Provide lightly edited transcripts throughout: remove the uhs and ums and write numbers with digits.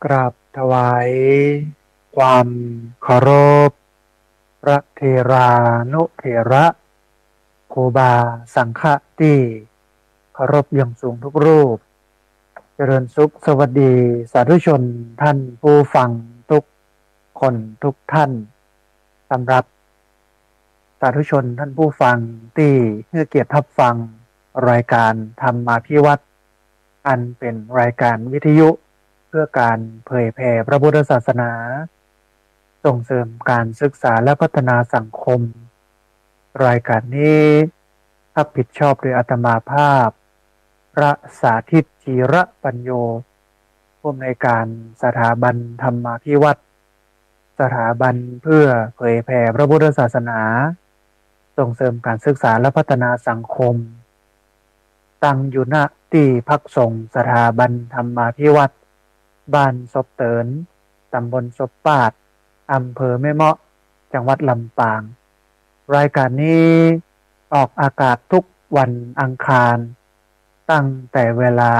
กราบถวายความเคารพพระเทรานุเถระครูบาสังฆะที่เคารพอย่างสูงทุกรูปเจริญสุขสวัสดีสาธุชนท่านผู้ฟังทุกคนทุกท่านสำหรับสาธุชนท่านผู้ฟังที่ให้เกียรติรับฟังรายการธรรมาภิวัตน์อันเป็นรายการวิทยุเพื่อการเผยแผ่พระพุทธศาสนาส่งเสริมการศึกษาและพัฒนาสังคมรายการนี้รับผิดชอบโดยอาตมาภาพพระสาธิตจีระปัญโยผู้อำนวยการสถาบันธรรมาภิวัตน์สถาบันเพื่อเผยแผ่พระพุทธศาสนาส่งเสริมการศึกษาและพัฒนาสังคมตั้งอยู่ณที่พักสงฆ์สถาบันธรรมาภิวัตน์บ้านศพเตินตำบลศพปาดอำเภอแม่เมาะจังหวัดลำปางรายการนี้ออกอากาศทุกวันอังคารตั้งแต่เวลา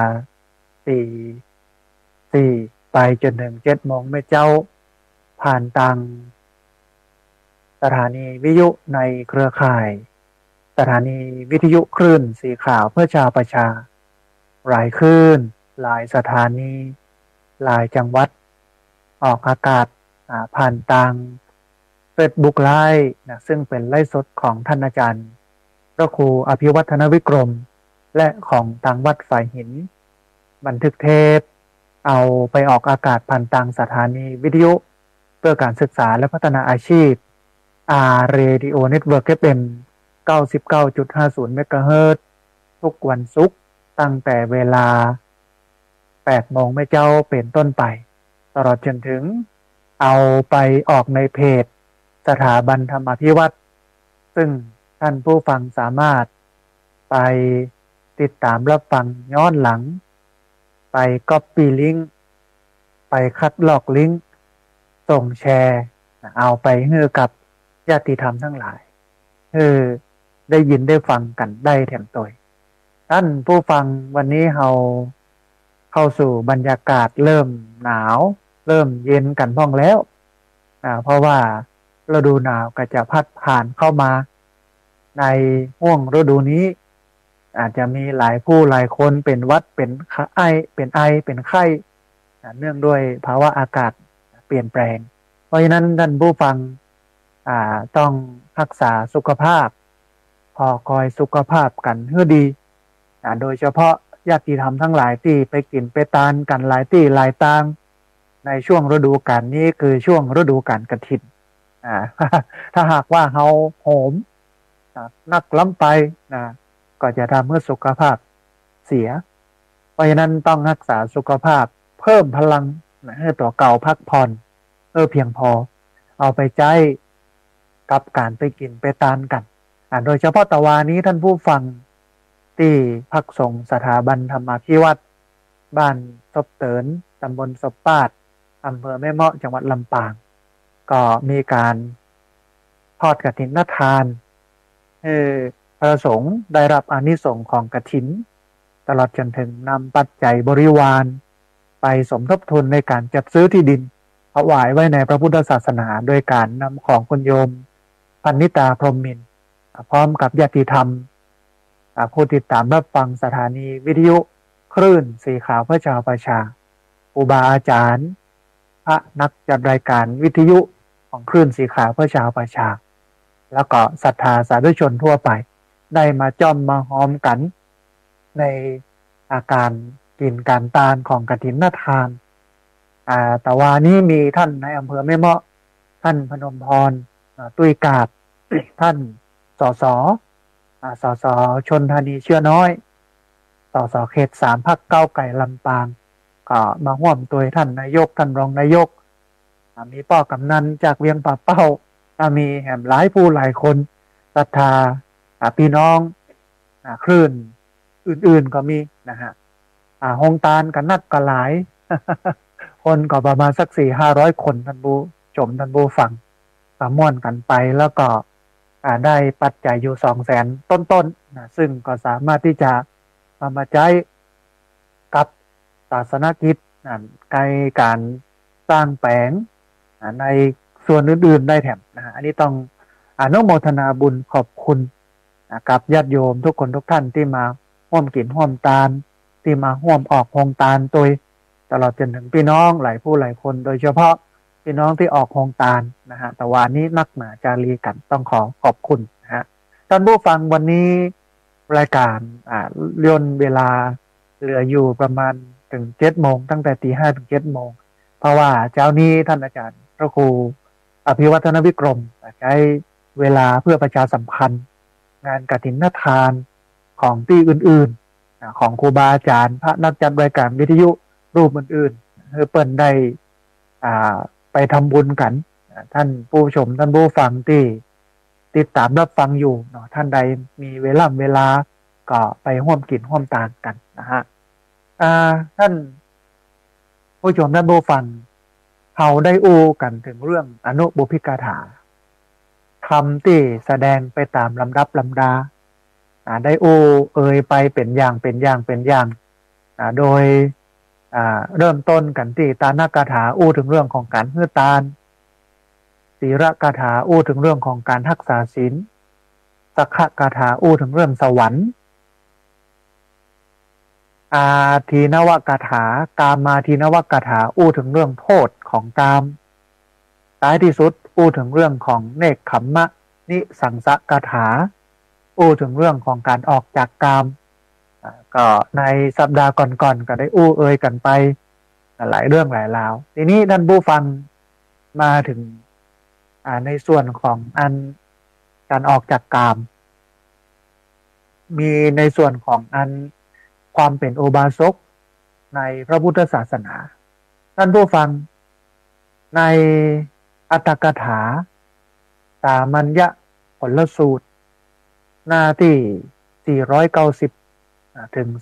4ไปจนถึง7 โมงแม่เจ้าผ่านทางสถานีวิทยุในเครือข่ายสถานีวิทยุคลื่นสีขาวเพื่อชาวประชาหลายคลื่นหลายสถานีหลายจังหวัดออกอากาศผ่านทาง Facebook Live นะซึ่งเป็นไลฟ์สดของท่านอาจารย์พระครูอภิวัฒนวิกรมและของทางวัดฝ่ายหินบันทึกเทปเอาไปออกอากาศผ่านทางสถานีวิทยุเพื่อการศึกษาและพัฒนาอาชีพRadio Network FM 99.50 เมกะเฮิรตซ์ทุกวันศุกร์ตั้งแต่เวลา8 โมงแม่เจ้าเป็นต้นไปตลอดจนถึงเอาไปออกในเพจสถาบันธรรมาภิวัตน์ซึ่งท่านผู้ฟังสามารถไปติดตามรับฟังย้อนหลังไปก๊อปปี้ลิงก์ไปคัดลอกลิงก์ส่งแชร์เอาไปให้กับญาติธรรมทั้งหลายได้ยินได้ฟังกันได้แถมตัวท่านผู้ฟังวันนี้เราเข้าสู่บรรยากาศเริ่มหนาวเริ่มเย็นกันพ้องแล้วเพราะว่าฤดูหนาวก็จะพัดผ่านเข้ามาในห่วงฤดูนี้อาจจะมีหลายผู้หลายคนเป็นหวัดเป็นไอเป็นไข้เนื่องด้วยภาวะอากาศเปลี่ยนแปลงเพราะฉะนั้นท่านผู้ฟังต้องรักษาสุขภาพพอคอยสุขภาพกันให้ดีโดยเฉพาะญาติธรรมทั้งหลายที่ไปกินไปทานกันหลายที่หลายตางในช่วงฤดูกาลนี้คือช่วงฤดูกาลกฐินถ้าหากว่าเขาโหมนักล้ำไปก็จะทำให้สุขภาพเสียเพราะฉะนั้นต้องรักษาสุขภาพเพิ่มพลังให้ตัวเก่าพักผ่อนเพียงพอเอาไปใจกับการไปกินไปทานกันโดยเฉพาะตะวันนี้ท่านผู้ฟังที่พักสงฆ์สถาบันธรรมาภิวัตน์บ้านศพเตินตำบลศพปาดอำเภอแม่เมาะจังหวัดลำปางก็มีการทอดกฐินทานพระสงฆ์ได้รับอานิสงส์ของกฐินตลอดจนถึงนำปัจจัยบริวารไปสมทบทุนในการจัดซื้อที่ดินถวายไว้ในพระพุทธศาสนาโดยการนำของคุณโยมพันนิตาพรหมมินทร์พร้อมกับญาติธรรมผู้ติดตามรับฟังสถานีวิทยุคลื่นสีขาวเพื่อชาวประชาครูบาอาจารย์พระนักจัดรายการวิทยุของคลื่นสีขาวเพื่อชาวประชาแล้วก็ศรัทธาสาธุชนทั่วไปได้มาจ้อมมาหอมกันในอาการกินการทานของกฐินทานแต่ว่านี้มีท่านในอำเภอแม่เมาะท่านพนมพรตุ้ยกาบท่านสสชนธานีเชื่อน้อยสเขต3พรรคก้าวไก่ลำปางก็มาร่วมตัวท่านนายกท่านรองนายกมีป้อกำนันจากเวียงป่าเป้ามีแหมหลายผู้หลายคนศรัทธาพี่น้องคลื่นอื่นๆก็มีนะฮะฮงตาลกันนัดก็หลาย คนก็ประมาณสัก400-500 คนท่านผู้ชมท่านผู้ฟังม่วนกันไปแล้วก็ได้ปัจจัยอยู่200,000 ต้นๆนะซึ่งก็สามารถที่จะมาใช้กับศาสนกิจใกล้การสร้างแปลงในส่วนอื่นๆได้แถมอันนี้ต้องอนุโมทนาบุญขอบคุณกับญาติโยมทุกคนทุกท่านที่มาร่วมกินร่วมทานที่มาร่วมออกโครงการโดยตลอดจนถึงพี่น้องหลายผู้หลายคนโดยเฉพาะพี่น้องที่ออกโครงการแต่วันนี้นักหนาจารีกันต้องขอขอบคุณท่านผู้ฟังวันนี้รายการย่นเวลาเหลืออยู่ประมาณถึง7 โมงตั้งแต่ตี 5 ถึง 7 โมงเพราะว่าเจ้านี้ท่านอาจารย์พระครูอภิวัฒนวิกรมใช้เวลาเพื่อประชาสัมพันธ์งานกฐินทานของที่อื่นๆของครูบาอาจารย์พระนักจัดรายการวิทยุรูปอื่นๆเปิดได้ไปทำบุญกันท่านผู้ชมท่านผู้ฟังที่ติดตามรับฟังอยู่เนาะท่านใดมีเวลาก็ไปร่วมกินร่วมทานกันท่านผู้ชมท่านผู้ฟังเขาได้อู้กันถึงเรื่องอนุบุพพิกถาคำที่แสดงไปตามลำดับลำดาได้อู้ไปเป็นอย่างโดยเริ่มต้นกันที่ตานกถาอู้ถึงเรื่องของการเฮือตานศีรกถาอู้ถึงเรื่องของการรักษาศีลสักขกถาอู้ถึงเรื่องสวรรค์อาทีนวกถากามาทีนวกถาอู้ถึงเรื่องโทษของกามท้ายที่สุดอู้ถึงเรื่องของเนกขัมมะนิสังสกถาอู้ถึงเรื่องของการออกจากกามก็ในสัปดาห์ก่อนๆก็ได้อู้กันไปหลายเรื่องหลายราวทีนี้ท่านผู้ฟังมาถึงในส่วนของการออกจากกามมีในส่วนของความเป็นอุบาสกในพระพุทธศาสนาท่านผู้ฟังในอัตถกถาสามัญญผลสูตรหน้าที่490ถึง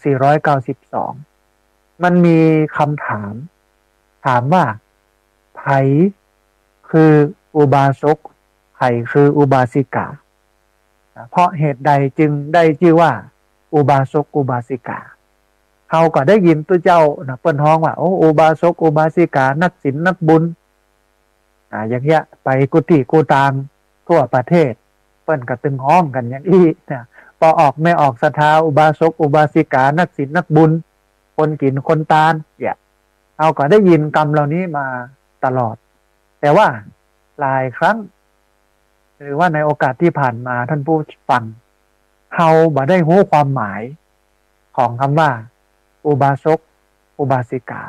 492มันมีคำถามว่าไผคืออุบาสกไผคืออุบาสิกาเพราะเหตุใดจึงได้ชื่อว่าอุบาสกอุบาสิกาเขาก็ได้ยินตัวเจ้าเปิ้นฮ้องว่าโอ้อุบาสกอุบาสิกานักศีลนักบุญอย่างเงี้ยไปกุฏิกูตามทั่วประเทศเปิ้นก็ตึงฮ้องกันอย่างอี้พอออกไม่ออกศรัทธาอุบาสกอุบาสิกานักศีลนักบุญคนกินคนตาลเขาก็ได้ยินคำเหล่านี้มาตลอดแต่ว่าหลายครั้งหรือว่าในโอกาสที่ผ่านมาท่านผู้ฟังเขาบ่ได้รู้ความหมายของคำว่าอุบาสกอุบาสิกา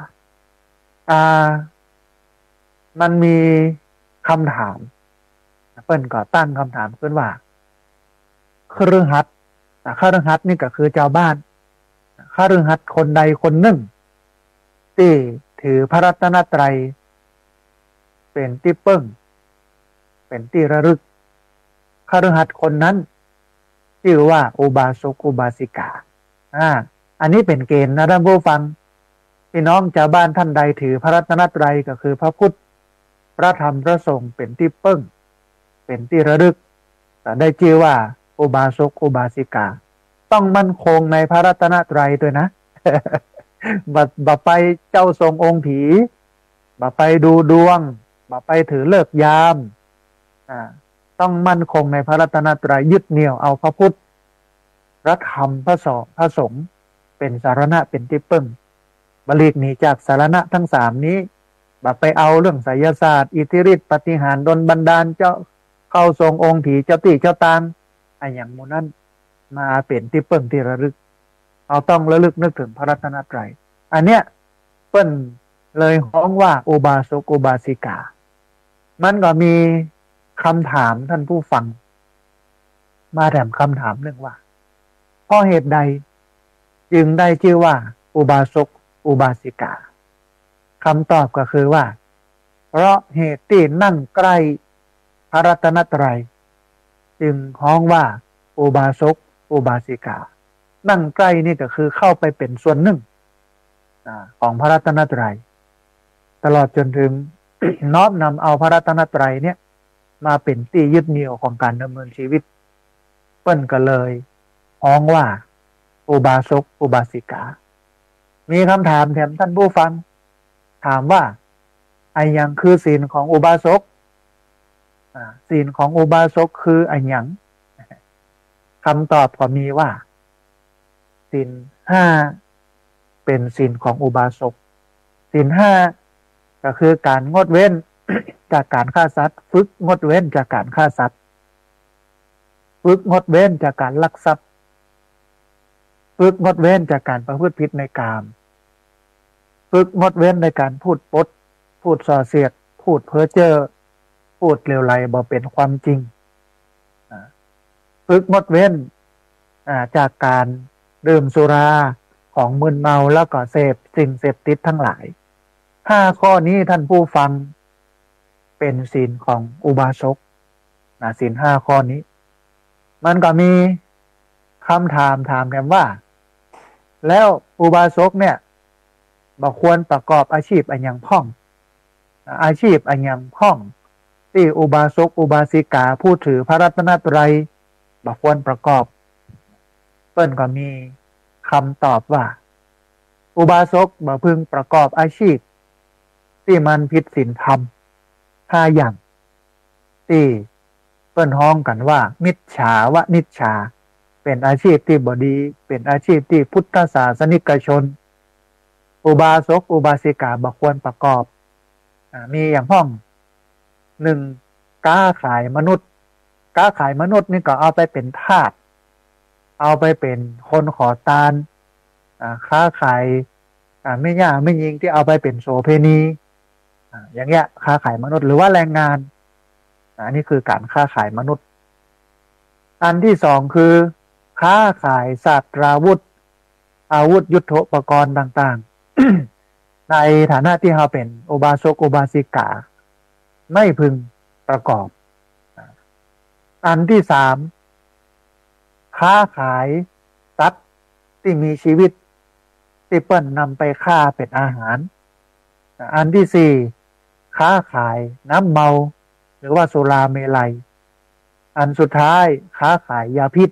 มันมีคำถามเปิ้นก็ตั้งคำถามขึ้นว่าคฤหัสถ์นี่ก็คือชาวบ้านคฤหัสถ์คนใดคนหนึ่งที่ถือพระรัตนตรัยเป็นที่พึ่งเป็นที่ระลึกคฤหัสถ์คนนั้นชื่อว่าอุบาสกอุบาสิกาอันนี้เป็นเกณฑ์นะท่านผู้ฟังพี่น้องชาวบ้านท่านใดถือพระรัตนตรัยก็คือพระพุทธพระธรรมพระสงฆ์เป็นที่พึ่งเป็นที่ระลึกแต่ได้ชื่อว่าอุบาสกอุบาสิกาต้องมั่นคงในพระรัตนตรัยด้วยนะ บ่ไปเจ้าทรงองค์ผีบ่ไปดูดวงบ่ไปถือเลิกยามต้องมั่นคงในพระรัตนตรัยยึดเหนี่ยวเอาพระพุทธพระธรรมพระสงฆ์เป็นสารณะเป็นที่พึ่งบลีกหนีจากสารณะทั้ง3นี้บ่ไปเอาเรื่องไสยศาสตร์อิทธิฤทธิปาฏิหาริย์ดลบันดาลเจ้าเข้าทรงองค์ผีเจ้าที่เจ้าตางอย่างหมู่นั้นมาเป็นที่พึ่งที่ระลึกเราต้องระลึกนึกถึงพระรัตนตรัยอันเนี้ยเปิ้นเลยฮ้องว่าอุบาสกอุบาสิกามันก็มีคำถามท่านผู้ฟังมาแถมคำถามหนึ่งว่าเพราะเหตุใดจึงได้ชื่อว่าอุบาสกอุบาสิกาคำตอบก็คือว่าเพราะเหตุที่นั่งใกล้พระรัตนตรัยจึงฮ้องว่าอุบาสกอุบาสิกานั่งใกล้นี่ก็คือเข้าไปเป็นส่วนหนึ่งของพระรัตนตรัยตลอดจนถึง น้อมนำเอาพระรัตนตรัยเนี่ยมาเป็นที่ยึดเหนี่ยวของการดำเนินชีวิตเปิ้นก็เลยฮ้องว่าอุบาสกอุบาสิกามีคำถามแถมท่านผู้ฟังถามว่าอันยังคือศีลของอุบาสกศีลของอุบาสกคืออันยังคำตอบก็มีว่าศีลห้าเป็นศีลของอุบาสกศีลห้าก็คือการงดเว้น จากการฆ่าสัตว์ฝึกงดเว้นจากการฆ่าสัตว์ฝึกงดเว้นจากการลักทรัพย์ฝึกงดเว้นจากการประพฤติผิดในกามฝึกงดเว้นในการพูดปดพูดส่อเสียดพูดเพ้อเจ้อพูดเลวไหลบ่เป็นความจริงฝึกงดเว้นจากการดื่มสุราของมึนเมาแล้วก็เสพสิ่งเสพติดทั้งหลาย5 ข้อนี้ท่านผู้ฟังเป็นศีลของอุบาสกศีล5 ข้อนี้มันก็มีคำถามกันว่าแล้วอุบาสกเนี่ยบ่ควรประกอบอาชีพอันยังพ่องอาชีพอันยังพ่องที่อุบาสกอุบาสิกาผู้ถือพระรัตนตรัยบ่ควรประกอบเปิ้นก็มีคำตอบว่าอุบาสกบ่พึงประกอบอาชีพที่มันผิดศีลธรรม5 อย่างที่เปิ้นฮ้องกันว่ามิจฉาวนิจฉาเป็นอาชีพที่บ่ดีเป็นอาชีพที่พุทธศาสนิกชนอุบาสกอุบาสิกาบ่ควรประกอบมีอย่างพ้อง1ค้าขายมนุษย์ค้าขายมนุษย์นี่ก็เอาไปเป็นทาสเอาไปเป็นคนขอทานค้าขายไม่ย่าไม่ยิงที่เอาไปเป็นโสเภณีอย่างเงี้ยค้าขายมนุษย์หรือว่าแรงงานอันนี้คือการค้าขายมนุษย์อันที่2คือค้าขายสัตราวุธอาวุธยุทโธปกรณ์ต่างๆ ในฐานะที่เราเป็นอุบาสกอุบาสิกาไม่พึงประกอบอันที่3ค้าขายสัตว์ที่มีชีวิตที่เปิ้นนำไปฆ่าเป็นอาหารอันที่4ค้าขายน้ำเมาหรือว่าสุราเมลัยอันสุดท้ายค้าขายยาพิษ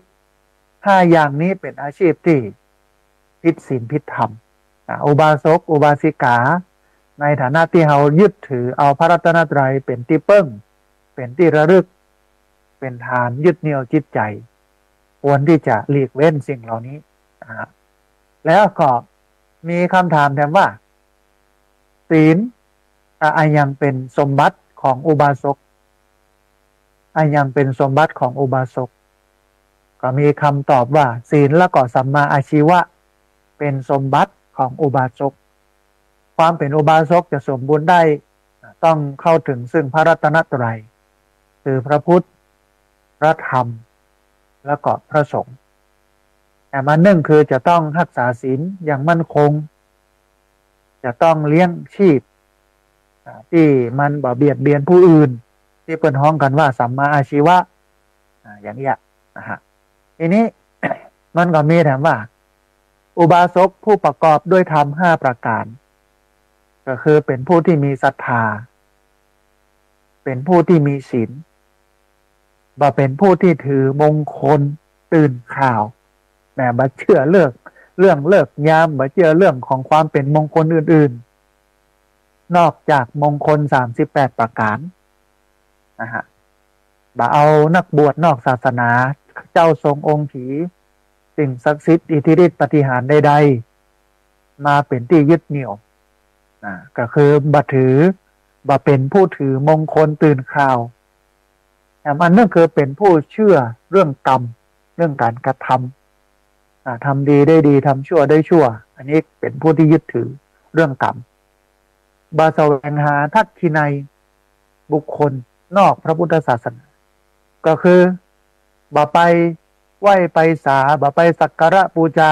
5 อย่างนี้เป็นอาชีพที่ผิดศีลผิดธรรมอุบาสกอุบาสิกาในฐานะที่เรายึดถือเอาพระรัตนตรัยเป็นที่เปิ้งเป็นที่ระลึกเป็นฐานยึดเหนี่ยวจิตใจควรที่จะหลีกเว้นสิ่งเหล่านี้แล้วก็มีคำถามแทนว่าศีลอันยังเป็นสมบัติของอุบาสกอันยังเป็นสมบัติของอุบาสกก็มีคำตอบว่าศีลและก็สัมมาอาชีวะเป็นสมบัติของอุบาสกความเป็นอุบาสกจะสมบูรณ์ได้ต้องเข้าถึงซึ่งพระรัตนตรัยคือพระพุทธพระธรรมและก็พระสงฆ์แต่มันหนึ่งคือจะต้องรักษาศีลอย่างมั่นคงจะต้องเลี้ยงชีพที่มันบ่เบียดเบียนผู้อื่นที่เปิ้นฮ้องกันว่าสัมมาอาชีวะอย่างนี้นะฮะทีนี้ มันก็มีถามว่าอุบาสกผู้ประกอบด้วยธรรม5 ประการก็คือเป็นผู้ที่มีศรัทธาเป็นผู้ที่มีศีลบ่เป็นผู้ที่ถือมงคลตื่นข่าวแต่บ่เชื่อเรื่องเลิกยามบ่เชื่อเรื่องของความเป็นมงคลอื่นๆนอกจากมงคล38 ประการนะฮะบ่เอานักบวชนอกศาสนาเจ้าทรงองค์ผีสิ่งศักดิ์สิทธิ์อิทธิฤทธิปาฏิหาริย์ใดๆมาเป็นที่ยึดเหนี่ยวก็คือบ่เป็นผู้ถือมงคลตื่นข่าวอันนั่นคือเป็นผู้เชื่อเรื่องกรรมเรื่องการกระทำทำดีได้ดีทำชั่วได้ชั่วอันนี้เป็นผู้ที่ยึดถือเรื่องกรรมบ่แสวงหาทักษิณัยบุคคลนอกพระพุทธศาสนาก็คือบ่ไปไหว้ไปสาบ่ไปสักการะบูชา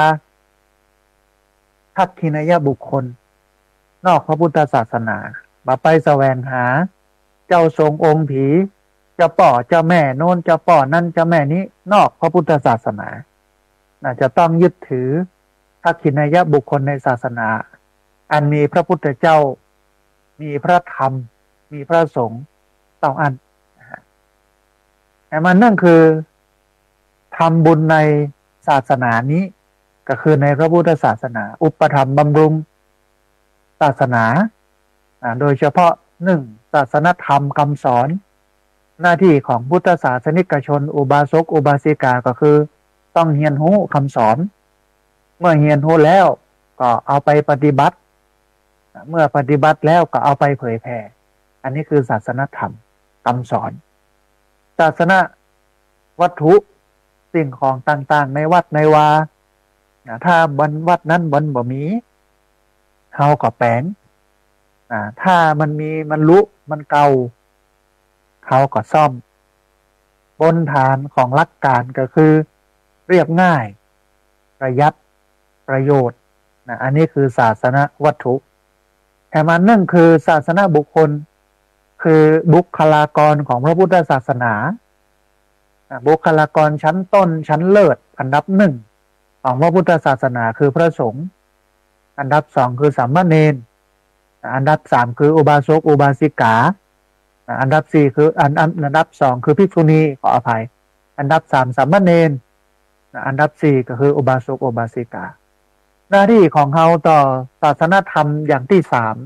ทักษิณัยบุคคลนอกพระพุทธศาสนาบ่ไปแสวงหาเจ้าทรงองค์ผีเจ้าป่อเจ้าแม่โน้นเจ้าป่อนั่นเจ้าแม่นี้นอกพระพุทธศาสนาจะต้องยึดถือทักษิณัยบุคคลในศาสนาอันมีพระพุทธเจ้ามีพระธรรมมีพระสงฆ์2 อันแต่มันนั่นคือทำบุญในศาสนานี้ก็คือในพระพุทธศาสนาอุปถัมภ์บำรุงศาสนาโดยเฉพาะ1ศาสนธรรมคำสอนหน้าที่ของพุทธศาสนิกชนอุบาสกอุบาสิกาก็คือต้องเรียนรู้คำสอนเมื่อเรียนรู้แล้วก็เอาไปปฏิบัติเมื่อปฏิบัติแล้วก็เอาไปเผยแผ่อันนี้คือศาสนธรรมคำสอนศาสนาวัตถุสิ่งของต่างๆในวัดในวาถ้าวัดนั้นบ่มีเฮาก็แปลงถ้ามันมีมันลุมันเก่าเขาก็ซ่อมบนฐานของหลักการก็คือเรียบง่ายประหยัดประโยชน์อันนี้คือศาสนวัตถุแต่มันนึ่งคือศาสนาบุคคลคือบุคลากรของพระพุทธศาสนาบุคลากรชั้นต้นชั้นเลิศอันดับ1ของพระพุทธศาสนาคือพระสงฆ์อันดับ2คือสามเณรอันดับ3คืออุบาสกอุบาสิกาอันดับ4คืออันดับ2คือภิกษุณีขออภัยอันดับ3สามเณรอันดับ4ก็คืออุบาสกอุบาสิกาหน้าที่ของเขาต่อศาสนธรรมอย่างที่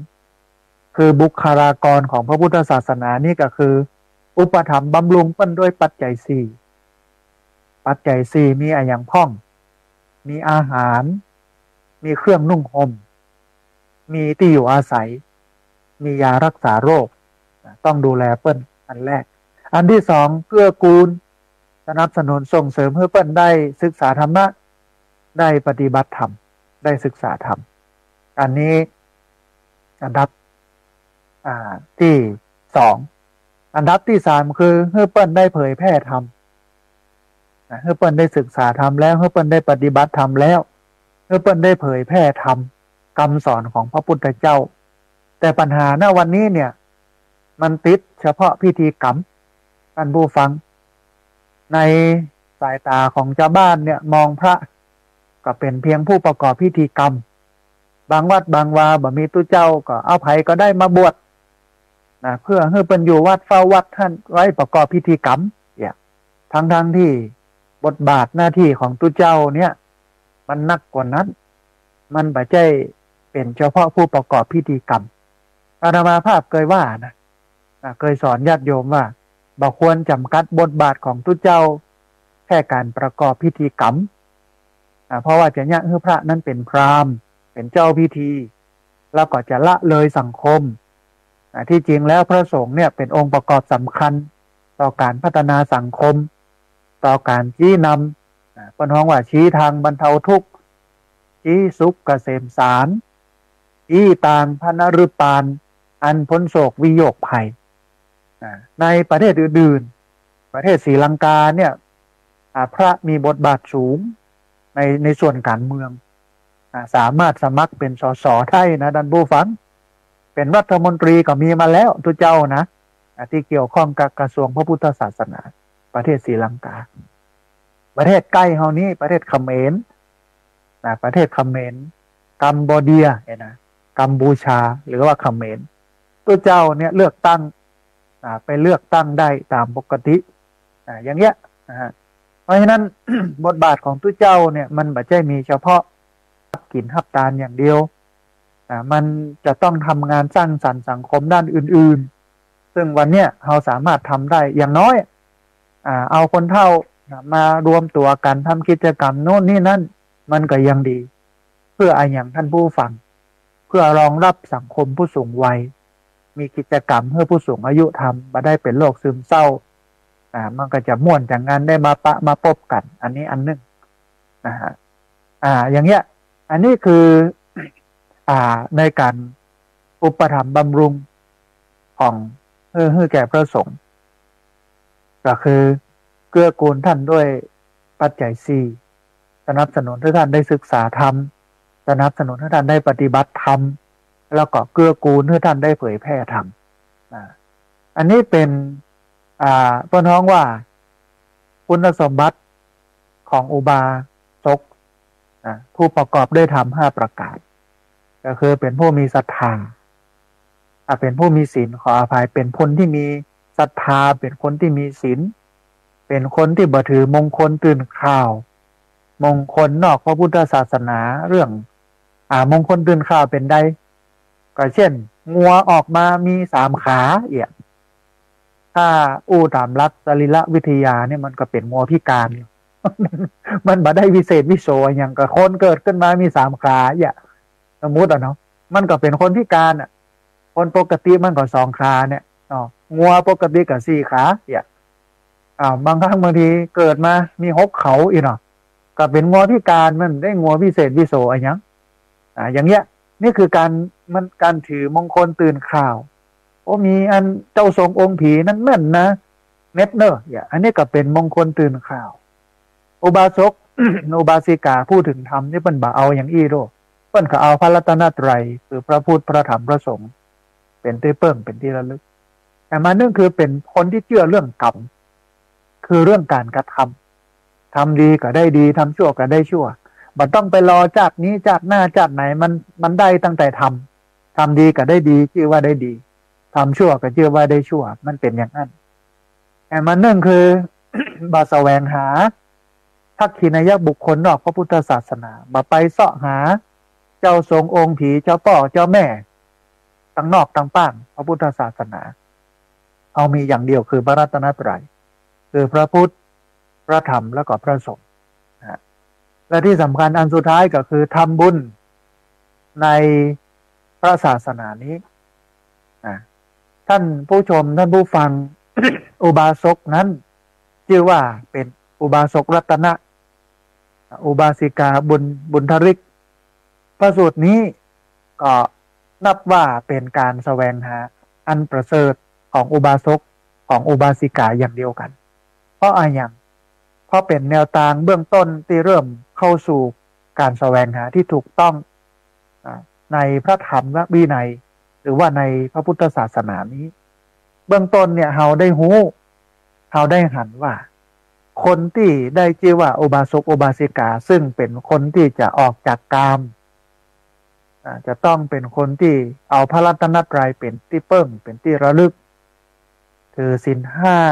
3คือบุคลากรของพระพุทธศาสนานี่ก็คืออุปถัมภ์บำรุงเปิ้นด้วยปัจจัย4ปัจจัย4มีอย่างพ่องมีอาหารมีเครื่องนุ่งห่มมีที่อยู่อาศัยมียารักษาโรคต้องดูแลเปิ้นอันแรกอันที่2เกื้อกูลสนับสนุนส่งเสริมให้เปิ้นได้ศึกษาธรรมะได้ปฏิบัติธรรมได้ศึกษาธรรมอันนี้อันดับที่2อันดับที่3คือให้เปิ้นได้เผยแพร่ธรรมให้เปิ้นได้ศึกษาธรรมแล้วให้เปิ้นได้ปฏิบัติธรรมแล้วให้เปิ้นได้เผยแพร่ธรรมคำสอนของพระพุทธเจ้าแต่ปัญหาณวันนี้เนี่ยมันติดเฉพาะพิธีกรรมท่านผู้ฟังในสายตาของชาวบ้านเนี่ยมองพระก็เป็นเพียงผู้ประกอบพิธีกรรมบางวัดบางวาบ่มีตู้เจ้าก็เอาไผก็ได้มาบวชเพื่อให้เปิ้นอยู่วัดเฝ้าวัดท่านไว้ประกอบพิธีกรรมเนี่ยทั้งที่บทบาทหน้าที่ของตู้เจ้าเนี่ยมันนักกว่านั้นมันบ่ใช่เป็นเฉพาะผู้ประกอบพิธีกรรมอาตมาภาพเคยว่าเคยสอนญาติโยมว่าบ่ควรจำกัดบทบาทของตู้เจ้าแค่การประกอบพิธีกรรมเพราะว่าจะเนี่ยให้พระนั้นเป็นพราหมณ์เป็นเจ้าพิธีแล้วก็จะละเลยสังคมที่จริงแล้วพระสงฆ์เนี่ยเป็นองค์ประกอบสำคัญต่อการพัฒนาสังคมต่อการชี้นำเป็นห้องว่าชี้ทางบรรเทาทุกข์ชี้สุขเกษมสารชี้ตางพระนฤปานอันพ้นโศกวิโยคภัยในประเทศอื่นๆประเทศศรีลังกาเนี่ยพระมีบทบาทสูงในส่วนการเมืองสามารถสมัครเป็นสสได้นะท่านผู้ฟังเป็นรัฐมนตรีก็มีมาแล้วทุกเจ้านะที่เกี่ยวข้องกับกระทรวงพระพุทธศาสนาประเทศศรีลังกาประเทศใกล้เฮานี้ประเทศเขมรประเทศเขมรกัมพูเดียกัมพูชาหรือว่าเขมรตัวเจ้าเนี่ยเลือกตั้งไปเลือกตั้งได้ตามปกติอย่างเงี้ยเพราะฉะนั้น บทบาทของตัวเจ้าเนี่ยมันไม่ใช่มีเฉพาะกินฮับตาลอย่างเดียวมันจะต้องทำงานสร้างสรรค์สังคมด้านอื่นๆซึ่งวันเนี้ยเราสามารถทำได้อย่างน้อยเอาคนเฒ่ามารวมตัวกันทำกิจกรรมโน่นนี่นั่นมันก็ยังดีเพื่ออย่างท่านผู้ฟังเพื่อรองรับสังคมผู้สูงวัยมีกิจกรรมเพื่อผู้สูงอายุทำมาได้เป็นโรคซึมเศร้ามันก็จะม่วนจากงานได้มาพบกันอันนี้อันนึงนะฮะอย่างเงี้ยอันนี้คือในการอุปถัมภ์บำรุงของให้แก่พระสงฆ์ก็คือเกื้อกูลท่านด้วยปัจจัย4สนับสนุนให้ท่านได้ศึกษาธรรมสนับสนุนให้ท่านได้ปฏิบัติธรรมแล้วก็เกื้อกูลให้ท่านได้เผยแพร่ธรรมอันนี้เป็นต้นฮ้องว่าคุณสมบัติของอุบาสกผู้ประกอบด้วยธรรม5ประการก็คือเป็นผู้มีศรัทธาเป็นผู้มีศีลขออภัยเป็นคนที่มีศรัทธาเป็นคนที่มีศีลเป็นคนที่บ่ถือมงคลตื่นข่าวมงคลนอกพระพุทธศาสนาเรื่องมงคลตื่นข่าวเป็นใดก็เช่นงัวออกมามี3 ขาถ้าตามรัฐสรีรวิทยาเนี่ยมันก็เป็นงัวพิการอยู่ มันมาได้วิเศษวิโสอย่างกับคนเกิดขึ้นมามี3 ขาสมมุติเนาะมันก็เป็นคนพิการคนปกติมันก็2 ขาเนี่ยงัวปกติก็4 ขาบางครั้งบางทีเกิดมามี6 เขาเนาะก็เป็นงัวพิการมันได้งัววิเศษวิโสอย่างเงี้ยนี่คือการถือมงคลตื่นข่าวมีอันเจ้าทรงองค์ผีนั้นแม่นนะเน็ตเนอร์อันนี้ก็เป็นมงคลตื่นข่าวอุบาสก อุบาสิกาพูดถึงธรรมนี่เปิ้นบ่เอาอย่างอี้โรเปิ้นก็เอาพระรัตนตรัยคือพระพุทธพระธรรมพระสงฆ์เป็นที่เปิ้งเป็นที่ระลึกแต่มานึ่งคือเป็นคนที่เชื่อเรื่องกรรมคือเรื่องการกระทำดีก็ได้ดีทำชั่วก็ได้ชั่วบ่ต้องไปรอจากนี้จากหน้าจากไหนมันได้ตั้งแต่ทำดีก็ได้ดีชื่อว่าได้ดีทำชั่วก็ชื่อว่าได้ชั่วมันเป็นอย่างนั้นแต่มานึ่งคือ บ่แสวงหาทักขินายบุคคลนอกพระพุทธศาสนาบ่ไปเสาะหาเจ้าทรงองค์ผีเจ้าป่อเจ้าแม่ตั้งนอกตั้งป้างพระพุทธศาสนาเอามีอย่างเดียวคือพระรัตนตรัยคือพระพุทธพระธรรมแล้วก็พระสงฆ์และที่สำคัญอันสุดท้ายก็คือทำบุญในพระศาสนานี้ท่านผู้ชมท่านผู้ฟัง อุบาสกนั้นชื่อว่าเป็นอุบาสกรัตนะอุบาสิกาบุญทริกพระสูตรนี้ก็นับว่าเป็นการแสวงหาอันประเสริฐของอุบาสกของอุบาสิกาอย่างเดียวกันเพราะเพราะเป็นแนวทางเบื้องต้นที่เริ่มเข้าสู่การแสวงหาที่ถูกต้องในพระธรรมวินัยหรือว่าในพระพุทธศาสนานี้เบื้องต้นเนี่ยเราได้หันว่าคนที่ได้ชื่อว่าอุบาสกอุบาสิกาซึ่งเป็นคนที่จะออกจากกามจะต้องเป็นคนที่เอาพระรัตนตรัยเป็นที่เปิ้งเป็นที่ระลึกถือศีล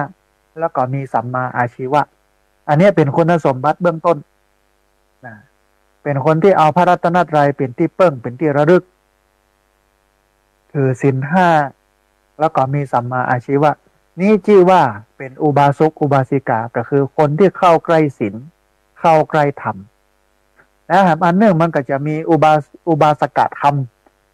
5แล้วก็มีสัมมาอาชีวะอันนี้เป็นคุณสมบัติเบื้องต้นเป็นคนที่เอาพระรัตนตรัยเป็นที่เปิ้งเป็นที่ระลึกถือศีล 5แล้วก็มีสัมมาอาชีวะนี่ชื่อว่าเป็นอุบาสกอุบาสิกาก็คือคนที่เข้าใกล้ศีลเข้าใกล้ธรรมนะครับอันหนึ่งมันก็จะมีอุบาสกธรรม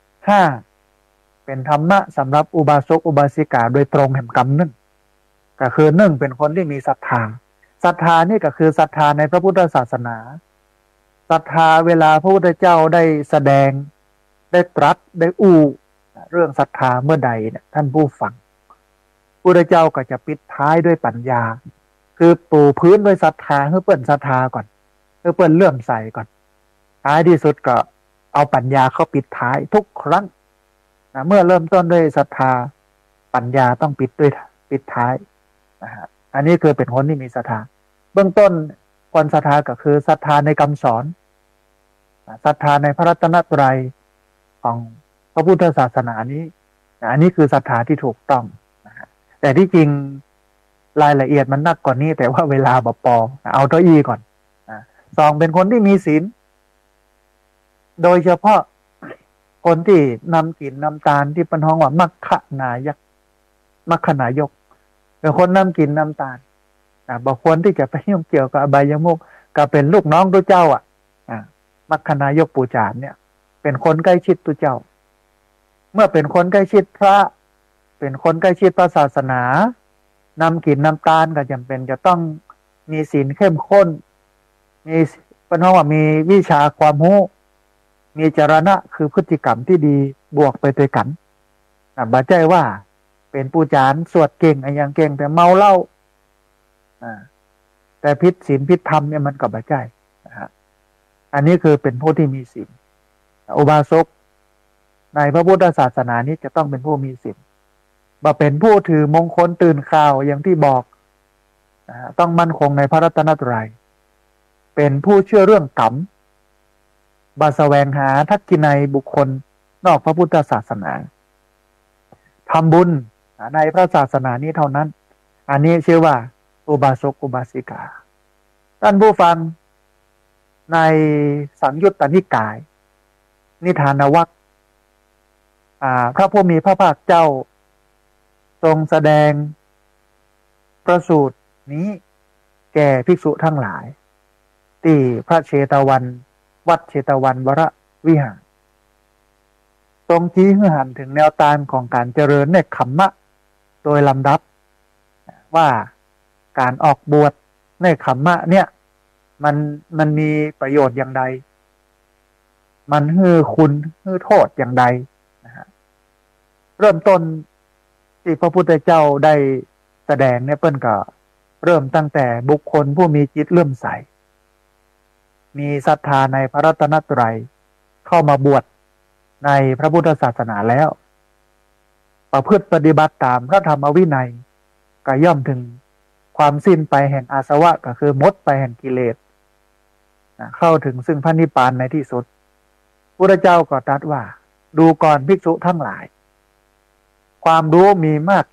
5เป็นธรรมะสำหรับอุบาสกอุบาสิกาโดยตรงแห่งกรรม1ก็คือ1เป็นคนที่มีศรัทธานี่ก็คือศรัทธาในพระพุทธศาสนาศรัทธาเวลาพระพุทธเจ้าได้แสดงได้ตรัสได้เรื่องศรัทธาเมื่อใดเนี่ยท่านผู้ฟังพระพุทธเจ้าก็จะปิดท้ายด้วยปัญญาคือปูพื้นด้วยศรัทธาให้เปิ้นศรัทธาก่อนให้เปิ้นเลื่อมใสก่อนท้ายที่สุดก็เอาปัญญาเข้าปิดท้ายทุกครั้งเมื่อเริ่มต้นด้วยศรัทธาปัญญาต้องปิดท้ายอันนี้คือเป็นคนที่มีศรัทธาเบื้องต้นคนศรัทธาก็คือศรัทธาในคำสอนศรัทธาในพระรัตนตรัยของพระพุทธศาสนานี้อันนี้คือศรัทธาที่ถูกต้องแต่ที่จริงรายละเอียดมันนักกว่านี้แต่ว่าเวลาบปเอาตัวอีก่อน2เป็นคนที่มีศีลโดยเฉพาะคนที่นำกินน้ำตาลที่เป็นห้องว่ามัคคณายกเป็นคนนำกินน้ำตาลบอกควรที่จะไปยุ่งเกี่ยวกับอบายมุขก็เป็นลูกน้องตัวเจ้ามัคคณายกปูจารเนี่ยเป็นคนใกล้ชิดตัวเจ้าเมื่อเป็นคนใกล้ชิดพระเป็นคนใกล้ชิดพระศาสนานำกินน้ำตาลก็จำเป็นจะต้องมีศีลเข้มข้นมีเป็นห้องว่ามีวิชาความรู้มีจรณะคือพฤติกรรมที่ดีบวกไปด้วยกันบ่ใจว่าเป็นปูจารสวดเก่งอย่างเก่งแต่เมาเหล้าแต่พิษศีลพิษธรรมเนี่ยมันก็บ่ใจอันนี้คือเป็นผู้ที่มีศีลอุบาสกในพระพุทธศาสนานี้จะต้องเป็นผู้มีศีลบ่เป็นผู้ถือมงคลตื่นข่าวอย่างที่บอกต้องมั่นคงในพระรัตนตรัยเป็นผู้เชื่อเรื่องกรรมบ่แสวงหาทักขินัยบุคคลนอกพระพุทธศาสนาทำบุญในพระศาสนานี้เท่านั้นอันนี้ชื่อว่าอุบาสกอุบาสิกาท่านผู้ฟังในสังยุตตนิกายนิทานวรรคพระผู้มีพระภาคเจ้าทรงแสดงประสูตรนี้แก่ภิกษุทั้งหลายที่พระเชตวันวัดเชตวันวรวิหารทรงชี้ให้หันถึงแนวทางของการเจริญเนกขัมมะโดยลำดับว่าการออกบวชเนกขัมมะเนี่ยมันมีประโยชน์อย่างใดมันฮือคุณฮือโทษอย่างใดนะฮะเริ่มต้นที่พระพุทธเจ้าได้แสดงเนี่ยเปิ้นก็เริ่มตั้งแต่บุคคลผู้มีจิตเลื่อมใสมีศรัทธาในพระรัตนตรัยเข้ามาบวชในพระพุทธศาสนาแล้วประพฤติปฏิบัติตามพระธรรมวินัยก็ย่อมถึงความสิ้นไปแห่งอาสวะก็คือหมดไปแห่งกิเลสเข้าถึงซึ่งพระนิพพานในที่สุดพระเจ้าก็ตรัสว่าดูก่อนภิกษุทั้งหลายความรู้มีมาก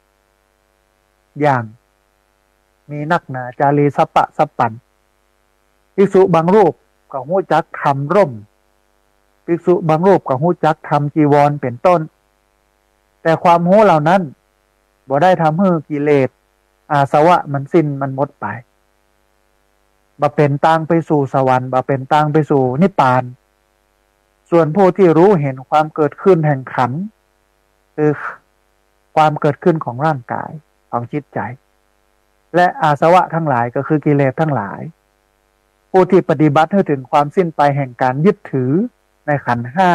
อย่างมีนักหนาจารีสัปปะสัปปันภิกษุบางรูปก็หู้จักทำร่มภิกษุบางรูปก็หู้จักทำจีวรเป็นต้นแต่ความรู้เหล่านั้นบ่ได้ทำให้กิเลสอาสวะมันสิ้นมันหมดไปบ่เป็นทางไปสู่สวรรค์บ่เป็นทางไปสู่นิพพานส่วนผู้ที่รู้เห็นความเกิดขึ้นแห่งขันธ์คือความเกิดขึ้นของร่างกายของจิตใจและอาสวะทั้งหลายก็คือกิเลสทั้งหลายผู้ที่ปฏิบัติให้ถึงความสิ้นไปแห่งการยึดถือในขันธ์ห้า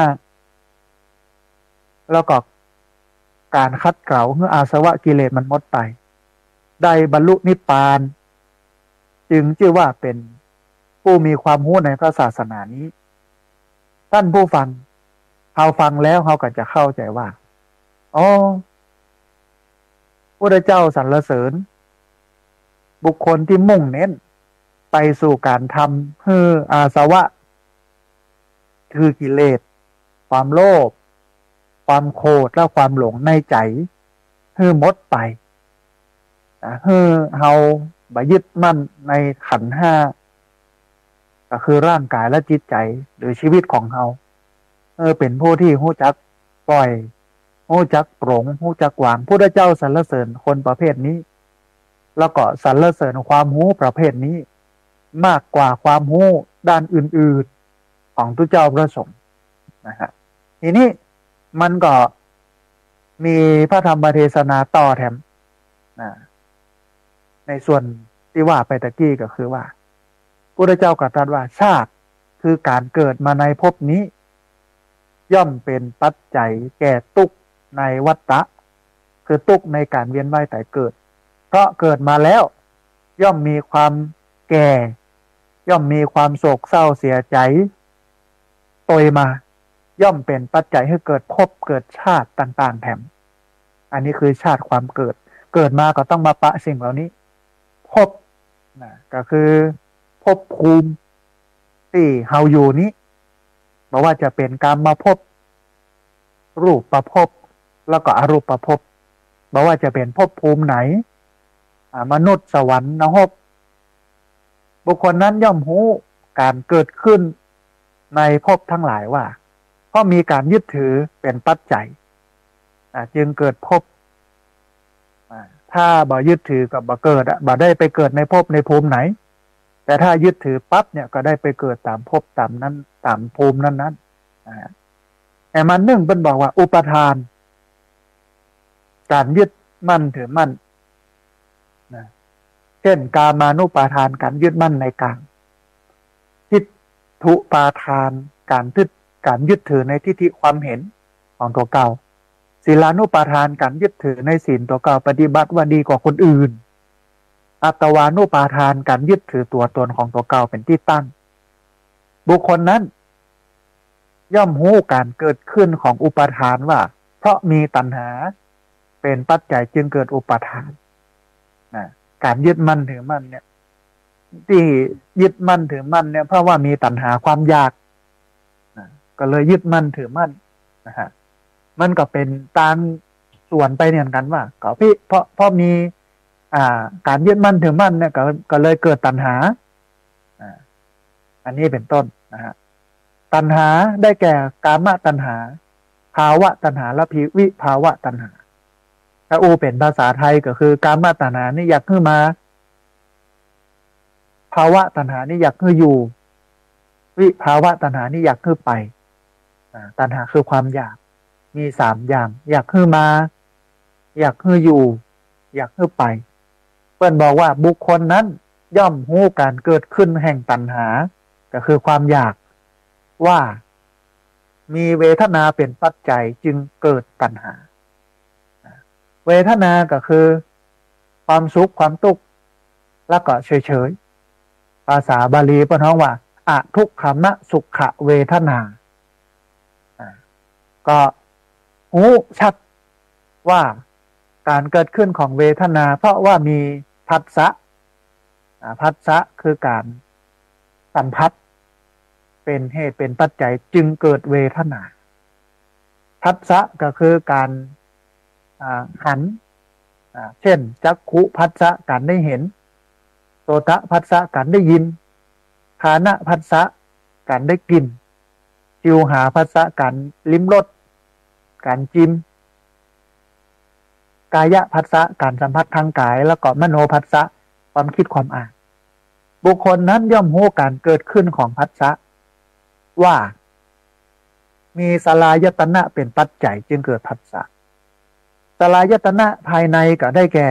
แล้วก็การคัดเกลาเมื่ออาสวะกิเลสมันหมดไปได้บรรลุนิพพานจึงชื่อว่าเป็นผู้มีความรู้ในพระศาสนานี้ท่านผู้ฟังเขาฟังแล้วเขาก็จะเข้าใจว่าอ๋อพระเจ้าสรรเสริญบุคคลที่มุ่งเน้นไปสู่การทำให้อาสวะคือกิเลสความโลภความโกรธและความหลงในใจให้หมดไปให้เฮาบ่ยึดมั่นในขันธ์ห้าก็คือร่างกายและจิตใจหรือชีวิตของเฮาเป็นผู้ที่รู้จักปล่อยรู้จักปรงรู้จักวางพระเจ้าสรรเสริญคนประเภทนี้แล้วก็สรรเสริญความรู้ประเภทนี้มากกว่าความรู้ด้านอื่นๆของพระเจ้าพระสงฆ์นะฮะทีนี้มันก็มีพระธรรมเทศนาต่อแถมในส่วนที่ว่าไปตะกี้ก็คือว่าพระเจ้าก็ตรัสว่าชาติคือการเกิดมาในภพนี้ย่อมเป็นปัจจัยแก่ทุกข์ในวัฏฏะคือทุกข์ในการเวียนว่ายตายเกิดเพราะเกิดมาแล้วย่อมมีความแก่ย่อมมีความโศกเศร้าเสียใจโตยมาย่อมเป็นปัจจัยให้เกิดภพเกิดชาติต่างๆแถมอันนี้คือชาติความเกิดมาก็ต้องมาปะสิ่งเหล่านี้ภพก็คือภพภูมิที่เฮาอยู่นี้บอกว่าจะเป็นกามภพรูปประภพแล้วก็อรูปประภพบอกว่าจะเป็นภพภูมิไหนมนุษย์สวรรค์นรกบุคคลนั้นย่อมรู้การเกิดขึ้นในภพทั้งหลายว่าเพราะมีการยึดถือเป็นปัจจัยจึงเกิดภพถ้าบ่ยึดถือกับบ่เกิดบ่ได้ไปเกิดในภพในภูมิไหนแต่ถ้ายึดถือปั๊บเนี่ยก็ได้ไปเกิดตามภพตามนั้นตามภูมินั้นแต่มันหนึ่งเป็นบอกว่าอุปทานการยึดมั่นถือมั่นเช่นกามานุปาทานการยึดมั่นในกามทิฏฐุปาทานการยึดถือในทิฏฐิความเห็นของตัวเก่าศีลานุปาทานการยึดถือในศีลตัวเก่าปฏิบัติว่าดีกว่าคนอื่นอัตวานุปาทานการยึดถือตัวตนของตัวเก่าเป็นที่ตั้งบุคคลนั้นย่อมรู้การเกิดขึ้นของอุปาทานว่าเพราะมีตัณหาเป็นปัจจัยจึงเกิดอุปาทานการยึดมั่นถือมั่นเนี่ยที่ยึดมั่นถือมั่นเนี่ยเพราะว่ามีตัณหาความอยากก็เลยยึดมั่นถือมั่นนะฮะมันก็เป็นตามส่วนไปเนี่ยกันว่าก็เพราะมีการยึดมั่นถือมั่นเนี่ยก็เลยเกิดตัณหาอันนี้เป็นต้นนะฮะตัณหาได้แก่กามตัณหาภภาวะตัณหาและวิภาวะตัณหาถ้าอูเป็นภาษาไทยก็คือกามตัณหานี่อยากขึ้นมาภาวะตัณหานี่อยากขึ้นอยู่วิภาวะตัณหานี่อยากขึ้นไปตัณหาคือความอยากมี3 อย่างอยากขึ้นมาอยากขึ้นอยู่อยากขึ้นไปเพื่อนบอกว่าบุคคลนั้นย่อมรู้การเกิดขึ้นแห่งตัณหาก็คือความอยากว่ามีเวทนาเป็นปัจจัยจึงเกิดตัณหาเวทนาก็คือความสุขความทุกข์แล้วก็เฉยๆภาษาบาลีเพิ่นฮ้องว่าอทุกขมสุขเวทนาก็รู้ชัดว่าการเกิดขึ้นของเวทนาเพราะว่ามีผัสสะผัสสะคือการสัมผัสเป็นเหตุเป็นปัจจัยจึงเกิดเวทนาผัสสะก็คือการหันเช่นจักขุผัสสะการได้เห็นโสตผัสสะการได้ยินฆานะผัสสะการได้กลิ่นชิวหาผัสสะการลิ้มรสการจิ้มกายะผัสสะการสัมผัสทางกายแล้วก็มโนผัสสะความคิดความอ่านบุคคลนั้นย่อมรู้การเกิดขึ้นของผัสสะว่ามีสลายตนะเป็นปัจจัยจึงเกิดผัสสะสลายตนะภายในก็ได้แก่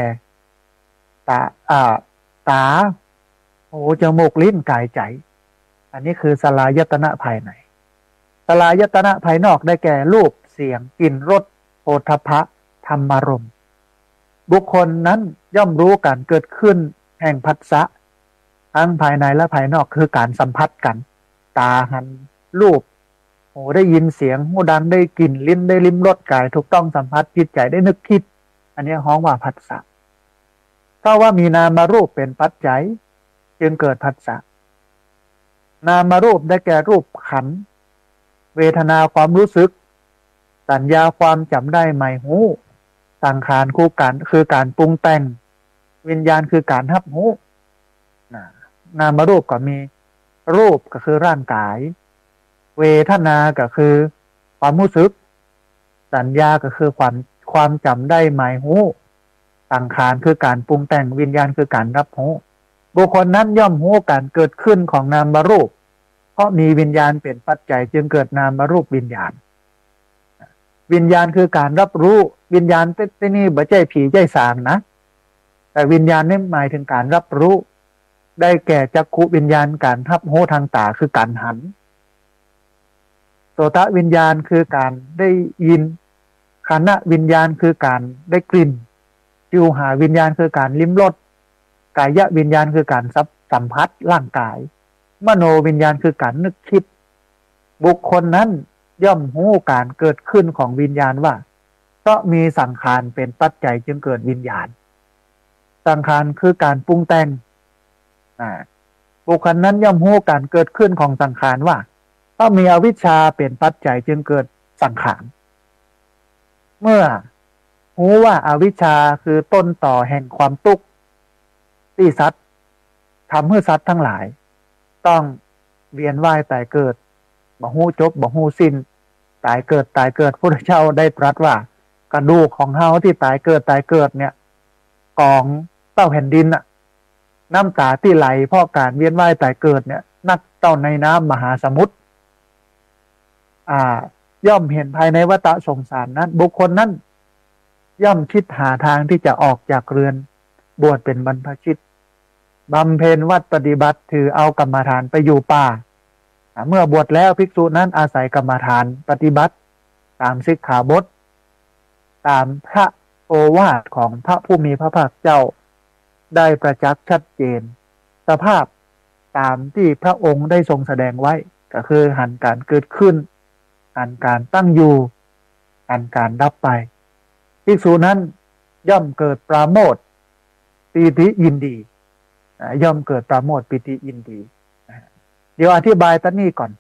ตาหูจมูกลิ้นกายใจอันนี้คือสลายตนะภายในสลายตนะภายนอกได้แก่รูปเสียงกลิ่นรสโผฏฐัพพะธรรมารมณ์บุคคลนั้นย่อมรู้การเกิดขึ้นแห่งผัสสะทั้งภายในและภายนอกคือการสัมผัสกันตาหันรูปหูได้ยินเสียงหูดังได้กลิ่นลิ้นได้ลิ้มรสกายถูกต้องสัมผัสจิตใจได้นึกคิดอันนี้ฮ้องว่าผัสสะเพราะว่ามีนามารูปเป็นปัจจัยจึงเกิดผัสสะนามารูปได้แก่รูปขันธ์เวทนาความรู้สึกสัญญาความจำได้หมายหูสังขารคือการปรุงแต่งวิญญาณคือการรับรู้นามรูปก็มีรูปก็คือร่างกายเวทนาก็คือความรู้สึกสัญญาก็คือความจำได้หมายหูสังขารคือการปรุงแต่งวิญญาณคือการรับรู้บุคคลนั้นย่อมรู้การเกิดขึ้นของนามรูปเพราะมีวิญญาณเป็นปัจจัยจึงเกิดนามรูปวิญญาณวิญญาณคือการรับรู้วิญญาณที่นี่บ่ใช่ผีใช่สางนะแต่วิญญาณนี่หมายถึงการรับรู้ได้แก่จักขุวิญญาณการรับรู้ทางตาคือการหันโสตวิญญาณคือการได้ยินฆานะวิญญาณคือการได้กลิ่นชิวหาวิญญาณคือการลิ้มรสกายวิญญาณคือการสัมผัสร่างกายมโนวิญญาณคือการนึกคิดบุคคลนั้นย่อมรู้การเกิดขึ้นของวิญญาณว่าเพราะมีสังขารเป็นปัจจัยจึงเกิดวิญญาณสังขารคือการปรุงแต่งบุคคลนั้นย่อมรู้การเกิดขึ้นของสังขารว่าเพราะมีอวิชชาเป็นปัจจัยจึงเกิดสังขารเมื่อรู้ว่าอวิชชาคือต้นต่อแห่งความทุกข์ที่สัตว์ทำให้สัตว์ทั้งหลายต้องเวียนว่ายตายเกิดบ่ฮู้จบบ่ฮู้สิ้นตายเกิดพระพุทธเจ้าได้ตรัสว่ากระดูกของเฮาที่ตายเกิดเนี่ยกองเต้าแผ่นดินน่ะน้ำตาที่ไหลเพราะการเวียนว่ายตายเกิดเนี่ยนักเต้าในน้ำมหาสมุทรย่อมเห็นภายในวัฏสงสารนั้นบุคคลนั้นย่อมคิดหาทางที่จะออกจากเรือนบวชเป็นบรรพชิตบำเพ็ญวัดปฏิบัติถือเอากรรมฐานไปอยู่ป่าเมื่อบวชแล้วภิกษุนั้นอาศัยกรรมฐานปฏิบัติตามสิกขาบทตามพระโอวาทของพระผู้มีพระภาคเจ้าได้ประจักษ์ชัดเจนสภาพตามที่พระองค์ได้ทรงแสดงไว้ก็คือหันการเกิดขึ้นหันการตั้งอยู่หันการดับไปภิกษุนั้นย่อมเกิดปราโมทย์ปีติยินดีย่อมเกิดปราโมทย์ปีติยินดีเดี๋ยวอธิบายตั้งนี้ก่อน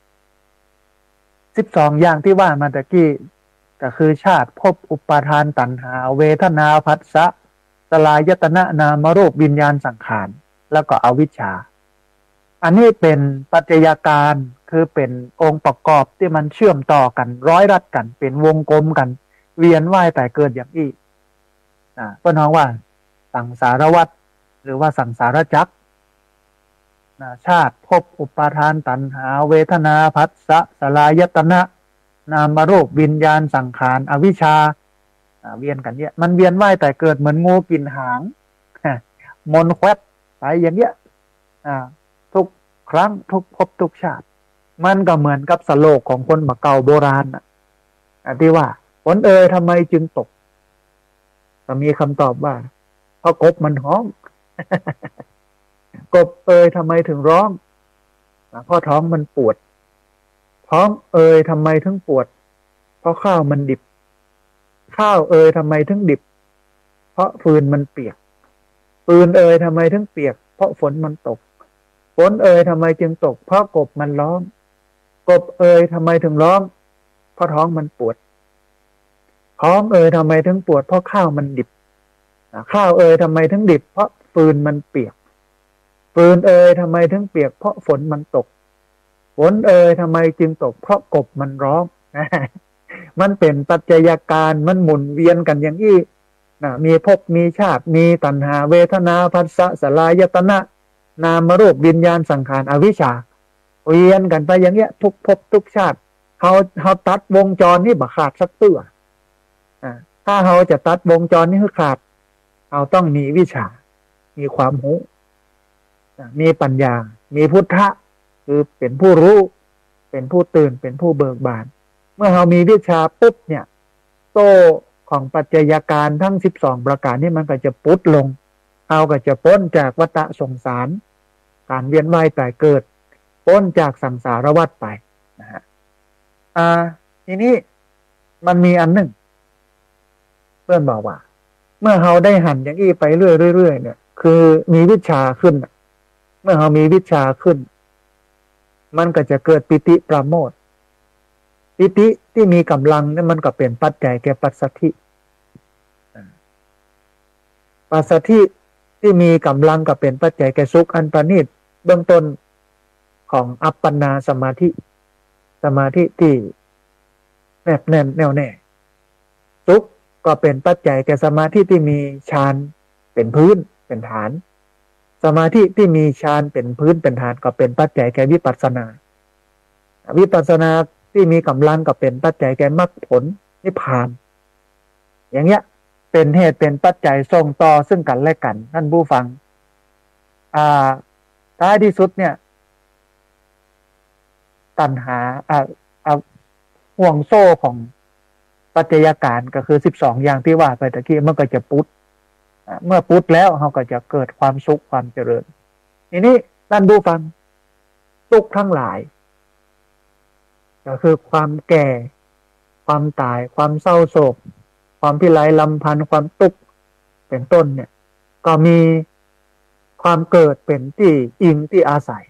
12อย่างที่ว่ามาตะกี้ก็คือชาติภพอุปาทานตัณหาเวทนาผัสสะสลายตนะนามรูปวิญญาณสังขารแล้วก็อวิชชาอันนี้เป็นปัจจัยการคือเป็นองค์ประกอบที่มันเชื่อมต่อกันร้อยรัดกันเป็นวงกลมกันเวียนว่ายแต่เกิดอย่างนี้เพื่อนน้องว่าสังสารวัฏหรือว่าสังสารจักรชาติภพอุปาทานตัณหาเวทนาผัสสะสลายตนะนามรูปวิญญาณสังขารอวิชชาเวียนกันเนี่ยมันเวียนว่ายแต่เกิดเหมือนงูกินหางมนแควบไปอย่างเงี้ยทุกครั้งทุกภพทุกชาติมันก็เหมือนกับสโลกของคนบักเก่าโบราณที่ว่าฝนทำไมจึงตกก็มีคำตอบว่าเพราะกบมันท้องกบทำไมถึงร้องเพราะท้องมันปวดท้องทำไมถึงปวดเพราะข้าวมันดิบข้าวทำไมถึงดิบเพราะฟืนมันเปียกฟืนทำไมถึงเปียกเพราะฝนมันตกฝนทำไมจึงตกเพราะกบมันร้องกบทำไมถึงร้องเพราะท้องมันปวดท้องทำไมถึงปวดเพราะข้าวมันดิบข้าวทำไมถึงดิบเพราะฟืนมันเปียกฟืนทำไมถึงเปียกเพราะฝนมันตกฝนทำไมจึงตกเพราะกบมันร้องมันเป็นปัจจัยการมันหมุนเวียนกันอย่างนี้มีภพมีชาติมีตัณหาเวทนาผัสสะสลายตนะนามรูปวิญญาณสังขารอวิชชาเวียนกันไปอย่างเงี้ยทุกภพทุกชาติเขาตัดวงจรนี่บ่ขาดสักตัวถ้าเขาจะตัดวงจรนี้ให้ขาดเราต้องมีวิชามีความรู้มีปัญญามีพุทธะคือเป็นผู้รู้เป็นผู้ตื่นเป็นผู้เบิกบานเมื่อเรามีวิชาปุ๊บเนี่ยโซ่ของปัจจัยการทั้ง12ประการนี้มันก็จะปุดลงเราก็จะพ้นจากวัฏสงสารการเวียนว่ายตายเกิดพ้นจากสังสารวัฏไปนะฮะทีนี้มันมีอันหนึ่งเพื่อนบอกว่าเมื่อเราได้หันอย่างนี้ไปเรื่อยๆเนี่ยคือมีวิชาขึ้นเมื่อเรามีวิชาขึ้นมันก็จะเกิดปิติปราโมทย์ปิติที่มีกำลังเนี่ยมันก็เป็นปัจจัยแก่ปัสสัทธิปัสสัทธิที่มีกำลังก็เป็นปัจจัยแก่สุขอันประณีตเบื้องต้นของอัปปนาสมาธิสมาธิที่แนบแน่นแน่วแน่สุขก็เป็นปัจจัยแก่สมาธิที่มีฌานเป็นพื้นเป็นฐานสมาธิที่มีฌานเป็นพื้นเป็นฐานก็เป็นปัจจัยแก่วิปัสสนาวิปัสสนาที่มีกำลังก็เป็นปัจจัยแก่มรรคผลนิพพานอย่างเงี้ยเป็นเหตุเป็นปัจจัยส่งต่อซึ่งกันและกันท่านผู้ฟังท้ายที่สุดเนี่ยตัณหาห่วงโซ่ของปัจจัยการก็คือ12อย่างที่ว่าไปตะกี้มันก็จะปุดเมื่อปุดแล้วเขาก็จะเกิดความสุขความเจริญทีนี้ท่านผู้ฟังทุกข์ทั้งหลายก็คือความแก่ความตายความเศร้าโศกความพิไรลำพันธ์ความทุกข์เป็นต้นเนี่ยก็มีความเกิดเป็นที่อิงที่อาศัย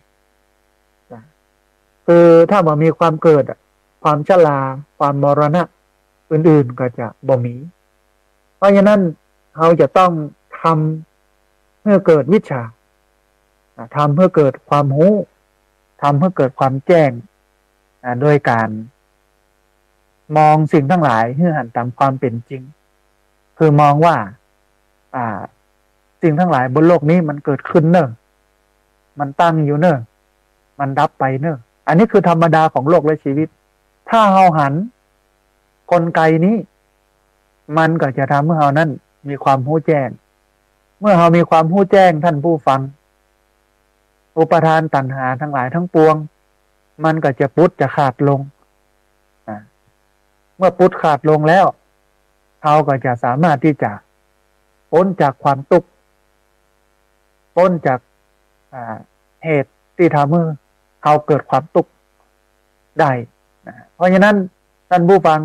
คือถ้ามันมีความเกิดความชราความมรณะอื่นๆก็จะบ่มีเพราะฉะนั้นเราจะต้องทำเพื่อเกิดวิชาทำเพื่อเกิดความรู้ทำเพื่อเกิดความแจ้งโดยการมองสิ่งทั้งหลายให้หันตามความเป็นจริงคือมองว่าสิ่งทั้งหลายบนโลกนี้มันเกิดขึ้นเนอะมันตั้งอยู่เนอะมันดับไปเนอะอันนี้คือธรรมดาของโลกและชีวิตถ้าเราหันกลไกนี้มันก็จะทำให้เรานั้นมีความรู้แจ้งเมื่อเรามีความรู้แจ้งท่านผู้ฟังอุปทานตัณหาทั้งหลายทั้งปวงมันก็จะปุดจะขาดลงเมื่อปุดขาดลงแล้วเราก็จะสามารถที่จะพ้นจากความทุกข์พ้นจากเหตุที่ทำให้เราเกิดความทุกข์ได้เพราะฉะนั้นท่านผู้ฟัง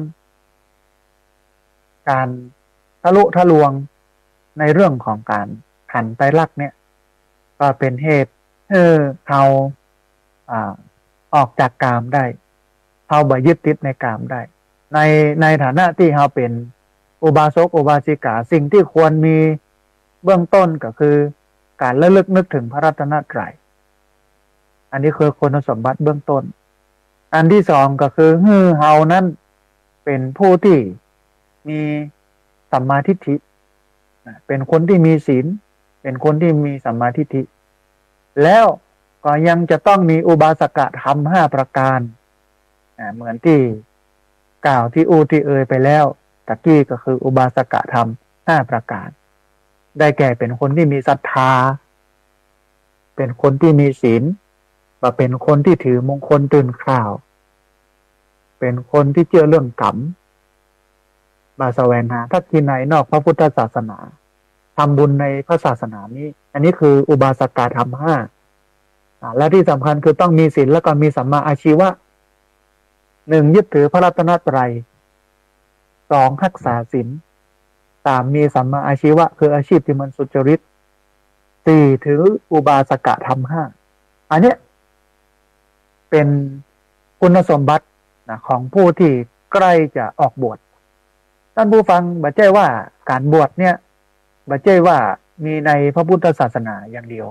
การทะลุทะลวงในเรื่องของการหันไตรลักษณ์เนี่ยก็เป็นเหตุเราออกจากกามได้เราบ่ยึดติดในกามได้ในฐานะที่เราเป็นอุบาสกอุบาสิกาสิ่งที่ควรมีเบื้องต้นก็คือการระลึกนึกถึงพระรัตนตรัยอันนี้คือคุณสมบัติเบื้องต้นอันที่สองก็คือเฮานั้นเป็นผู้ที่มีสัมมาทิฏฐิเป็นคนที่มีศีลเป็นคนที่มีสัมมาทิฏฐิแล้วก็ยังจะต้องมีอุบาสกธรรม5ประการเหมือนที่กล่าวที่ที่เอ่ยไปแล้วตะกี้ก็คืออุบาสกธรรม5ประการได้แก่เป็นคนที่มีศรัทธาเป็นคนที่มีศีลเป็นคนที่ถือมงคลตื่นข่าวเป็นคนที่เชื่อเรื่องกรรมมาแสวงหาทักษิณัยนอกพระพุทธศาสนาทำบุญในพระศาสนานี้อันนี้คืออุบาสกธรรม5และที่สำคัญคือต้องมีศีลแล้วก็มีสัมมาอาชีวะ1ยึดถือพระรัตนตรัย2รักษาศีล3มีสัมมาอาชีวะคืออาชีพที่มันสุจริต4ถืออุบาสกธรรม5อันนี้เป็นคุณสมบัติของผู้ที่ใกล้จะออกบวชท่านผู้ฟังบ่ใช่ว่าการบวชเนี่ยบ่ใช่ว่ามีในพระพุทธศาสนาอย่างเดียว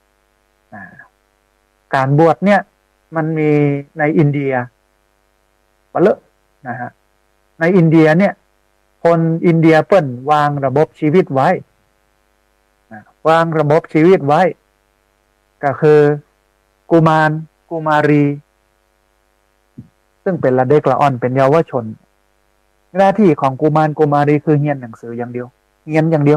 การบวชเนี่ยมันมีในอินเดียบเลอะนะฮะในอินเดียเนี่ยคนอินเดียเปิ้นวางระบบชีวิตไว้วางระบบชีวิตไว้ก็คือกุมารกุมารีซึ่งเป็นละเด็กละอ่อนเป็นเยาวชนหน้าที่ของกุมารกุมารีคือเรียนหนังสืออย่างเดียวเรียนอย่างเดียว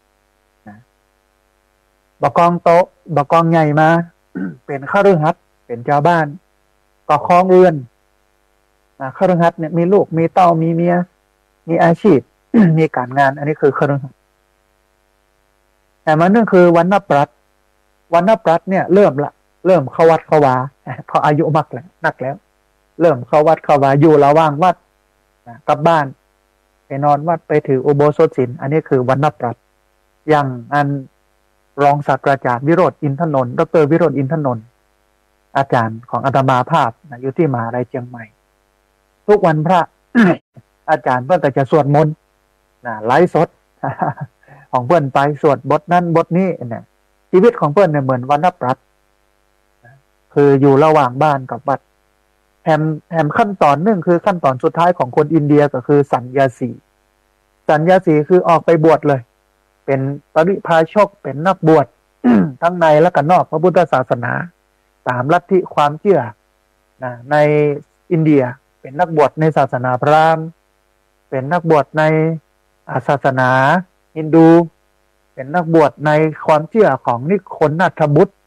บกองโตบกองใหญ่มา เป็นข้าฤหัสถ์เป็นชาวบ้านก็ครองเรือนข้าฤหัสถ์เนี่ยมีลูกมีเต้ามีเมียมีอาชีพ มีการงานอันนี้คือข้าฤหัสถ์แต่มันนั่นคือวันนับรัตวันนับรัตเนี่ยเริ่มเข้าวัดเข้าวาเขาอายุมากแล้วนักแล้วเริ่มเข้าวัดเข้าวาอยู่ระหว่างวัดกลับบ้านไปนอนวัดไปถืออุโบสถศีลอันนี้คือวันนับรัตอย่างอันรองศาสตราจารย์วิโรจน์อินทนนท์ดร.วิโรจน์อินทนนท์อาจารย์ของอาตมาภาพอยู่ที่มหาวิทยาลัยเชียงใหม่ทุกวันพระ อาจารย์เพื่อนก็จะสวดมนต์ไลฟ์สด ของเพื่อนไปสวดบทนั้นบทนี้เนี่ยชีวิตของเพื่อนเนี่ยเหมือนวันนับรัตคืออยู่ระหว่างบ้านกับวัดแถมขั้นตอนหนึ่งคือขั้นตอนสุดท้ายของคนอินเดียก็คือสัญญาสีคือออกไปบวชเลยเป็นปริพาชกเป็นนักบวช ทั้งในและก็นอกพระพุทธศาสนาตามลัทธิความเชื่อในอินเดียเป็นนักบวชในศาสนาพราหมณ์เป็นนักบวชในศาสนาฮินดูเป็นนักบวชในความเชื่อของนิครนัทบุตร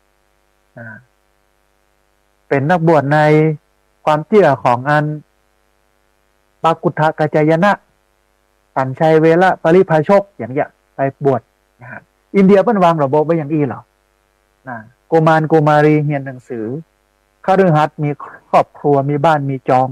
เป็นนักบวชในความเชื่อของอันปากุฏกัจจายนะสัญชัยเวละปริพาชกอย่างเงี้ยไปบวชอินเดียเพิ่นวางระบบไว้อย่างอี้เหรอกุมารกุมารีเรียนหนังสือข้าฤหัสถ์มีครอบครัวมีบ้านมีจอง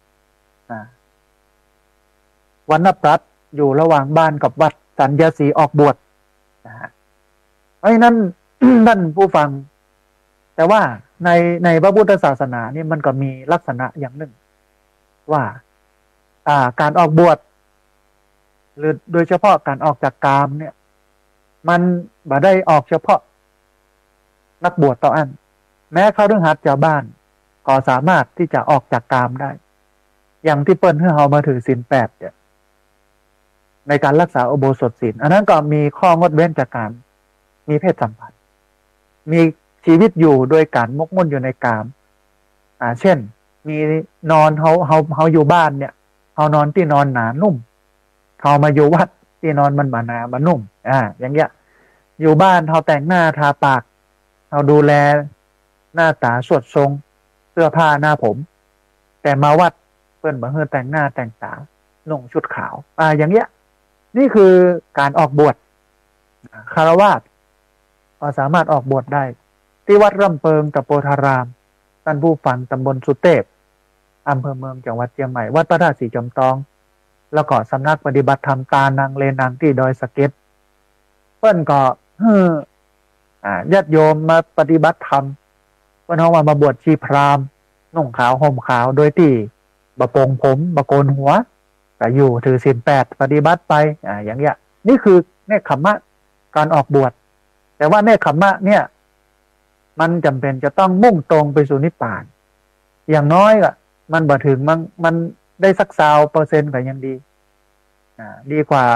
วันนับรัตอยู่ระหว่างบ้านกับวัดสัญญาสีออกบวชเพราะฉะนั้น นั่นผู้ฟังแต่ว่าในพระพุทธศาสนานี่มันก็มีลักษณะอย่างหนึ่งว่าการออกบวชหรือโดยเฉพาะการออกจากกามเนี่ยมันบ่ได้ออกเฉพาะนักบวชต่ออันแม้เขาเรื่องหัดชาวบ้านก็สามารถที่จะออกจากกามได้อย่างที่เปิ้ลให้เรามาถือศีล8เนี่ยในการรักษาอุโบสถศีลอันนั้นก็มีข้องดเว้นจากการมีเพศสัมพันธ์มีชีวิตอยู่โดยการมกมุ่นอยู่ในกามเช่นมีนอนเขาอยู่บ้านเนี่ยเขานอนที่นอนหนานุ่มเขามาอยู่วัดที่นอนมันหนามันนุ่มอย่างเงี้ยอยู่บ้านเขาแต่งหน้าทาปากเขาดูแลหน้าตาสวดทรงเสื้อผ้าหน้าผมแต่มาวัดเพื่อนมาเฮือแต่งหน้าแต่งตานุ่งชุดขาวอย่างเงี้ยนี่คือการออกบวชคฤหัสถ์ก็สามารถออกบวชได้ที่วัดร่ำเปิงตะโปธารามท่านผู้ฟังตำบลสุเทพอำเภอเมืองจังหวัดเชียงใหม่วัดพระธาตุสีจอมทองแล้วก็สำนักปฏิบัติธรรมตานางเลนางที่ดอยสะเก็ดเพิ่นก็ญาติโยมมาปฏิบัติธรรมเพิ่นเอามาบวชชีพราหมณ์นุ่งขาวห่มขาวโดยที่บะโปงผมบะโกนหัวก็อยู่ถือศีล8ปฏิบัติไปอย่างเงี้ยนี่คือเนคขมมะการออกบวชแต่ว่าเนคขมมะเนี่ยมันจำเป็นจะต้องมุ่งตรงไปสู่นิพพานอย่างน้อยก็มันบ่ถึงมันได้สัก20%ก็ยังดีดีกว่า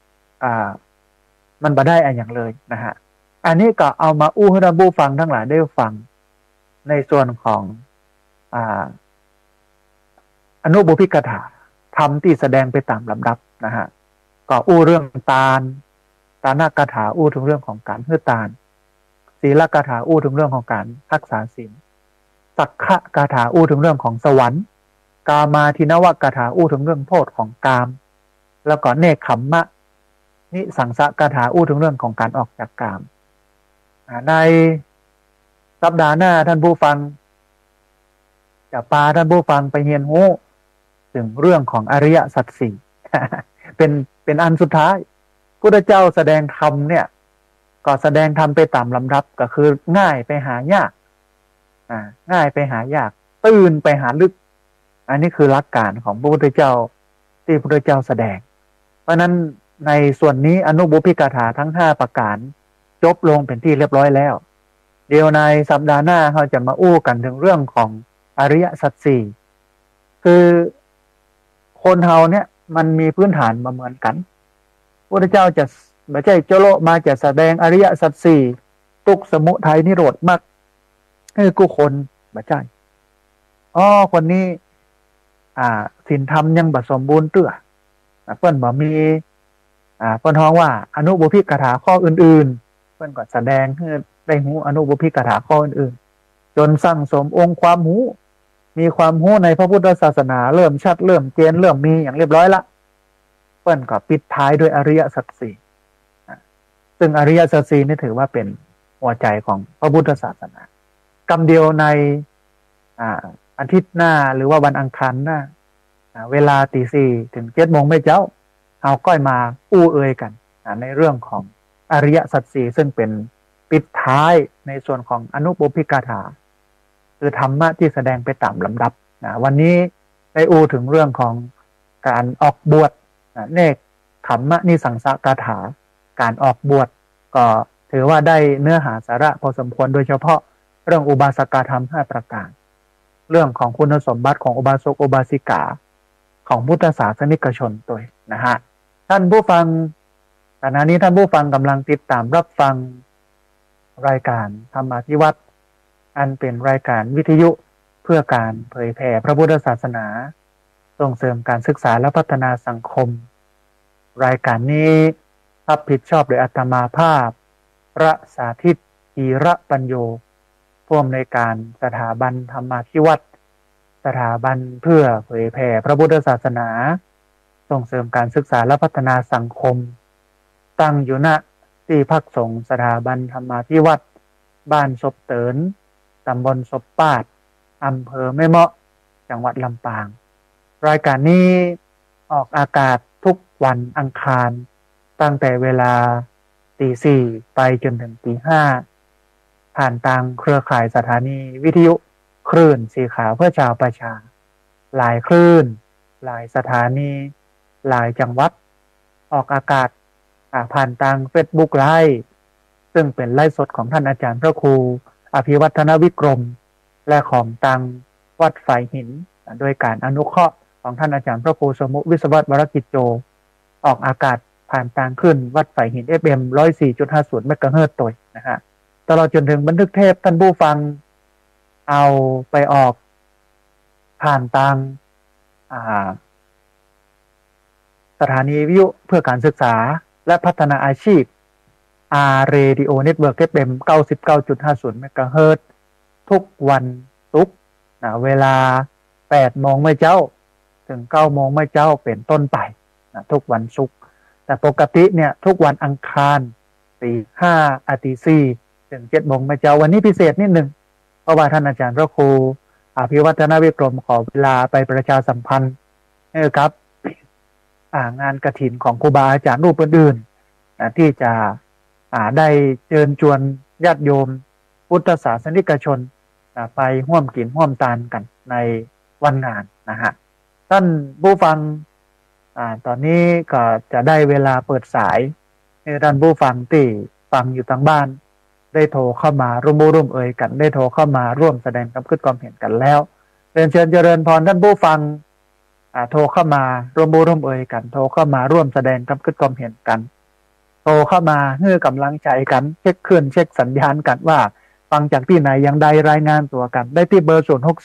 มันบ่ได้อย่างเลยนะฮะอันนี้ก็เอามาอู้ให้ท่านผู้ฟังทั้งหลายได้ฟังในส่วนของอนุบุพิกถาธรรมที่แสดงไปตามลำดับนะฮะก็อู้เรื่องตาลกถาอู้ถึงเรื่องของการเฮือตาลศีลกถาอู้ถึงเรื่องของการรักษาศีลสักขะกถาอู้ถึงเรื่องของสวรรค์กามาทินวกถาอู้ถึงเรื่องโทษของกามแล้วก็เนคขมมะนิสังสกถาอู้ถึงเรื่องของการออกจากกามในสัปดาห์หน้าท่านผู้ฟังจะพาท่านผู้ฟังไปเรียนรู้ถึงเรื่องของอริยสัจสี่ เป็นอันสุดท้ายพุทธเจ้าแสดงธรรมเนี่ยก็แสดงธรรมไปตามลำดับก็คือง่ายไปหายากง่ายไปหายากตื่นไปหาลึกอันนี้คือหลักการของพระพุทธเจ้าที่พระพุทธเจ้าแสดงเพราะนั้นในส่วนนี้อนุบุพิกถาทั้ง5ประการจบลงเป็นที่เรียบร้อยแล้วเดี๋ยวในสัปดาห์หน้าเราจะมาอู้กันถึงเรื่องของอริยสัจสี่คือคนเฮาเนี่ยมันมีพื้นฐานมาเหมือนกันพระพุทธเจ้าจะไม่ใช่เจโลมาจะแสดงอริยสัจสี่ทุกข์สมุทัยนิโรธมรรคให้กูคนไม่ใช่คนนี้ศีลธรรมยังบ่สมบูรณ์เตื้อเพิ่นบ่มีเพิ่นฮ้องว่าอนุบุพิกถาข้ออื่นๆเพิ่นก็แสดงให้ได้หูอนุบุพิกถาข้ออื่นๆจนสั่งสมองค์ความรู้มีความรู้ในพระพุทธศาสนาเริ่มชัดเริ่มเจนเริ่มมีอย่างเรียบร้อยละเพิ่นก็ปิดท้ายด้วยอริยสัจสี่ซึ่งอริยสัจสี่นี่ถือว่าเป็นหัวใจของพระพุทธศาสนากำเดียวในอาทิตย์หน้าหรือว่าวันอังคารหน้าเวลา 4:00 ถึง 7:00 ไม่เจ้าเอาก้อยมาอู้เอ่ยกันในเรื่องของอริยสัจสี่ซึ่งเป็นปิดท้ายในส่วนของอนุบุพิกถาคือธรรมะที่แสดงไปตามลำดับวันนี้ได้อู้ถึงเรื่องของการออกบวชเนกขมมะนิสังสกถาการออกบวชก็ถือว่าได้เนื้อหาสาระพอสมควรโดยเฉพาะเรื่องอุบาสกธรรม5ประการเรื่องของคุณสมบัติของอุบาสกอุบาสิกาของพุทธศาสนิกชนตัวนะฮะท่านผู้ฟังขณะนี้ท่านผู้ฟังกำลังติดตามรับฟังรายการธรรมาภิวัตรอันเป็นรายการวิทยุเพื่อการเผยแผ่พระพุทธศาสนาส่งเสริมการศึกษาและพัฒนาสังคมรายการนี้รับผิดชอบโดยอาตมาภาพพระสาธิตอีระปัญโยผู้อำนวยการสถาบันธรรมาภิวัตรสถาบันเพื่อเผยแผ่พระพุทธศาสนาส่งเสริมการศึกษาและพัฒนาสังคมตั้งอยู่ณที่พักสงฆ์สถาบันธรรมาภิวัตรบ้านศพเตินตำบลศพปาดอำเภอแม่เมาะจังหวัดลำปางรายการนี้ออกอากาศทุกวันอังคารตั้งแต่เวลา 4:00 ไปจนถึง 5:00 ผ่านทางเครือข่ายสถานีวิทยุคลื่นสีขาวเพื่อชาวประชาหลายคลื่นหลายสถานีหลายจังหวัดออกอากาศผ่านทาง Facebook Live ซึ่งเป็นไลฟ์สดของท่านอาจารย์พระครูอภิวัฒนวิกรมและของตังวัดฝ่ายหินโดยการอนุเคราะห์ของท่านอาจารย์พระครูสมุวิศวัตรวรกิจโจออกอากาศผ่านทางขึ้นวัดฝ่ายหิน FM 104.50 เมกะเฮิรตซ์ตัวนะฮะตลอดจนถึงบันทึกเทปท่านผู้ฟังเอาไปออกผ่านทางสถานีวิทยุเพื่อการศึกษาและพัฒนาอาชีพRadio Network FM 99.50 เมกะเฮิรตซ์ทุกวันศุกร์เวลา 8:00 ไม่เจ้าถึง 9:00 ไม่เจ้าเป็นต้นไปทุกวันศุกร์แต่ปกติเนี่ยทุกวันอังคาร 4:05 4:00 ถึง 7:00 ไม่เจ้าวันนี้พิเศษนิดนึงเพราะว่าท่านอาจารย์พระครูอภิวัฒนวิกรมขอเวลาไปประชาสัมพันธ์ครับงานกฐินของครูบาอาจารย์รูปอื่นๆที่จะได้เชิญชวนญาติโยมพุทธศาสนิกชนไปร่วมกินร่วมทานกันในวันงานนะฮะท่านผู้ฟังตอนนี้ก็จะได้เวลาเปิดสายให้ท่านผู้ฟังที่ฟังอยู่ทางบ้านได้โทรเข้ามาร่วมร่วมเอ่ยกันได้โทรเข้ามาร่วมแสดงความคิดความเห็นกันแล้วเรียนเชิญเจริญพรท่านผู้ฟังโทรเข้ามาร่วมร่วมเอ่ยกันโทรเข้ามาร่วมแสดงความคิดความเห็นกันโทรเข้ามาเพื่อกำลังใจกันเช็คคลื่นเช็คสัญญาณกันว่าฟังจากที่ไหนอย่างใดรายงานตัวกันได้ที่เบอร์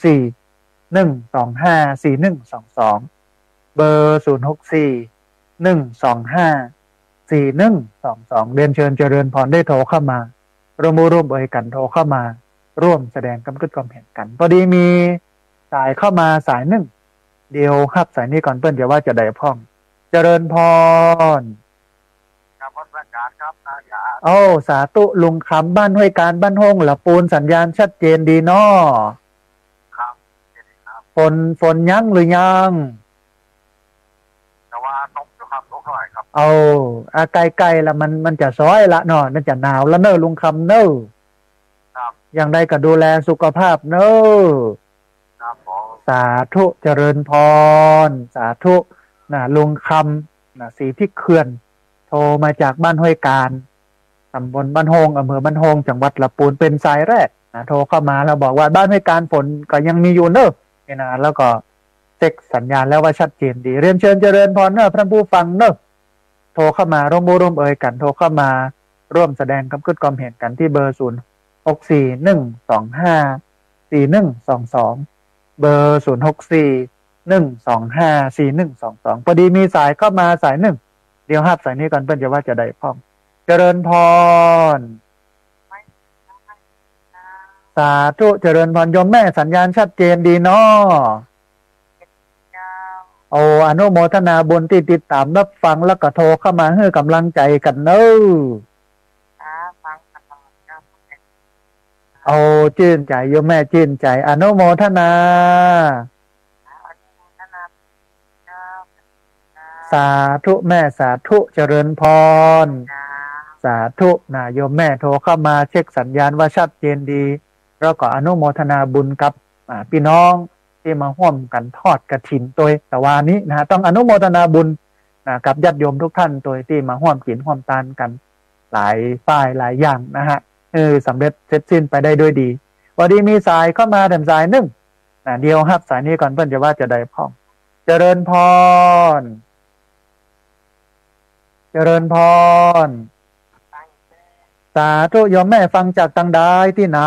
064 125 4122เบอร์064 125 4122เรียนเชิญเจริญพรได้โทรเข้ามาร่วมเอ่ยกันโทรเข้ามาร่วมแสดงความคิดความเห็นกันพอดีมีสายเข้ามาสายหนึ่งเดียวครับสายนี้ก่อนเปิ้นจะว่าจะได้พ้องเจริญพรครับประกาศครับอาจารย์โอ้สาธุลุงคำบ้านห้วยการบ้านห้องละปูนสัญญาณชัดเจนดีเนาะครับฝนยั้งหรือยังแต่ว่าตกอยู่ครับตกเท่าไหร่ครับเอาไกลๆละมันจะซ้อยละเนาะมันจะหนาวแล้วเนอะลุงคำเนอะครับอย่างใดก็ดูแลสุขภาพเนอะครับผมสาธุเจริญพรสาธุนะลุงคำนะสีที่เขื่อนโทรมาจากบ้านห้วยการตำบลบ้านโฮงอำเภอบ้านโฮงจังหวัดลำพูนเป็นสายแรกนะโทรเข้ามาแล้วบอกว่าบ้านห้วยการฝนก็ยังมีอยู่เนอะนี่นะแล้วก็เช็คสัญญาณแล้วว่าชัดเจนดีเรียนเชิญเจริญพรเนอะพระผู้ฟังเนอะโทรเข้ามาร่วมเอ่ยกันโทรเข้ามาร่วมแสดงความคิดความเห็นกันที่เบอร์064 125 4122เบอร์064 125 4122พอดีมีสายเข้ามาสายหนึ่งเดี๋ยวฮับสายนี้ก่อนเพื่อนจะว่าจะได้พร้อมเจริญพรสาธุเจริญพรโยมแม่สัญญาณชัดเจนดีเนาะโอ้อนุโมทนาบุญที่ติดตามรับฟังแล้วก็โทรเข้ามาให้กำลังใจกันเนอะฟังตลอดครับโอ้ชื่นใจโยมแม่ชื่นใจอนุโมทนาสาธุแม่สาธุเจริญพรสาธุนะโยมแม่โทรเข้ามาเช็คสัญญาณว่าชัดเจนดีแล้วก็อนุโมทนาบุญกับพี่น้องที่มาร่วมกันทอดกฐินตัวแต่ว่านี้นะต้องอนุโมทนาบุญนะกับญาติโยมทุกท่านตัวที่มาร่วมกินร่วมทานกันหลายฝ่ายหลายอย่างนะฮะสำเร็จเสร็จสิ้นไปได้ด้วยดีวันนี้มีสายเข้ามาแต่สายหนึ่งนะเดียวครับสายนี้ก่อนเพื่อนจะว่าจะได้พ้องเจริญพรเจริญพรสาธุโยมแม่ฟังจากตังใดที่ไหน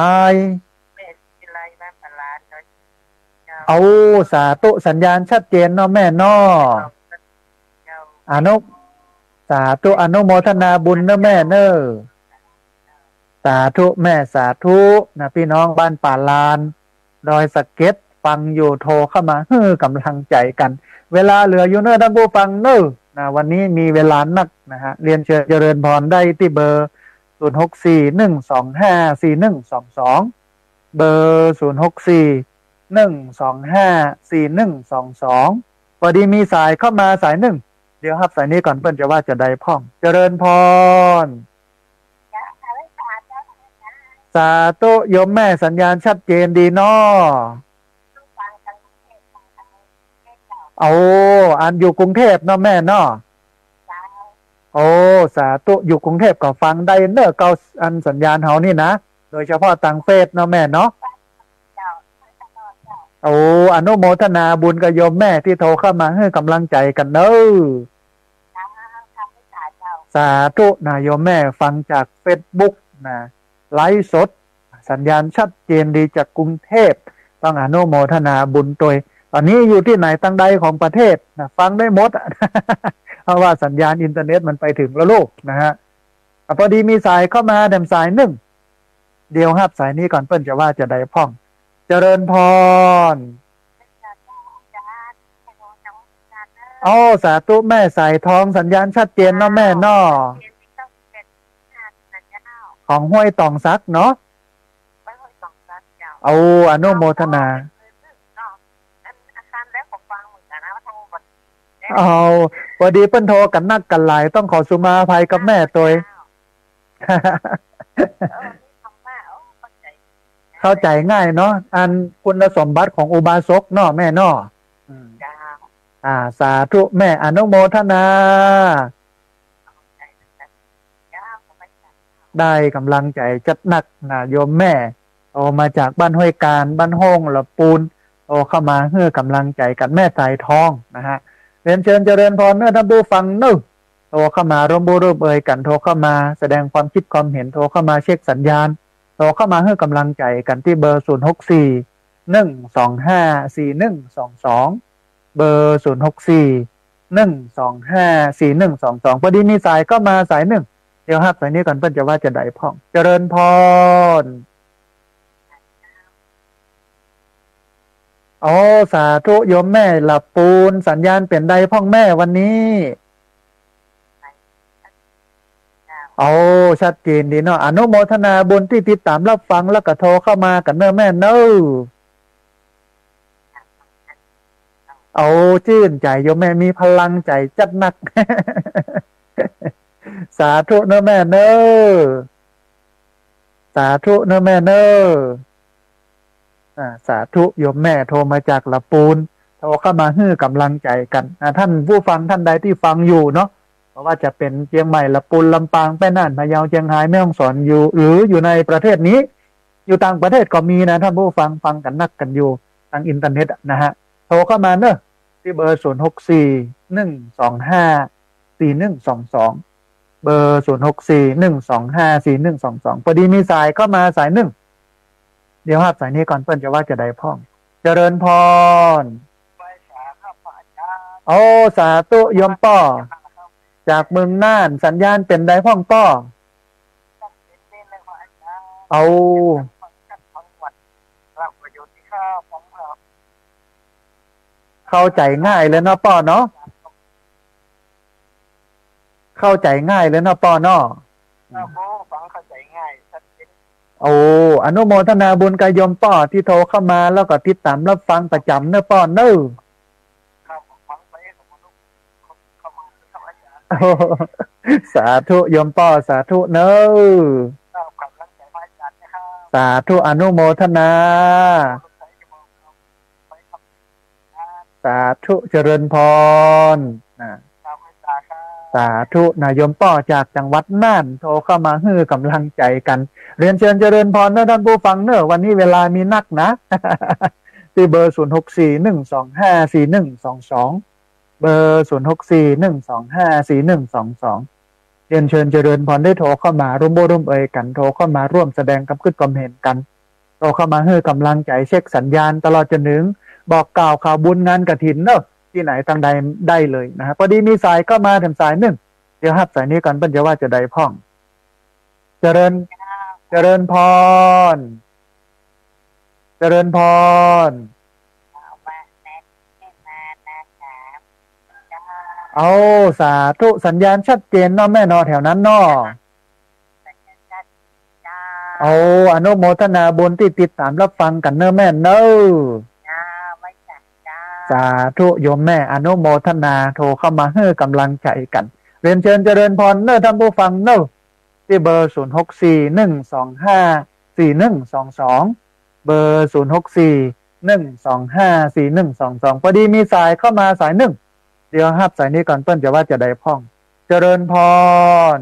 เอาสาธุสัญญาณชัดเจนเนาะแม่เนาะอนุสาธุอนุโมทนาบุญเนาะแม่เนอะสาธุแม่สาธุนะพี่น้องบ้านป่าลานดอยสะเก็ดฟังอยู่โทรเข้ามากำลังใจกันเวลาเหลืออยู่เนอะท่านผู้ฟังเนอะนะวันนี้มีเวลานักนะฮะเรียนเชิญเจริญพรได้ที่เบอร์064 125 4122เบอร์064 125 4122พอดีมีสายเข้ามาสายหนึ่งเดี๋ยวครับสายนี้ก่อนเพื่อนจะว่าจะได้พ้องเจริญพรสาธุโยมแม่สัญญาณชัดเจนดีเนาะเอาอันอยู่กรุงเทพเนาะแม่เนาะโอ้สาธุอยู่กรุงเทพก็ฟังได้เนอะเกาอันสัญญาณเฮานี่นะโดยเฉพาะทางเฟซเนาะแม่เนาะโอ้อนุโมทนาบุญกับโยมแม่ที่โทรเข้ามาให้กำลังใจกันเนอะสาธุนะโยมแม่ฟังจากเฟซบุ๊กนะไลฟ์สดสัญญาณชัดเจนดีจากกรุงเทพต้องอนุโมทนาบุญตัวตอนนี้อยู่ที่ไหนตั้งใดของประเทศนะฟังได้หมด เพราะว่าสัญญาณอินเทอร์เน็ตมันไปถึงแล้วโลกนะฮะพอดีมีสายเข้ามาแดมสายหนึ่งเดียวครับสายนี้ก่อนเปิ้นจะว่าจะได้พ้องเจริญพรโอ้สาธุแม่สายทองสัญญาณชัดเจนเนาะแม่เนาะของห้วยตองซักเนาะเอาอนุโมทนาเอาพอดีเปิ้นโทรกันนักกันหลายต้องขอสุมาภัยกับแม่ตัวเข้าใจง่ายเนาะอันคุณสมบัติของอุบาสกเนาะแม่เนาะสาธุแม่อนุโมทนาได้กำลังใจจัดหนักนะโยมแม่โอมาจากบ้านห้วยการบ้านห้องละปูนโอเข้ามาเพื่อกำลังใจกันแม่สายทองนะฮะเรียนเชิญเจริญพรเนื้อท่านผู้ฟังเนื้อโทรเข้ามาร่วมบูร่วมเอ่ยกันโทรเข้ามาแสดงความคิดความเห็นโทรเข้ามาเช็คสัญญาณโทรเข้ามาเพื่อกำลังใจกันที่เบอร์064 125 4122เบอร์064 125 4122พอดีมีสายก็มาสายหนึ่งเดี๋ยวครับสายนี้ก่อนเพื่อนจะว่าจะได้พ่องเจริญพรโอ้สาธุโยมแม่หลับปูนสัญญาณเปลี่ยนใดพ่องแม่วันนี้โอ้ชัดเจนดีเนาะอนุโมทนาบุญที่ติดตามรับฟังแล้วก็โทรเข้ามากันเนอะแม่เนอะเอาชื่นใจโยมแม่มีพลังใจจัดหนัก สาธุเนอะแม่เนอะสาธุเนอะแม่เนอะสาธุโยมแม่โทรมาจากละปูนโทรเข้ามาให้กำลังใจกันท่านผู้ฟังท่านใดที่ฟังอยู่เนาะเพราะว่าจะเป็นเชียงใหม่ละปูนลำปางแม่น่านพะเยาเชียงรายแม่ฮ่องสอนอยู่หรืออยู่ในประเทศนี้อยู่ต่างประเทศก็มีนะท่านผู้ฟังฟังกันนักกันอยู่ทางอินเทอร์เน็ตนะฮะโทรเข้ามาเนอะที่เบอร์064 125 4122เบอร์064 125 4122พอดีมีสายเข้ามาสายหนึ่งเดี๋ยวครับสายนี้ก่อนเพื่อนจะว่าจะได้พ่องเจริญพรโอ้สาธุโยมป้อจากเมืองน่านสัญญาณเป็นได้พ่องป้อเอาเข้าใจง่ายเลยเนาะป้อเนาะเข้าใจง่ายเลยเนาะป้อเนาะฟังเข้าใจง่ายโอ้อนุโมทนาบุญกับโยมป้อที่โทรเข้ามาแล้วก็ติดตามรับฟังประจำเนอะป้อเนอะสาธุโยมป้อสาธุเนอะสาธุอนุโมทนาสาธุเจริญพรสาธุนายโยมป้อจากจังหวัดน่านโทรเข้ามาให้กำลังใจกันเรียนเชิญเจริญพรเนอะท่านผู้ฟังเนอะวันนี้เวลามีนักนะที่เบอร์064 125 4122เบอร์064 125 4122เรียนเชิญเจริญพรได้โทรเข้ามาร่วมโบร่วมเอ่ยกันโทรเข้ามาร่วมแสดงความคิดความเห็นกันโทรเข้ามาให้กำลังใจเช็คสัญญาณตลอดจนถึงบอกกล่าวข่าวบุญงานกฐินเนอะที่ไหนทางใดได้เลยนะฮะพอดีมีสายเข้ามาถึงสายหนึ่งเดี๋ยวครับสายนี้ก่อนเพิ่นจะว่าจะได้พ่องเจริญพรเจริญพรเอาสาธุสัญญาณชัดเจนเนาะแม่นอแถวนั้นเนาะเอาอนุโมทนาบุญที่ติดตามรับฟังกันเนอะแม่เนอะสาธุโยมแม่อนุโมทนาโทรเข้ามาให้กำลังใจกันเรียนเชิญเจริญพรเนอะท่านผู้ฟังเนอะที่เบอร์064 125 4122เบอร์064 125 4122พอดีมีสายเข้ามาสายหนึ่งเดี๋ยวครับสายนี้ก่อนเปิ้นจะว่าจะได้พ่องเจริญพร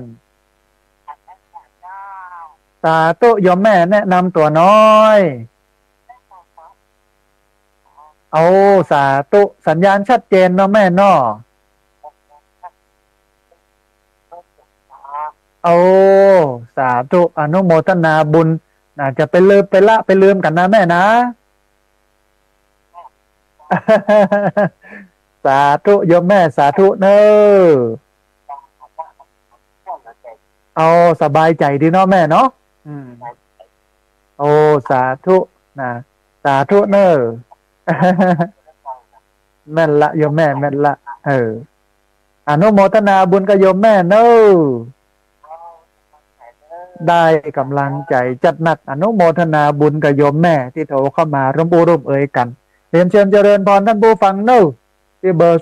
สาธุโยมแม่แนะนำตัวน้อยเอาสาธุสัญญาณชัดเจนเนาะแม่เนาะเอาสาธุอนุโมทนาบุญน่าจะไปลืมไปละไปลืมกันนะแม่นะ สาธุโยมแม่สาธุเนอะเอาสบายใจดีเนาะแม่เนาะโอ้สาธุนะสาธุเนอะแม่นละโยมแม่แม่นละอนุโมทนาบุญกับโยมแม่เนอะได้กำลังใจจัดหนักอนุโมทนาบุญกับโยมแม่ที่โทรเข้ามาร่วมบุญร่วมเอ่ยกันเรียนเชิญเจริญพรท่านผู้ฟังเนอะที่เบอร์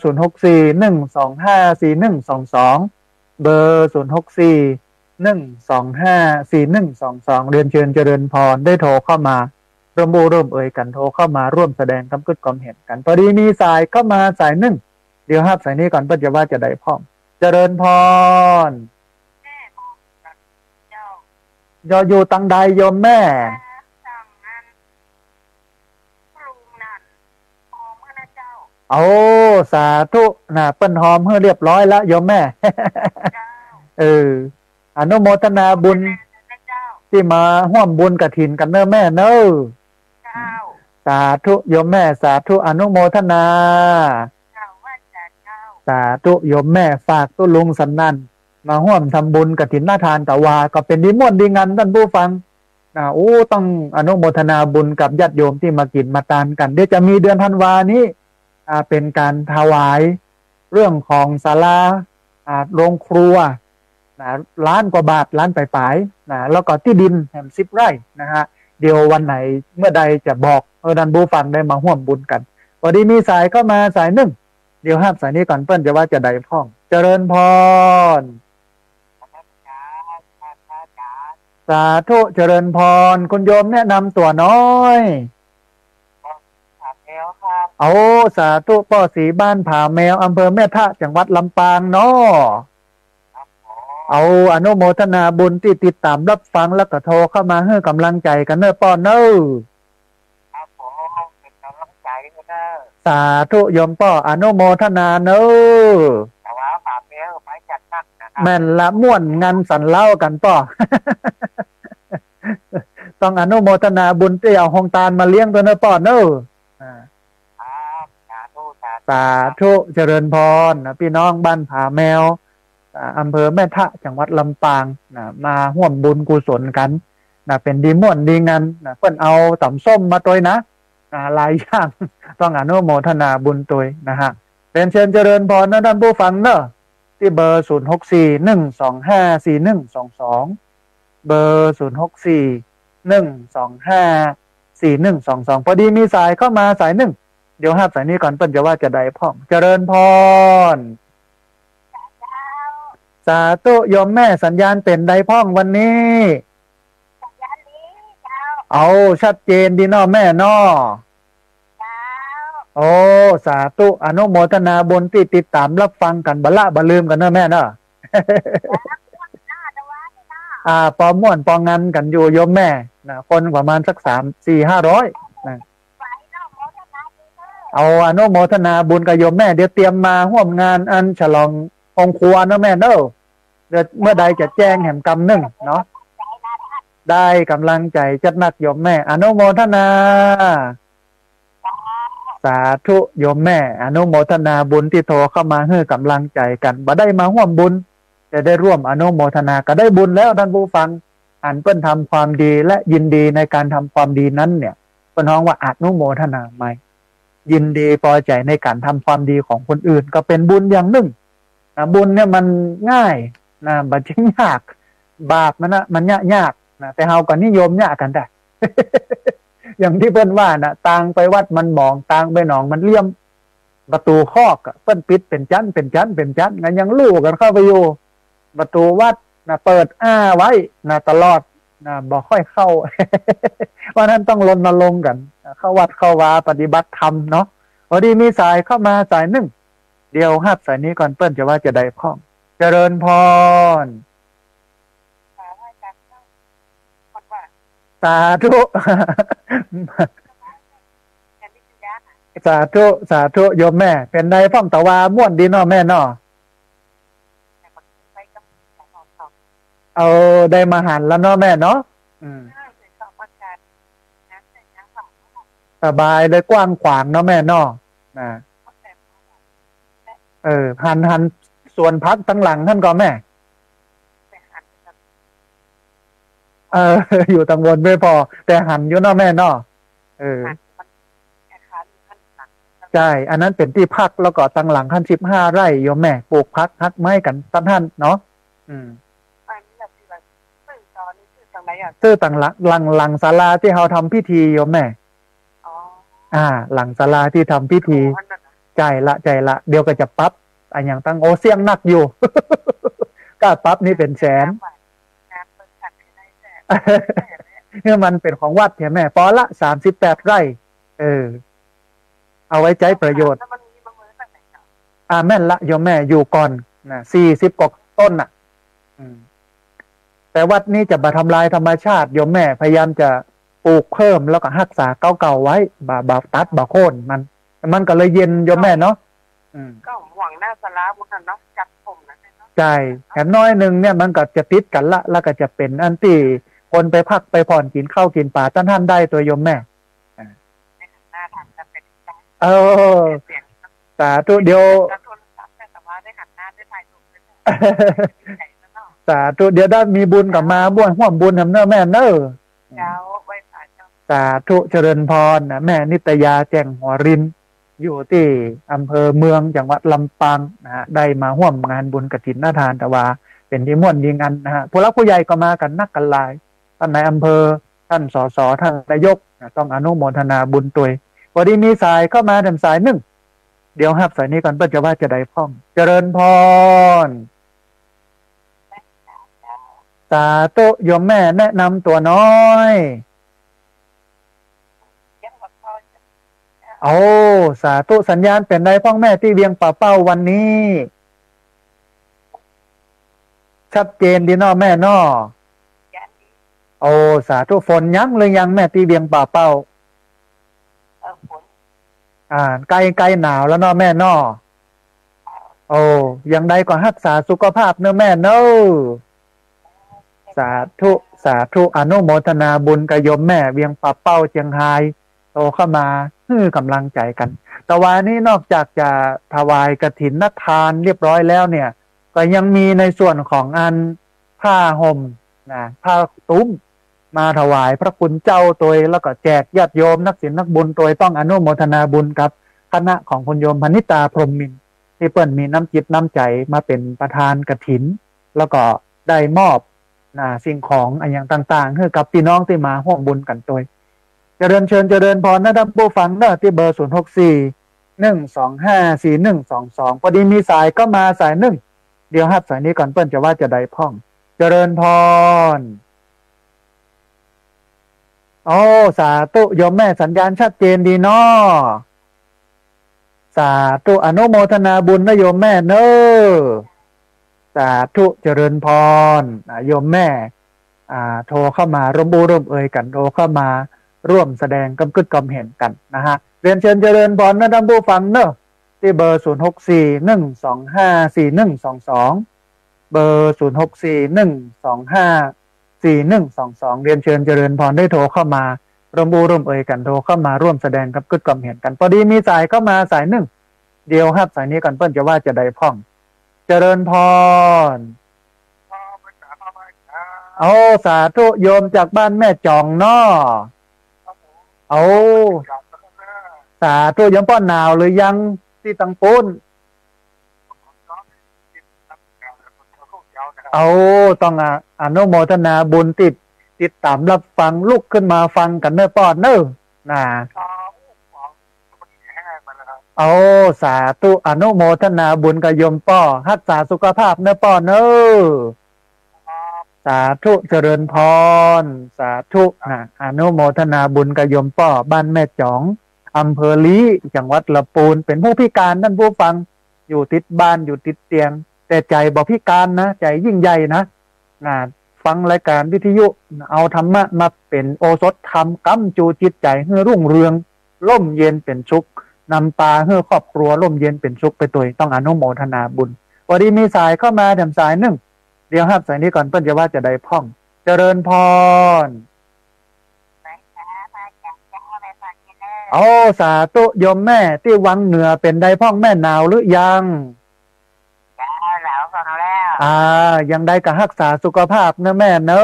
064 125 4122เบอร์064 125 4122เรียนเชิญเจริญพรได้โทรเข้ามาร่วมบูร่วมเอ่ยกันโทรเข้ามาร่วมแสดงความคิดความเห็นกันพอดีมีสายเข้ามาสายหนึ่งเดี๋ยวครับสายนี้ก่อนเพื่อจะว่าจะได้พ่อเจริญพรยออยู่ตังใดโยมแม่สั่งงานปรุงนั่นหอมพระเจ้าโอ้สาธุน่ะเปิ้นหอมเฮ้อเรียบร้อยแล้วโยมแม่เจ้าเอออนุโมทนาบุญที่มาร่วมบุญกฐินกันเนอะแม่เนอะเจ้าสาธุโยมแม่สาธุอนุโมทนาเจ้าว่าจะเจ้าสาธุโยมแม่ฝากตุลุงสันนันมาร่วมทำบุญกฐินหน้าทานตะวาก็เป็นดีม่วนดีงานท่านผู้ฟังโอ้ต้องอนุโมทนาบุญกับญาติโยมที่มากินมาทานกันเดี๋ยวจะมีเดือนธันวานี้เป็นการถวายเรื่องของศาลาโรงครัวล้านกว่าบาทล้านปลายๆแล้วก็ที่ดินแห่ง10 ไร่นะฮะเดี๋ยววันไหนเมื่อใดจะบอกดันบูฟังได้มาร่วมบุญกันพอดีมีสายเข้ามาสายหนึ่งเดี๋ยวห้ามสายนี้ก่อนเปิ้ลจะว่าจะได้พ่องเจริญพรสาธุเจริญพรคุณโยมแนะนำตัวน้อยเอาสาธุป้อสีบ้านผาแมวอำเภอแม่ทะจังหวัดลำปางเนาะเอาอนุโมทนาบุญที่ติดตามรับฟังแล้วก็โทรเข้ามาให้กำลังใจกันเนอะป้อเนอะครับผมเป็นกำลังใจเนอะสาธุโยมป้ออนุโมทนาเนอะแต่ว่าฝากเมียไปจัดนักนะครับแม่นละม่วนงานสันเล่ากันป้อ ต้องอนุโมทนาบุญที่เอาหงตาลมาเลี้ยงตัวเนอะป้อเนอะสาธุเจริญพรนะพี่น้องบ้านผาแมวอำเภอแม่ทะจังหวัดลำปางมาร่วมบุญกุศลกันเป็นดีม่วนดีงานเพิ่นเอาต่ำส้มมาตัวนะหลายอย่างต้องอนุโมทนาบุญตัวนะฮะเป็นเชิญเจริญพรนะท่านผู้ฟังเนอะที่เบอร์0641254122เบอร์0641254122พอดีมีสายเข้ามาสายหนึ่งเดี๋ยวห้าสายนี้ก่อนเปิ้ลจะว่าจะได้พ่องเจริญพรสาธุโยมแม่สัญญาณเป็นไดพ่องวันนี้สัญญาณนี้เจ้าเอาชัดเจนดีเนาะแม่เนาะเจ้าโอ้สาธุอนุโมทนาบุญที่ติดตามรับฟังกันบละบลืมกันเนาะแม่เนาะปอม่วนปองงันกันอยู่โยมแม่คนประมาณสัก300-400นะเอาอนุโมทนาบุญกับโยมแม่เดี๋ยวเตรียมมาร่วมงานอันฉลององครัวนะแม่เนอะเมื่อใดจะแจ้งแห่งกรรมหนึ่งเนาะได้กำลังใจจัดนักโยมแม่อนุโมทนาสาธุโยมแม่อนุโมทนาบุญที่โทรเข้ามาให้กำลังใจกันบ่ได้มาร่วมบุญจะได้ร่วมอนุโมทนาก็ได้บุญแล้วท่านผู้ฟังอันเปิ้นทำความดีและยินดีในการทำความดีนั้นเนี่ยเปิ้นฮ้องว่าอนุโมทนาไหมยินดีพอใจในการทำความดีของคนอื่นก็เป็นบุญอย่างหนึ่งบุญเนี่ยมันง่ายบัดยากบาปมันยากแต่เฮาก็นิยมยากกันได้ อย่างที่เพิ่นว่าต่างไปวัดมันหมองต่างไปหนองมันเลี่ยมประตูคอกเพิ่นปิดเป็นชั้นงั้นยังลู่กันเข้าไปอยู่ประตูวัดเปิดไว้ตลอดบ่ค่อยเข้า เพราะนั้นต้องรณรงค์กันเข้าวัดเข้าวาปฏิบัติธรรมเนาะพอดีมีสายเข้ามาสายหนึ่งเดี๋ยวฮับสายนี้ก่อนเปิ้ลจะว่าจะได้พ่องเจริญพรสาธุสาธุโยมแม่เป็นไดพ่องตะวาม่วนดีเนาะแม่เนาะเอาได้มาหันแล้วเนาะแม่เนาะสบายเลยกว้างขวางเนาะแม่เนาะหันส่วนพักทั้งหลังท่านก็แม่อยู่ตังวนไม่พอแต่หันอยู่เนาะแม่เนาะใช่อันนั้นเป็นที่พักแล้วก็ตังหลังขั้น15 ไร่โยมแม่ปลูกพักฮักไม้กันท่านเนาะตื้อต่างหลังศาลาที่เขาทำพิธีโยมแม่หลังศาลาที่ทำพิธีใจละเดี๋ยวก็จะปั๊บอย่างตั้งโอเสียงนักอยู่ก็ปั๊บนี่เป็นแสนเนี่ยมันเป็นของวัดใช่ไหมปอละ38 ไร่เอาไว้ใช้ประโยชน์แม่นละโยมแม่อยู่ก่อน40 กว่าต้นแต่วัดนี้จะมาทำลายธรรมชาติโยมแม่พยายามจะปลูกเพิ่มแล้วก็รักษาเก่าๆไว้บาตัดบาโค่นมันก็เลยเย็นโยมแม่เนาะก็หวังหน้าสลาบุญเนาะจัดผมนะเนาะใช่แถมน้อยหนึ่งเนี่ยมันก็จะติดกันละแล้วก็จะเป็นอันที่คนไปพักไปผ่อนกินข้าวกินปลาท่านได้ตัวโยมแม่หน้าทางจะเป็นสาธุเดียวสาธุเดี๋ยวได้มีบุญกับมาบ้วนห่วมบุญทำเน้อแม่เน้อสาธุเจริญพรนะแม่นิตยาแจ้งหัวรินอยู่ที่อำเภอเมืองจังหวัดลำปางนะฮะได้มาห่วมงานบุญกฐินหน้าทานแต่ว่าเป็นที่ม่วนดีงันนะฮะผู้รักผู้ใหญ่ก็มากันนักกันหลายท่านนายอำเภอท่านสสท่านนายกต้องอนุโมทนาบุญตัวยพอดีมีสายเข้ามาทำสายหนึ่งเดี๋ยวฮับสายนี้ก่อนเพื่อจะว่าจะได้พ้องเจริญพรสาธุโยมแม่แนะนำตัวน้อยโอ้สาธุสัญญาณเป็นได้พ่อแม่ที่เวียงป่าเป้าวันนี้ชัดเจนดีเนาะแม่เนาะโอ้สาธุฝนยังหรือยังแม่ที่เวียงป่าเป้าใกล้หนาวแล้วเนาะแม่เนาะโอ้ยังใดก็รักษาสุขภาพเนาะแม่เนาะสาธุอนุโมทนาบุญกับโยมแม่เวียงป่าเป้าเชียงรายโตเข้ามาฮื้อกำลังใจกันแต่วันนี้นอกจากจะถวายกฐินนทานเรียบร้อยแล้วเนี่ยก็ยังมีในส่วนของอันผ้าห่มนะผ้าตุ้มมาถวายพระคุณเจ้าตัวแล้วก็แจกญาติโยมนักศีลนักบุญตัวต้องอนุโมทนาบุญกับคณะของคุณโยมพนิตาพรหมมินทร์ที่เปิ้นมีน้ำจิตน้ำใจมาเป็นประธานกฐินแล้วก็ได้มอบสิ่งของอย่างต่างๆให้กับพี่น้องที่มาร่วมบุญกันตัวเจริญเชิญเจริญพรนะท่านผู้ฟังเนอะที่เบอร์0641254122พอดีมีสายก็มาสายหนึ่งเดี๋ยวฮับสายนี้ก่อนเปิ้นจะว่าจะได้พ้องเจริญพรโอ้สาธุโยมแม่สัญญาณชัดเจนดีเนาะสาธุอนุโมทนาบุญนะโยมแม่เนอะสาธุเจริญพรโยมแม่โทรเข้ามาร่วมบูร่วมเอ่ยกันโทรเข้ามาร่วมแสดงกำกึดกำเห็นกันนะฮะเรียนเชิญเจริญพรนะท่านผู้ฟังเนอะที่เบอร์0641254122เบอร์0641254122เรียนเชิญเจริญพรได้โทรเข้ามาร่วมบูร่วมเอ่ยกันโทรเข้ามาร่วมแสดงกำกึดกำเห็นกันพอดีมีสายเข้ามาสายหนึ่งเดียวครับสายนี้ก่อนเปิ้นจะว่าจะได้พ้องเจริญพรโอ้สาธุโยมจากบ้านแม่จองเนาะโอ้สาธุยังป้อนหนาวหรือยังที่ตังปูนเอาต้องอนุโมทนาบุญติดตามรับฟังลุกขึ้นมาฟังกันเนื้อป้อนเนื้อนะเอาสาธุอนุโมทนาบุญกับโยมป้อรักษาสุขภาพเนื้อป้อนเนื้อสาธุเจริญพรสาธุอนุโมทนาบุญกับโยมป้อบ้านแม่จ๋องอำเภอลี้จังหวัดลำพูนเป็นผู้พิการท่านผู้ฟังอยู่ติดบ้านอยู่ติดเตียงแต่ใจบ่พิการนะใจยิ่งใหญ่นะฟังรายการวิทยุเอาธรรมะมาเป็นโอสถธรรมกำจูจิตใจให้รุ่งเรืองร่มเย็นเป็นสุขนำปาให้ครอบครัวร่มเย็นเป็นสุขไปตัวต้องอนุโมทนาบุญวันนี้มีสายเข้ามาแถมสายหนึ่งเดี๋ยวครับสายนี้ก่อนเพิ่นจะว่าจะได้พ้องเจริญพรโอ้สาธุโยมแม่ที่วังเหนือเป็นได้พ้องแม่หนาวหรือยังหนาวฟังแล้วยังได้กับรักษาสุขภาพนะแม่เนอะ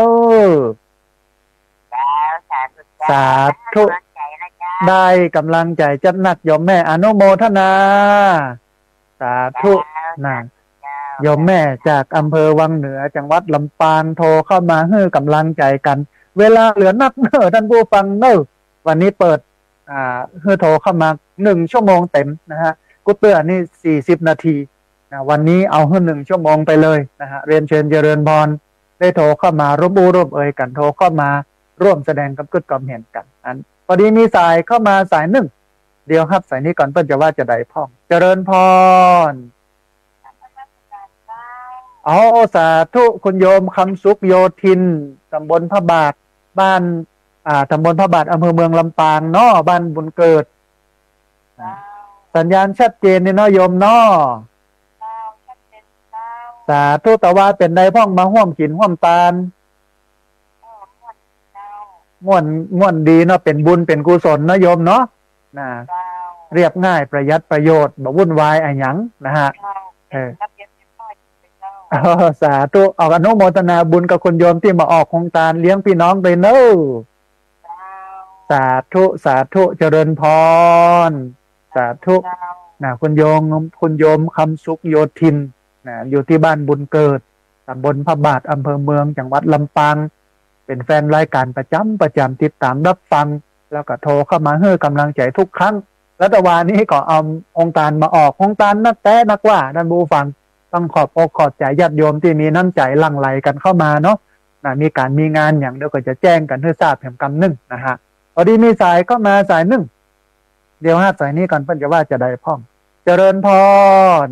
สาธุได้กำลังใจจัดหนักโยมแม่อนุโมทนาสาธุโยมแม่จากอำเภอวังเหนือจังหวัดลำปางโทรเข้ามาให้กำลังใจกันเวลาเหลือนักเนอะท่านผู้ฟังเนอะวันนี้เปิดให้โทรเข้ามา1 ชั่วโมงเต็มนะฮะกูเตือนนี่40 นาทีวันนี้เอาให้1 ชั่วโมงไปเลยนะฮะเรียนเชิญเจริญพรได้โทรเข้ามาร่วมบูร่วมเอ่ยกันโทรเข้ามาร่วมแสดงกำกึดกำเห็นกันพอดีมีสายเข้ามาสายหนึ่งเดี๋ยวครับสายนี้ก่อนเพิ่นจะว่าจะได้พ้องเจริญพรเอาสาธุคุณโยมคำสุขโยธินตำบลพระบาทบ้านตำบลพระบาทอำเภอเมืองลำปางเนาะบ้านบุญเกิดเจ้าสัญญาณชัดเจนเนี่ยเนาะโยมเนาะเจ้าชัดเจนเจ้าสาธุแต่ว่าเป็นใดพ่องมาห่วมกินห่วมตาลม่วนเจ้าม่วนดีเนาะเป็นบุญเป็นกุศลเนาะโยมเนาะนะเจ้าเรียบง่ายประหยัดประโยชน์บ่วุ่นวายอะไรหยังนะฮะเจ้าเป็นรับเย็นเย็นน้อยเจ้าสาธุอนุโมทนาบุญกับคุณโยมที่มาออกโครงการเลี้ยงพี่น้องเลยเนอะสาธุสาธุเจริญพรสาธุนะคุณโยมคำสุขโยธินนะอยู่ที่บ้านบุญเกิดตำบลพระบาทอำเภอเมืองจังหวัดลำปางเป็นแฟนรายการประจำติดตามรับฟังแล้วก็โทรเข้ามาให้กำลังใจทุกครั้งรัฐบาลนี้ก็เอาองค์การมาออกองค์การนักแต่นักว่าท่านผู้ฟังต้องขอบอกขอบใจญาติโยมที่มีน้ำใจหลั่งไหลกันเข้ามาเนาะมีการมีงานอย่างเดียวก็จะแจ้งกันให้ทราบแห่งกำหนึ่งนะฮะพอดีมีสายเข้ามาสายหนึ่งเดี๋ยวสายนี้ก่อนเพิ่นจะว่าจะได้พ่องเจริญพร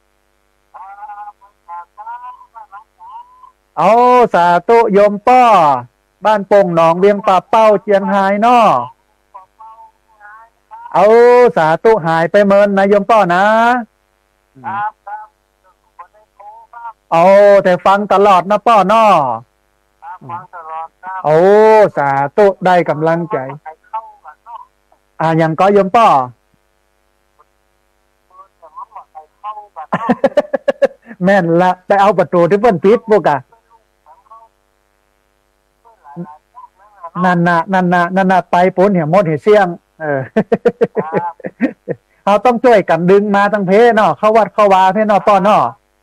เอาสาธุโยมป้อบ้านโป่งหนองเวียงป่าเป้าเจียงไฮ้เนาะเอาสาธุหายไปเมินนะโยมป้อนะเอาแต่ฟังตลอดนะป้อเนาะโอ้สาธุได้กำลังใจอย่างก็โยมป้อแม่นละไปเอาประตูที่เพิ่นปิดพวกอะนั่นน่ะไปปุ้นเหี่ยมดเหี่ยเสี่ยงเขาต้องช่วยกันดึงมาตั้งเพเนาะเข้าวัดเข้าวาเพเนาะป้อเนาะ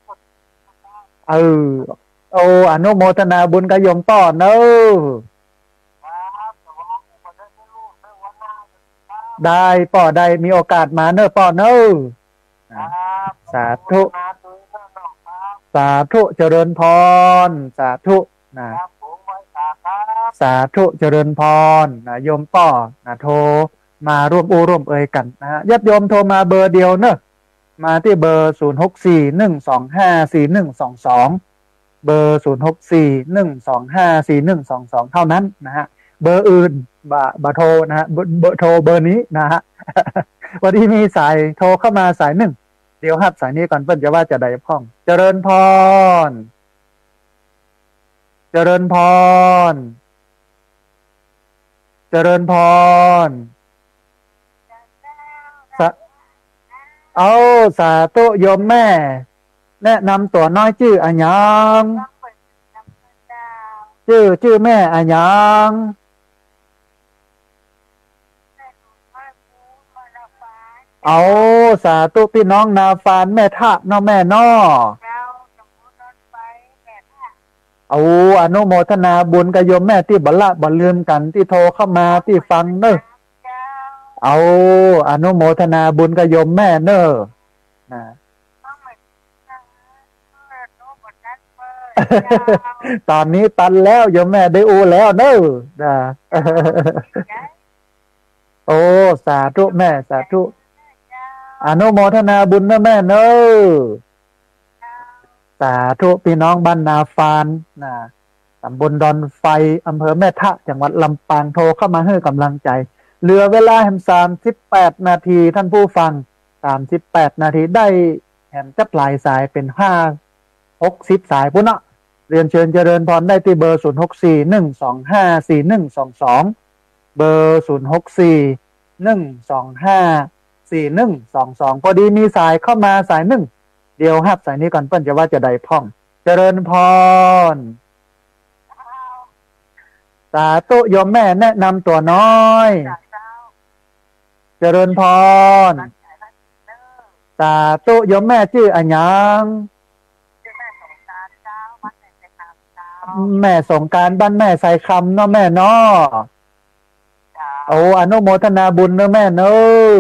โอ้อนุโมทนาบุญกับโยมป้อเนอะได้ป้อได้มีโอกาสมาเนอะป้อเนอะสาธุสาธุเจริญพรสาธุนะสาธุเจริญพรนะโยมป้อนะโทรมาร่วมร่วมเอ่ยกันนะญาติโยมโทรมาเบอร์เดียวเนอะมาที่เบอร์0641254122เบอร์0641254122เท่านั้นนะฮะเบอร์อื่นบ่โทรนะฮะเบอร์โทรเบอร์นี้นะฮะวันนี้มีสายโทรเข้ามาสายหนึ่งเดี๋ยวฮับสายนี้ก่อนเพิ่นจะว่าจะได้พ่องเจริญพรเจริญพรเจริญพรเอาสาธุโยมแม่แนะนำตัวน้อยชื่ออัญญังชื่อแม่อัญญังเอาสาธุพี่น้องนาฟานแม่ทะน้องแม่นอเอาอนุโมทนาบุญกับโยมแม่ที่บ่ลืมกันที่โทรเข้ามาที่ฟังเนอะเอาอนุโมทนาบุญกับโยมแม่เนอะนะตอนนี้ตันแล้วโยมแม่ได้อูแล้วเนอะนะโอ้สาธุแม่สาธุอนุโมทนาบุญนะแม่เนอะสาธุพี่น้องบ้านนาฟานนะตำบลดอนไฟอำเภอแม่ทะจังหวัดลำปางโทรเข้ามาให้กำลังใจเหลือเวลาแห่ง38 นาทีท่านผู้ฟัง38 นาทีได้แห่งจับหลายสายเป็น60 สายพุ่นเนาะเรียนเชิญเจริญพรได้ที่เบอร์0641254122เบอร์0641254122พอดีมีสายเข้ามาสายหนึ่งเดี๋ยวฮับสายนี้ก่อนเปิ้นจะว่าจะได้พ่องเจริญพรสาธุโยมแม่แนะนำตัวน้อยเจริญพรสาธุโยมแม่ชื่ออัญญังแม่สงการบ้านแม่ใส่คำเนาะแม่เนาะโอ้อนุโมทนาบุญเนาะแม่เนาะ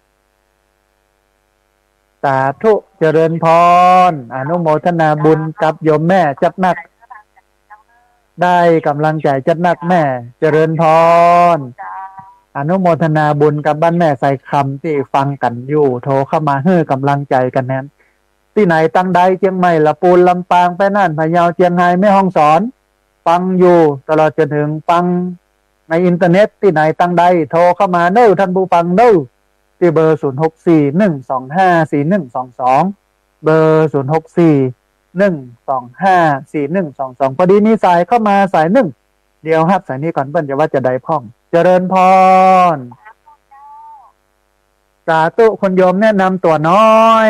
สาธุเจริญพรอนุโมทนาบุญกับโยมแม่จัดหนักได้กำลังใจจัดหนักแม่เจริญพรอนุโมทนาบุญกับบ้านแม่ใส่คำที่ฟังกันอยู่โทรเข้ามาให้กำลังใจกันนั้นที่ไหนตั้งใดเชียงใหม่ละปูนลำปางไปน่านพะเยาเชียงรายแม่ฮ่องสอนฟังอยู่ตลอดจนถึงฟังในอินเทอร์เน็ตที่ไหนตั้งใดโทรเข้ามาเน้อท่านผู้ฟังเน้อที่เบอร์0641254122เบอร์0641254122พอดีมีสายเข้ามาสายหนึ่งเดี๋ยวฮับสายนี้ก่อนเปิ้นจะว่าจะได้พ่องเจริญพรสาธุคนโยมแนะนำตัวน้อย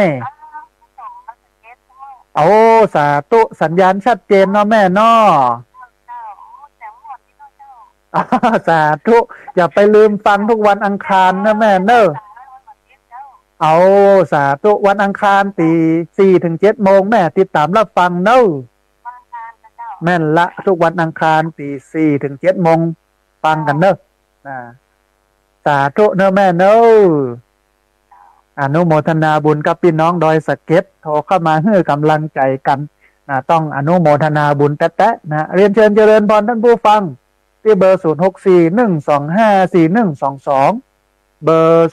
โอ้สาธุสัญญาณชัดเจนเนาะแม่เนาะสาธุอย่าไปลืมฟังทุกวันอังคารนะแม่เนอะเอาสาธุวันอังคารตี4 ถึง 7 โมงแม่ติดตามรับฟังเนอะแม่นละทุกวันอังคารตี4 ถึง 7 โมงฟังกันเนอะสาธุเนอะแม่เนอะอนุโมทนาบุญกับพี่น้องดอยสะเก็ดโทรเข้ามาให้กำลังใจกันต้องอนุโมทนาบุญแตะๆนะเรียนเชิญเจริญพรท่านผู้ฟังที่เบอร์0641254122เบอร์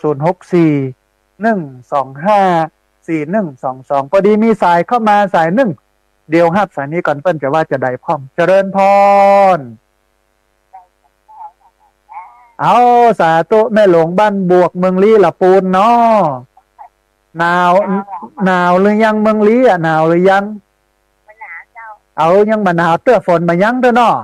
0641254122พอดีมีสายเข้ามาสายหนึ่งเดียวฮับสายนี้ก่อนเปิ้นจะว่าจะได้พร้อมเจริญพรเอาสาธุแม่หลวงบ้านบวกเมืองลี้ละปูนเนาะหนาวหรือยังเมืองลี้อ่ะหนาวหรือยังเอายังมาหนาวเตื้อฝนมายังเด้อเนาะ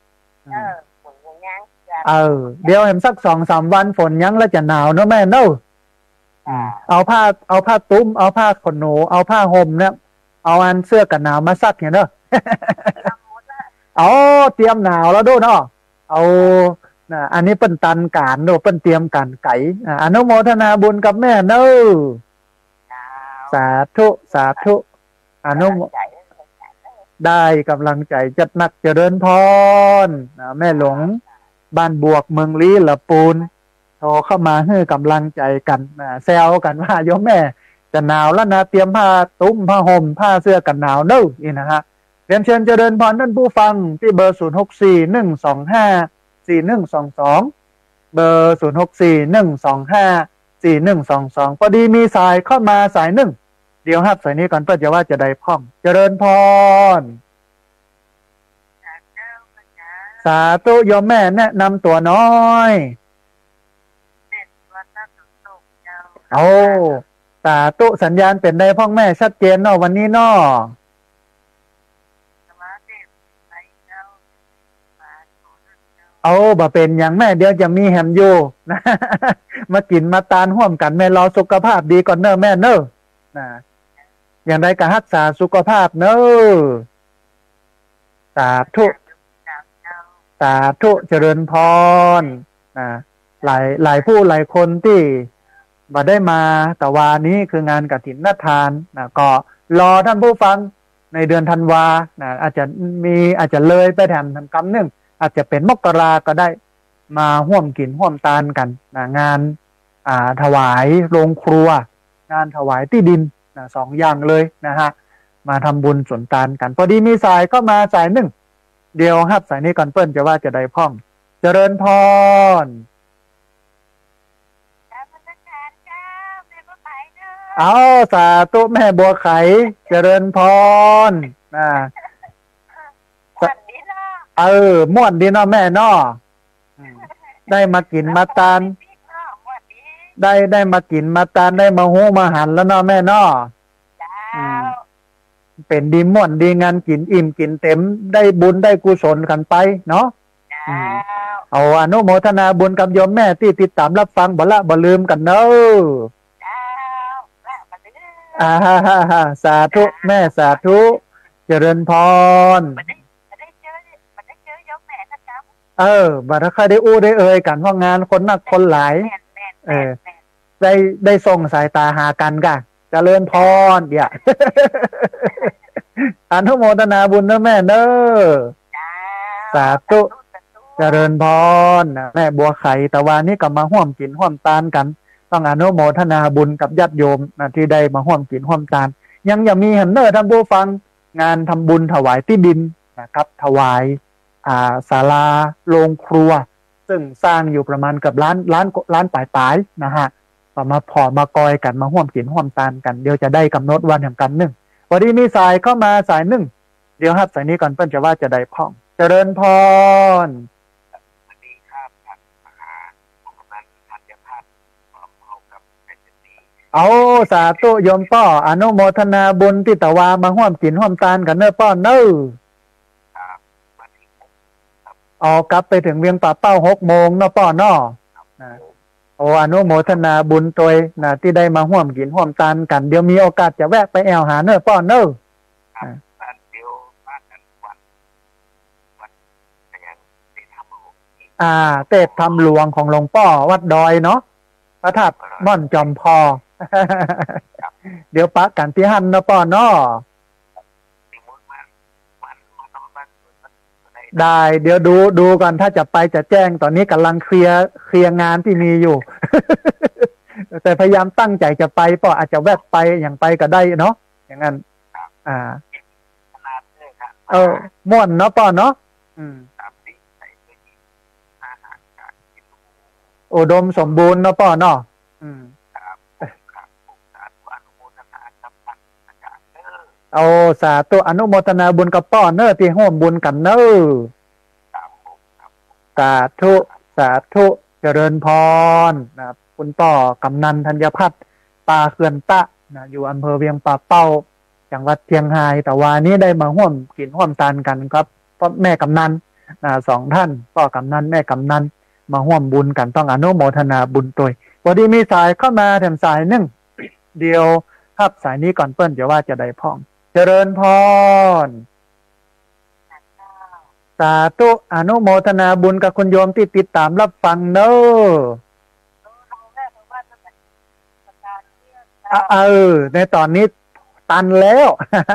เดี๋ยวเห็นสัก2-3 วันฝนยังแล้วจะหนาวเนาะแม่เนาะเอาผ้าตุ้มเอาผ้าขนหนูเอาผ้าห่มเนี่ยเอาอันเสื้อกันหนาวมาซักอย่างเนาะเอาเตรียมหนาวแล้วด้วยเนาะเอาอันนี้เปิ้นตันการโนเปิ้นเตรียมการไก่อนุโมทนาบุญกับแม่เนอะสาธุสาธุอนุโมได้กำลังใจจัดหนักเจริญพรแม่หลวงบ้านบวกเมืองลี้ละปูนโทรเข้ามาให้กำลังใจกันแซวกันว่าโยมแม่จะหนาวแล้วนะเตรียมผ้าตุ้มผ้าห่มผ้าเสื้อกันหนาวเนอะนี่นะฮะเรียนเชิญเจริญพรท่านผู้ฟังที่เบอร์0641254122เบอร์0641254122พอดีมีสายเข้ามาสายหนึ่งเดี๋ยวฮับสายนี้ก่อนเพื่อจะว่าจะได้พ่องเจริญพรสาธุโยมแม่แนะนำตัวน้อยโอ้สาธุสัญญาณเป็นได้พ่องแม่ชัดเจนเนาะวันนี้เนาะเอาบ่เป็นอย่างแม่เดี๋ยวจะมีแฮมอยู่นะมากินมาตานห่วมกันแม่รอสุขภาพดีก่อนเนอะแม่เนอะอย่างไรก็รักษาสุขภาพเนอะสาธุสาธุเจริญพรหลายผู้หลายคนที่มาได้มาแต่วานี้คืองานกฐินทานก็รอท่านผู้ฟังในเดือนธันวาอาจจะเลยไปแถมทำกรรมหนึ่งอาจจะเป็นมกราก็ได้มาห่วมกินห่วมตานกันงานถวายโรงครัวงานถวายที่ดิน2 อย่างเลยนะฮะมาทำบุญสนตานกันพอดีมีสายก็มาสายหนึ่งเดียวฮับสายนี้ก่อนเปิ้นจะว่าจะได้พ่องเจริญพรเอาสาธุแม่บัวไขเจริญพรม่วนดีเนาะแม่เนาะได้มากินมาตานได้มากินมาตานได้มาหูมาหันแล้วเนาะแม่เนาะเป็นดีม่วนดีงานกินอิ่มกินเต็มได้บุญได้กุศลกันไปเนาะเอาอนุโมทนาบุญกับโยมแม่ที่ติดตามรับฟังบ่ลืมกันเนาะสาธุแม่สาธุเจริญพรบัดถ้าใครได้อู้ได้เอ่ยกันเพราะงานคนนักคนหลายได้ส่งสายตาหากันกะเจริญพรเดี๋ยวอนุโมทนาบุญนะแม่เด้อสาธุเจริญพรแม่บัวไข่ตะวันนี้ก็มาห่วมกินห่วมตานกันต้องอนุโมทนาบุญกับญาติโยมที่ได้มาห่วมกินห่วมตานยังมีแฮมเนอร์ท่านผู้ฟังงานทำบุญถวายที่ดินนะครับถวายศาลาโรงครัวซึ่งสร้างอยู่ประมาณกับล้านปลายนะฮะมากอยกันมาห่วมกินห่วมตานกันเดี๋ยวจะได้กำหนดวันแห่งกันหนึ่งพอดีมีสายเข้ามาสายหนึ่งเดี๋ยวครับสายนี้ก่อนเปิ้นจะว่าจะได้พ่องเจริญพรสวัสดีครับท่านมหาผู้กำนันธัญพัฒน์พร้อมเข้ากับเป็นดีเอาสาธุโยมป้ออนุโมทนาบุญที่ตะวามาห่วมกินห่วมตานกันเน้อป้อเน้อครับวันที่กลับไปถึงเวียงป่าเป้า6 โมงเนาะป้อเนาะนะโอ้อนุโมทนาบุญตัวนะที่ได้มาห่วมกินห่วมตานกันเดี๋ยวมีโอกาสจะแวะไปแอวหาเน้อป้อเน้อบ้านเดียวบ้านกันวัดอย่างที่ทำหลวงเตศทำหลวงของหลวงป้อวัดดอยเนาะพระธาตุม่อนจอมพอเดี๋ยวปะกันที่หันเนาะป้อเนาะได้เดี๋ยวดูกันถ้าจะไปจะแจ้งตอนนี้กำลังเคลียร์งานที่มีอยู่ แต่พยายามตั้งใจจะไปป้ออาจจะแวะไปอย่างไปก็ได้เนาะอย่างนั้นม่วนเนาะป้อเนาะอุดมสมบูรณ์เนาะป้อเนาะเอาสาธุอนุโมทนาบุญกับป้อเนอที่ร่วมบุญกันเนอสาธุเจริญพรนะคุณป้อกำนันธัญพัฒน์ปาเขื่อนตะนะอยู่อำเภอเวียงป่าเป้าจังหวัดเชียงรายแต่วันนี้ได้มาร่วมกินร่วมทานกันครับพ่อแม่กำนัน2 ท่านป้อกำนันแม่กำนันมาร่วมบุญกันต้องอนุโมทนาบุญตัวพอดีมีสายเข้ามาแถมสายนึงเดียวครับสายนี้ก่อนเปิ้นจะว่าจะได้พ่องเจริญพรสาธุอนุโมทนาบุญกับคุณโยมที่ติดตามรับฟังเนอะในตอนนี้ตันแล้ว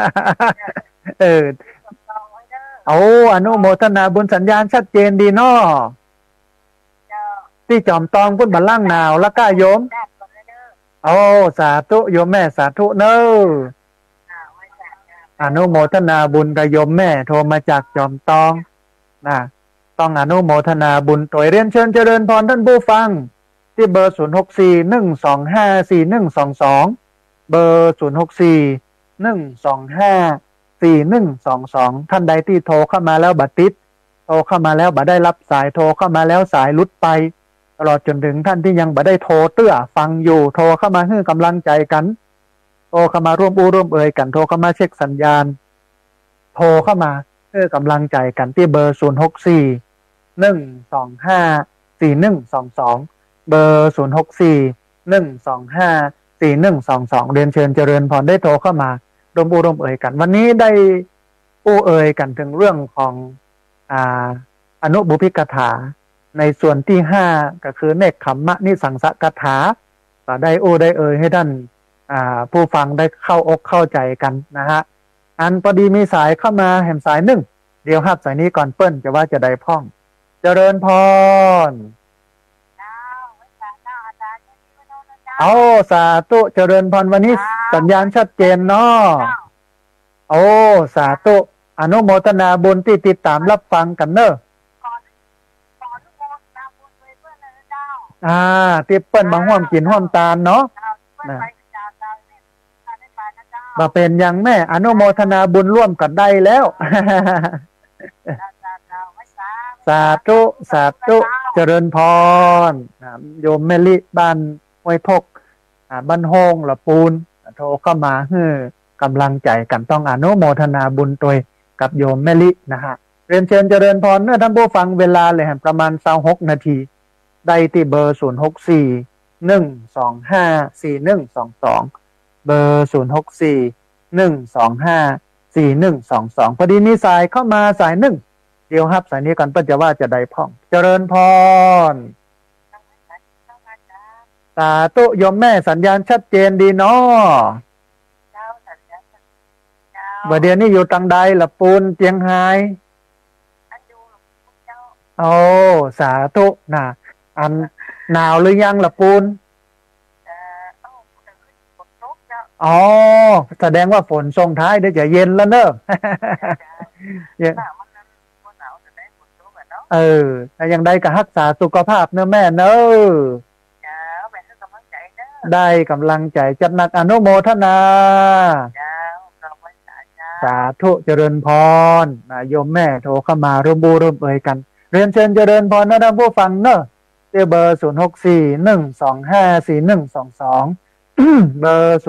อนุโมทนาบุญสัญญาณชัดเจนดีเนาะที่จอมตองพุ่นบัลลังก์หนาวแล้วก็โยมสาธุโยมแม่สาธุเนออนุโมทนาบุญกับโยมแม่โทรมาจากจอมตองนะต้องอนุโมทนาบุญตัวเรียนเชิญเจริญพรท่านผู้ฟังที่เบอร์0641254122เบอร์0641254122ท่านใดที่โทรเข้ามาแล้วบัดติดโทรเข้ามาแล้วบัดได้รับสายโทรเข้ามาแล้วสายหลุดไปตลอดจนถึงท่านที่ยังบัดได้โทรเตื้อฟังอยู่โทรเข้ามาให้กำลังใจกันโทรเข้ามาร่วมเอ่ยกันโทรเข้ามาเช็คสัญญาณโทรเข้ามาเพื่อกำลังใจกันที่เบอร์0641254122เบอร์0641254122เรียนเชิญเจริญพรได้โทรเข้ามาร่วมเอ่ยกันวันนี้ได้เอ่ยกันถึงเรื่องของอนุบุพิกถาในส่วนที่5ก็คือเนกขัมมะนิสังสกถาก็ได้เอ่ยให้ท่านผู้ฟังได้เข้าอกเข้าใจกันนะฮะอันพอดีมีสายเข้ามาแห่มสาย1เดี๋ยวครับสายนี้ก่อนเปิ้นจะว่าจะได้พ่องเจริญพรสาธุเจริญพรวันนี้สัญญาณชัดเจนเนาะสาธุอนุโมทนาบุญที่ติดตามรับฟังกันเนอะที่เปิ้นมาร่วมกินร่วมตานเนาะมาเป็นอย่างแม่อนุโมทนาบุญร่วมกันได้แล้วสาธุเจริญพรโยมแม่ลิบ้านห้วยพกบ้านโฮงละปูนโทรเข้ามาให้กำลังใจกันต้องอนุโมทนาบุญตัวกับโยมแม่ลินะฮะเรียนเชิญเจริญพรเนื้อท่านผู้ฟังเวลาเลยประมาณ26 นาทีได้ที่เบอร์0641254122เบอร์0641254122พอดีมีสายเข้ามาสาย1เดี๋ยวครับสายนี้ก่อนเปิ้นจะว่าจะได้พ่องเจริญพรสาธุโยมแม่สัญญาณชัดเจนดีเนาะบัดเดี๋ยวนี้อยู่ตังใดละปูนเจียงไฮ้สาธุนะอันหนาวหรือยังละปูนแสดงว่าฝนส่งท้ายเดี๋ยวจะเย็นแล้วเนอะถ้ายังได้ก็รักษาสุขภาพเนอะแม่เนอะได้กำลังใจจัดหนักอนุโมทนาสาธุเจริญพรโยมแม่โทรเข้ามาร่วมบูร่วมเอ่ยกันเรียนเชิญเจริญพรนะท่านผู้ฟังเนอะที่เบอร์0641254122เบอร์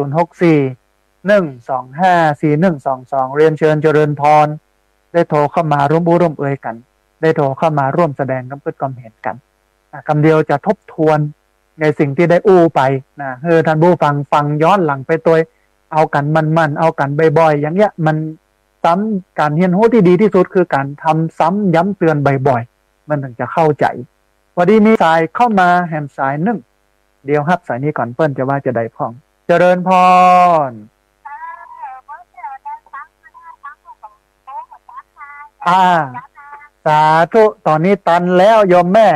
0641254122เรียนเชิญเจริญพรได้โทรเข้ามาร่วมบูร่วมเอ่ยกันได้โทรเข้ามาร่วมแสดงความคิดความเห็นกันคำเดียวจะทบทวนในสิ่งที่ได้อู้ไปนะท่านผู้ฟังย้อนหลังไปตัวเอากันมันเอากันบ่อยๆอย่างเงี้ยมันซ้ำการเรียนรู้ที่ดีที่สุดคือการทำซ้ำย้ำเตือนบ่อยๆมันถึงจะเข้าใจพอดีมีสายเข้ามาแฮมสาย1เดี๋ยวฮับสายนี้ก่อนเปิ้ลจะว่าจะได้พ้องเจริญพรสาธุตอนนี้ตันแล้วโยมแม่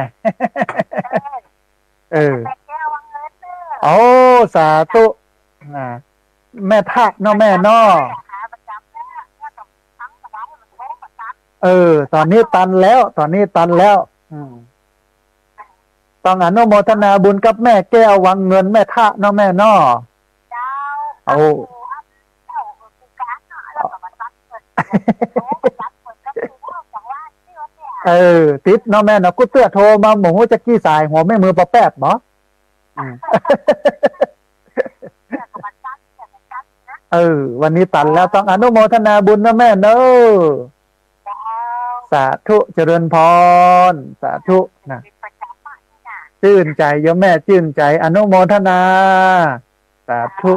โอ้สาธุแม่ทะเนาะแม่เนาะตอนนี้ตันแล้วต้องอนุโมทนาบุญกับแม่แก้ววังเงินแม่ทะเนาะแม่เนาะเอาติดเนาะแม่เนาะกูเตื้อโทรมาหมูจะกี้สายหัวแม่มือปะแป๊บบ่วันนี้ตันแล้วต้องอนุโมทนาบุญนะแม่เนอะสาธุเจริญพรสาธุนะชื่นใจโยมแม่ชื่นใจอนุโมทนาสาธุ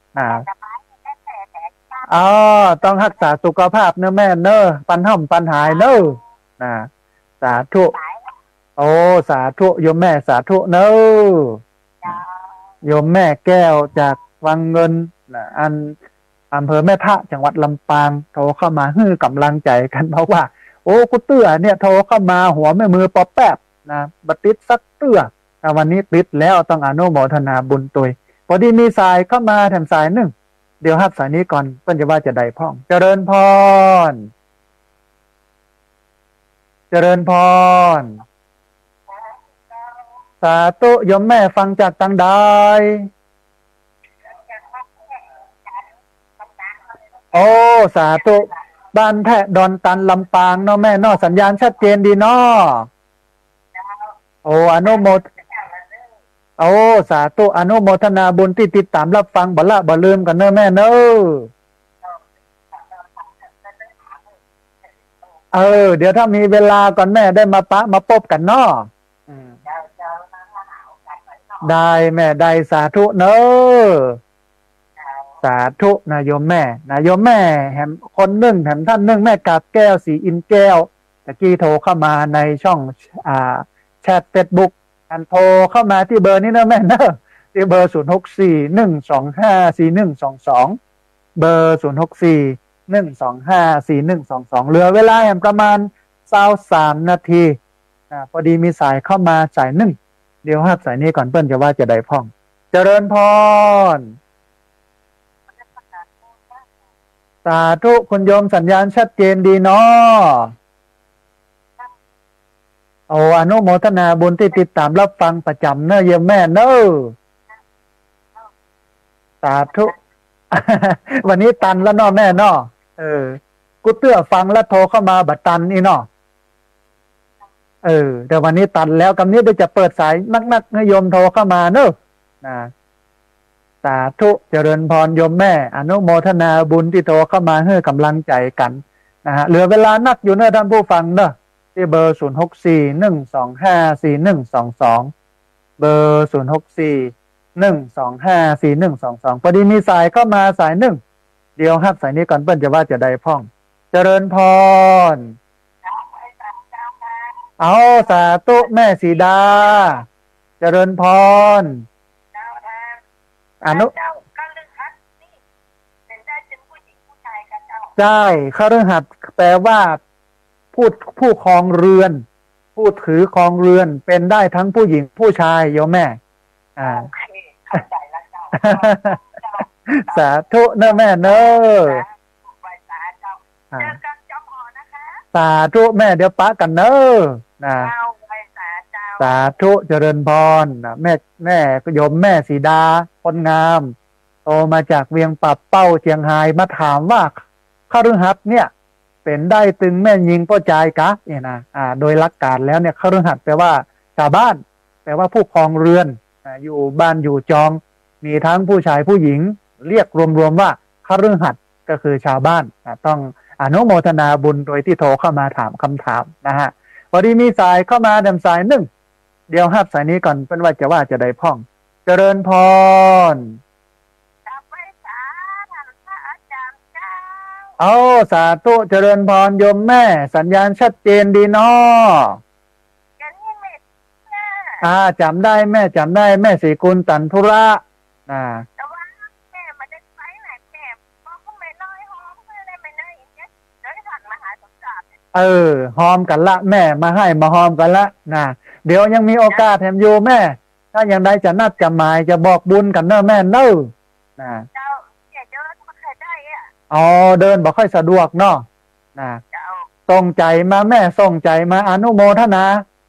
ต้องรักษาสุขภาพเนอะแม่เนอะปัญหายเนอะสาธุสาธุโยมแม่สาธุเนอะโยมแม่แก้วจากวังเงินอำเภอแม่ทะจังหวัดลำปางโทรเข้ามาฮื้อกำลังใจกันเพราะว่ากูเตื้อเนี่ยโทรเข้ามาหัวแม่มือปอแป๊บนะบัติดสักเตื้อวันนี้ติดแล้วต้องอนุโมทนาบุญตุยพอดีมีสายเข้ามาแถมสาย1เดี๋ยวฮับสายนี้ก่อนเพิ่นจะว่าจะได้พ้องเจริญพรสาธุโยมแม่ฟังจากทางใดสาธุบ้านแพะดอนตันลำปางเนาะแม่เนาะสัญญาณชัดเจนดีเนาะอนุโมทสาธุอนุโมทนาบุญที่ติดตามรับฟังบ่ละบ่ลืมกันเนอะแม่เนอะเดี๋ยวถ้ามีเวลาก่อนแม่ได้มาพบกันเนาะได้แม่ได้สาธุเนอะสาธุนายโยมแม่แหมคนหนึ่งแหมท่านหนึ่งแม่กาบแก้วสีอินแก้วตะกี้โทรเข้ามาในช่องแชทเฟซบุ๊กอันโทรเข้ามาที่เบอร์นี้นะแม่เนอะที่เบอร์0641254122เบอร์0641254122เหลือเวลาประมาณ23นาทีพอดีมีสายเข้ามาสาย1เดี๋ยวฮับสายนี้ก่อนเปิ้ลจะว่าจะได้พ้องเจริญพรสาธุคุณโยมสัญญาณชัดเจนดีเนาะอนุโมทนาบุญที่ติดตามรับฟังประจำเนอะโยมแม่เนอะสาธุ วันนี้ตันแล้วเนาะแม่เนาะกูเตื้อฟังแล้วโทรเข้ามาบัดตันนี่เนาะแต่วันนี้ตันแล้วกำนี้ได้จะเปิดสายนักโยมโทรเข้ามาเนอะสาธุเจริญพรโยมแม่อนุโมทนาบุญที่โทรเข้ามาให้กำลังใจกันนะฮะเหลือเวลานักอยู่เนอะท่านผู้ฟังเนอะที่เบอร์0641254122เบอร์0641254122พอดีมีสายเข้ามาสาย1เดี๋ยวฮับสายนี้ก่อนเปิ้ลจะว่าจะได้พ้องเจริญพรสาธุแม่สีดาเจริญพรใช่คฤหัสถ์แปลว่าผู้ครองเรือนผู้ถือครองเรือนเป็นได้ทั้งผู้หญิงผู้ชายโยมแม่เข้าใจแล้วเจ้าสาธุเนอะแม่เนอะสาธุแม่เดี๋ยวปะกันเนอะสาธุเจริญพรแม่โยมแม่สีดาคนงามโตมาจากเวียงปับเป้าเชียงไฮ้มาถามว่าคฤหัสถ์เนี่ยเป็นได้ตึงแม่ยิงป้อใจกะเนี่ยนะโดยหลักการแล้วเนี่ยคฤหัสถ์แปลว่าชาวบ้านแปลว่าผู้ครองเรือนอยู่บ้านอยู่จองมีทั้งผู้ชายผู้หญิงเรียกรวมๆว่าคฤหัสถ์ก็คือชาวบ้านต้องอนุโมทนาบุญโดยที่โทรเข้ามาถามคำถามนะฮะพอดีมีสายเข้ามาดำสายหนึ่งเดี๋ยวฮับสายนี้ก่อนเป็นว่าจะได้พ่องเจริญพรเอาสาธุเจริญพรโยมแม่สัญญาณชัดเจนดีเนาะจำได้แม่จำได้แม่ศรีกุลตันธุระแต่ว่าแม่มาได้ไปไหนแม่ก็ไม่น้อยหอมไม่ได้ไม่น้อยอย่างเงี้ยเดี๋ยวถัดมาหาสมศักดิ์หอมกันละแม่มาให้มาหอมกันละเดี๋ยวยังมีโอกาสแถมอยู่แม่ถ้าอย่างใดจะนัดจะหมายจะบอกบุญกันเนอะแม่เนอะเจ้าอย่าเดินมาใครได้เดินบอกค่อยสะดวกเนาะส่งใจมาแม่ส่งใจมาอนุโมทนา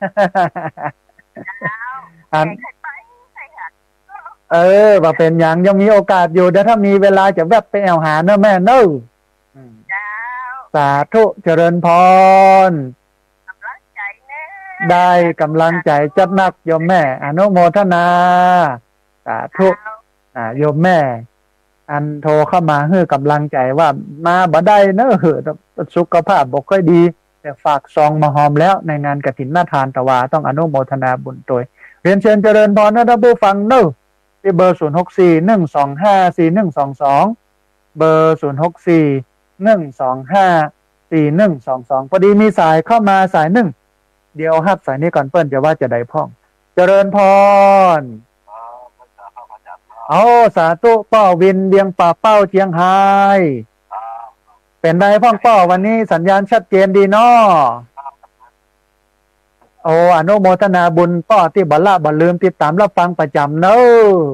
ว่าเป็นอย่างยังมีโอกาสอยู่เดี๋ยวถ้ามีเวลาจะแวบไปแอวหาเนอะแม่เนอะสาธุเจริญพรได้กำลังใจจัดหนักโยมแม่อนุโมทนาสาธุโยมแม่อันโทรเข้ามาให้กำลังใจว่ามาบ่ได้เนอะสุขภาพบ่ค่อยดีแต่ฝากซองมาหอมแล้วในงานกฐินนาทานตะวาต้องอนุโมทนาบุญโดยเรียนเชิญเจริญพรนะท่านผู้ฟังเนอะที่เบอร์0641254122เบอร์0641254122พอดีมีสายเข้ามาสายหนึ่งเดี๋ยวฮับสายนี้ก่อนเปิ้นจะว่าจะได้พ่องเจริญพรสาธุป้อวินเวียงป่าเป้าเจียงไฮ้เป็นได้พ่องป้อวันนี้สัญญาณชัดเจนดีเนาะอนุโมทนาบุญป้อที่บ่ละบ่ลืมติดตามรับฟังประจำเนอะ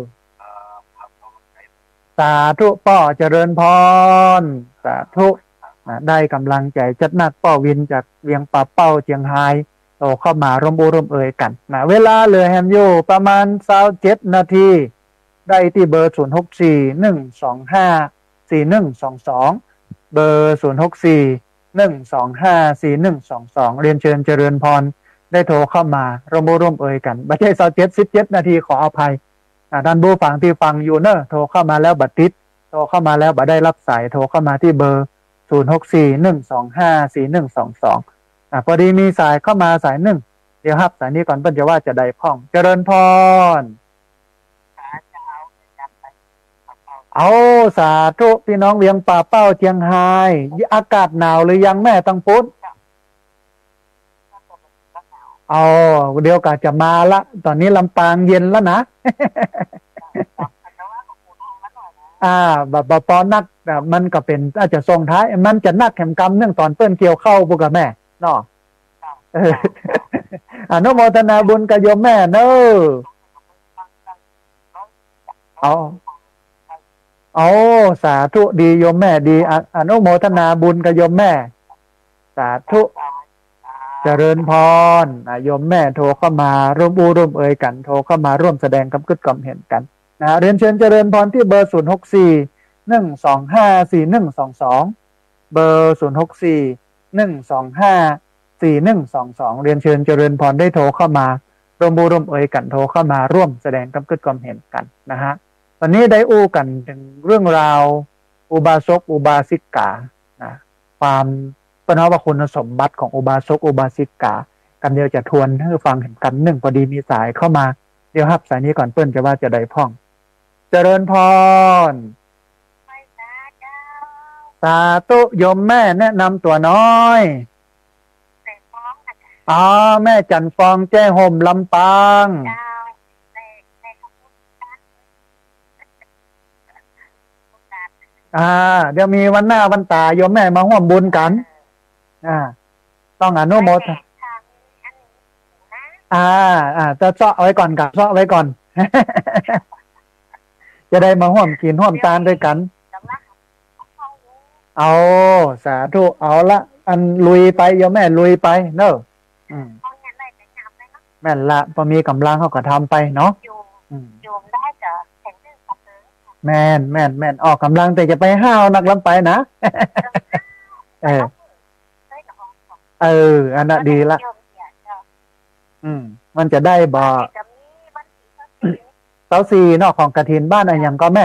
สาธุป้อเจริญพรสาธุได้กำลังใจจัดหนักป้อวินจากเวียงป่าเป้าเจียงไฮ้โตเข้ามาร่วมเอ่ยกันเวลาเหลือแฮมอยู่ประมาณ27นาทีได้ที่เบอร์0641254122เบอร์0641254122เรียนเชิญเจริญพรได้โทรเข้ามาร่วมเอ่ยกันบัดนี้17นาทีขออภัยท่านผู้ฟังที่ฟังอยู่เนอะโทรเข้ามาแล้วบัดติดโทรเข้ามาแล้วบัดได้รับสายโทรเข้ามาที่เบอร์0641254122พอดีมีสายเข้ามาสายหนึ่งเดี๋ยวครับสายนี้ก่อนเปิ้นจะว่าจะได้พ่องเจริญพรสาธุพี่น้องเวียงป่าเป้าเจียงไฮ้อากาศหนาวหรือยังแม่ตังพุทธเดี๋ยวก็จะมาละตอนนี้ลำปางเย็นแล้วนะแบบปอนักมันก็เป็นอาจจะทรงท้ายมันจะนักแข่งกรรมเนื่องตอนเปิ้นเกี่ยวเข้าพวกกับแม่เนาะอนุโมทนาบุญกับโยมแม่เนอะสาธุดีโยมแม่ดีอนุโมทนาบุญกับโยมแม่สาธุเจริญพรโยมแม่โทรเข้ามาร่วมเอ่ยกันโทรเข้ามาร่วมแสดงความคิดความเห็นกันเรียนเชิญเจริญพรที่เบอร์0641254122เบอร์0641254122เรียนเชิญเจริญพรได้โทรเข้ามาร่วมเอ่ยกันโทรเข้ามาร่วมแสดงความคิดความเห็นกันนะฮะวันนี้ได้อู้กันถึงเรื่องราวอุบาสกอุบาสิกาความเป็นว่าคุณสมบัติของอุบาสกอุบาสิกากันเดียวจะทวนให้ฟังเห็นกันหนึ่งพอดีมีสายเข้ามาเดี๋ยวครับสายนี้ก่อนเปิ้นจะว่าจะได้พ่องเจริญพรสาธุโยมแม่แนะนำตัวน้อยแม่จันฟองแจ้ห่มลำปางเดี๋ยวมีวันหน้าวันตาโยมแม่มาร่วมบุญกันต้องอนุโมทนาจะเซาะไว้ก่อนกับเซาะไว้ก่อน จะได้มาร่วมกินร่วมทานด้วยกันสาธุเอาละอันลุยไปโยมแม่ลุยไปเนอะแม่นละพอมีกำลังเขาก็ทำไปเนาะแม่นออกกำลังแต่จะไปห้าวนักลำไปนะเอออันนั้นดีละมันจะได้บ่เสาสี่เนาะของกฐินบ้านอะไรอย่างก็แม่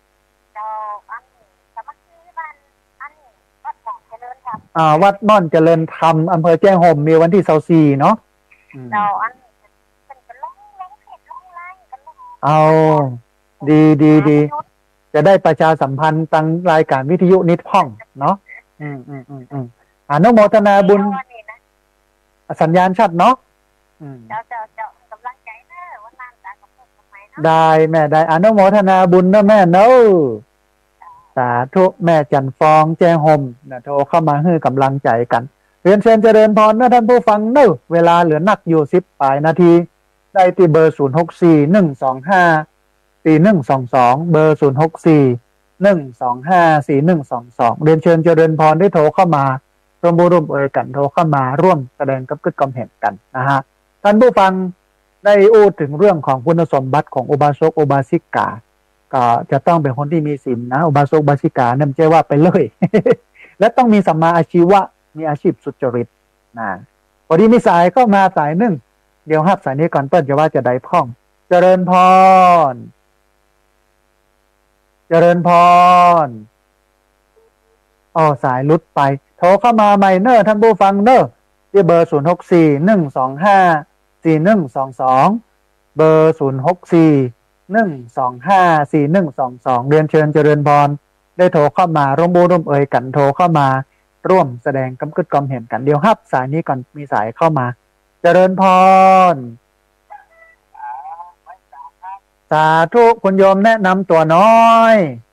วัดม่อนเจริญธรรมอำเภอแจ้ห่มมีวันที่เสาสี่เนาะเอาดีจะได้ประชาสัมพันธ์ตั้งรายการวิทยุนิดพ่องเนาะอนุโมทนาบุญสัญญาณชัดเนาะได้แม่ได้อนุโมทนาบุญนะแม่เนาะสาธุแม่จันฟองแจ้ห่มนะโทรเข้ามาให้กำลังใจกันเรียนเชิญเจริญพรนะท่านผู้ฟังเนาะเวลาเหลือนักอยู่10 ปลายนาทีได้ที่เบอร์0641254122เบอร์0641254122เรียนเชิญเจริญพรได้โทรเข้ามาร่วมบุญกันโทรเข้ามาร่วมแสดงกับกึศความเห็นกันนะฮะท่านผู้ฟังได้อู้ถึงเรื่องของคุณสมบัติของอุบาสกอุบาสิกาก็จะต้องเป็นคนที่มีศีลนะอุบาสกอุบาสิกานั่นไม่ใช่ว่าไปเลย และต้องมีสัมมาอาชีวะมีอาชีพสุจริตนะพอดีมีสายเข้ามาสายหนึ่งเดี๋ยวฮับสายนี้ก่อนเปิ้ลจะว่าจะได้พ่องเจริญพรสายลุดไปโทรเข้ามาใหม่เนอะท่านผู้ฟังเนอะที่เบอร์0641254122เบอร์0641254122เรียนเชิญเจริญพรได้โทรเข้ามาร่วมร่วมกันโทรเข้ามาร่วมแสดงกำกึศกำเห็นกันเดี๋ยวฮับสายนี้ก่อนมีสายเข้ามาเจริญพรสาธุคุณโยมแนะนำตัวน้อย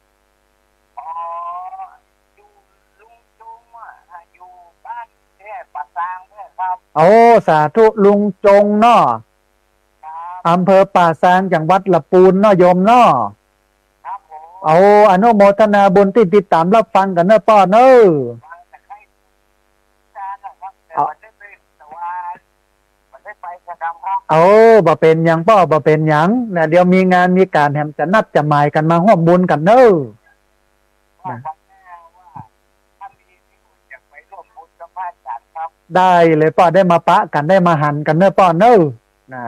โอ้สาธุลุงจงเนาะอำเภอป่าซางจังหวัดละปูนเนาะโยมเนาะเอาอนุโมทนาบุญที่ติดตามรับฟังกันเนอะป้อเนอะบ่เป็นหยังป้อบ่เป็นหยังเนี่ยเดี๋ยวมีงานมีการแถมจะนัดจะหมายกันมาร่วมบุญกันเนอะได้เลยป้อได้มาปะกันได้มาหันกันเนอะป้อเนอะนะ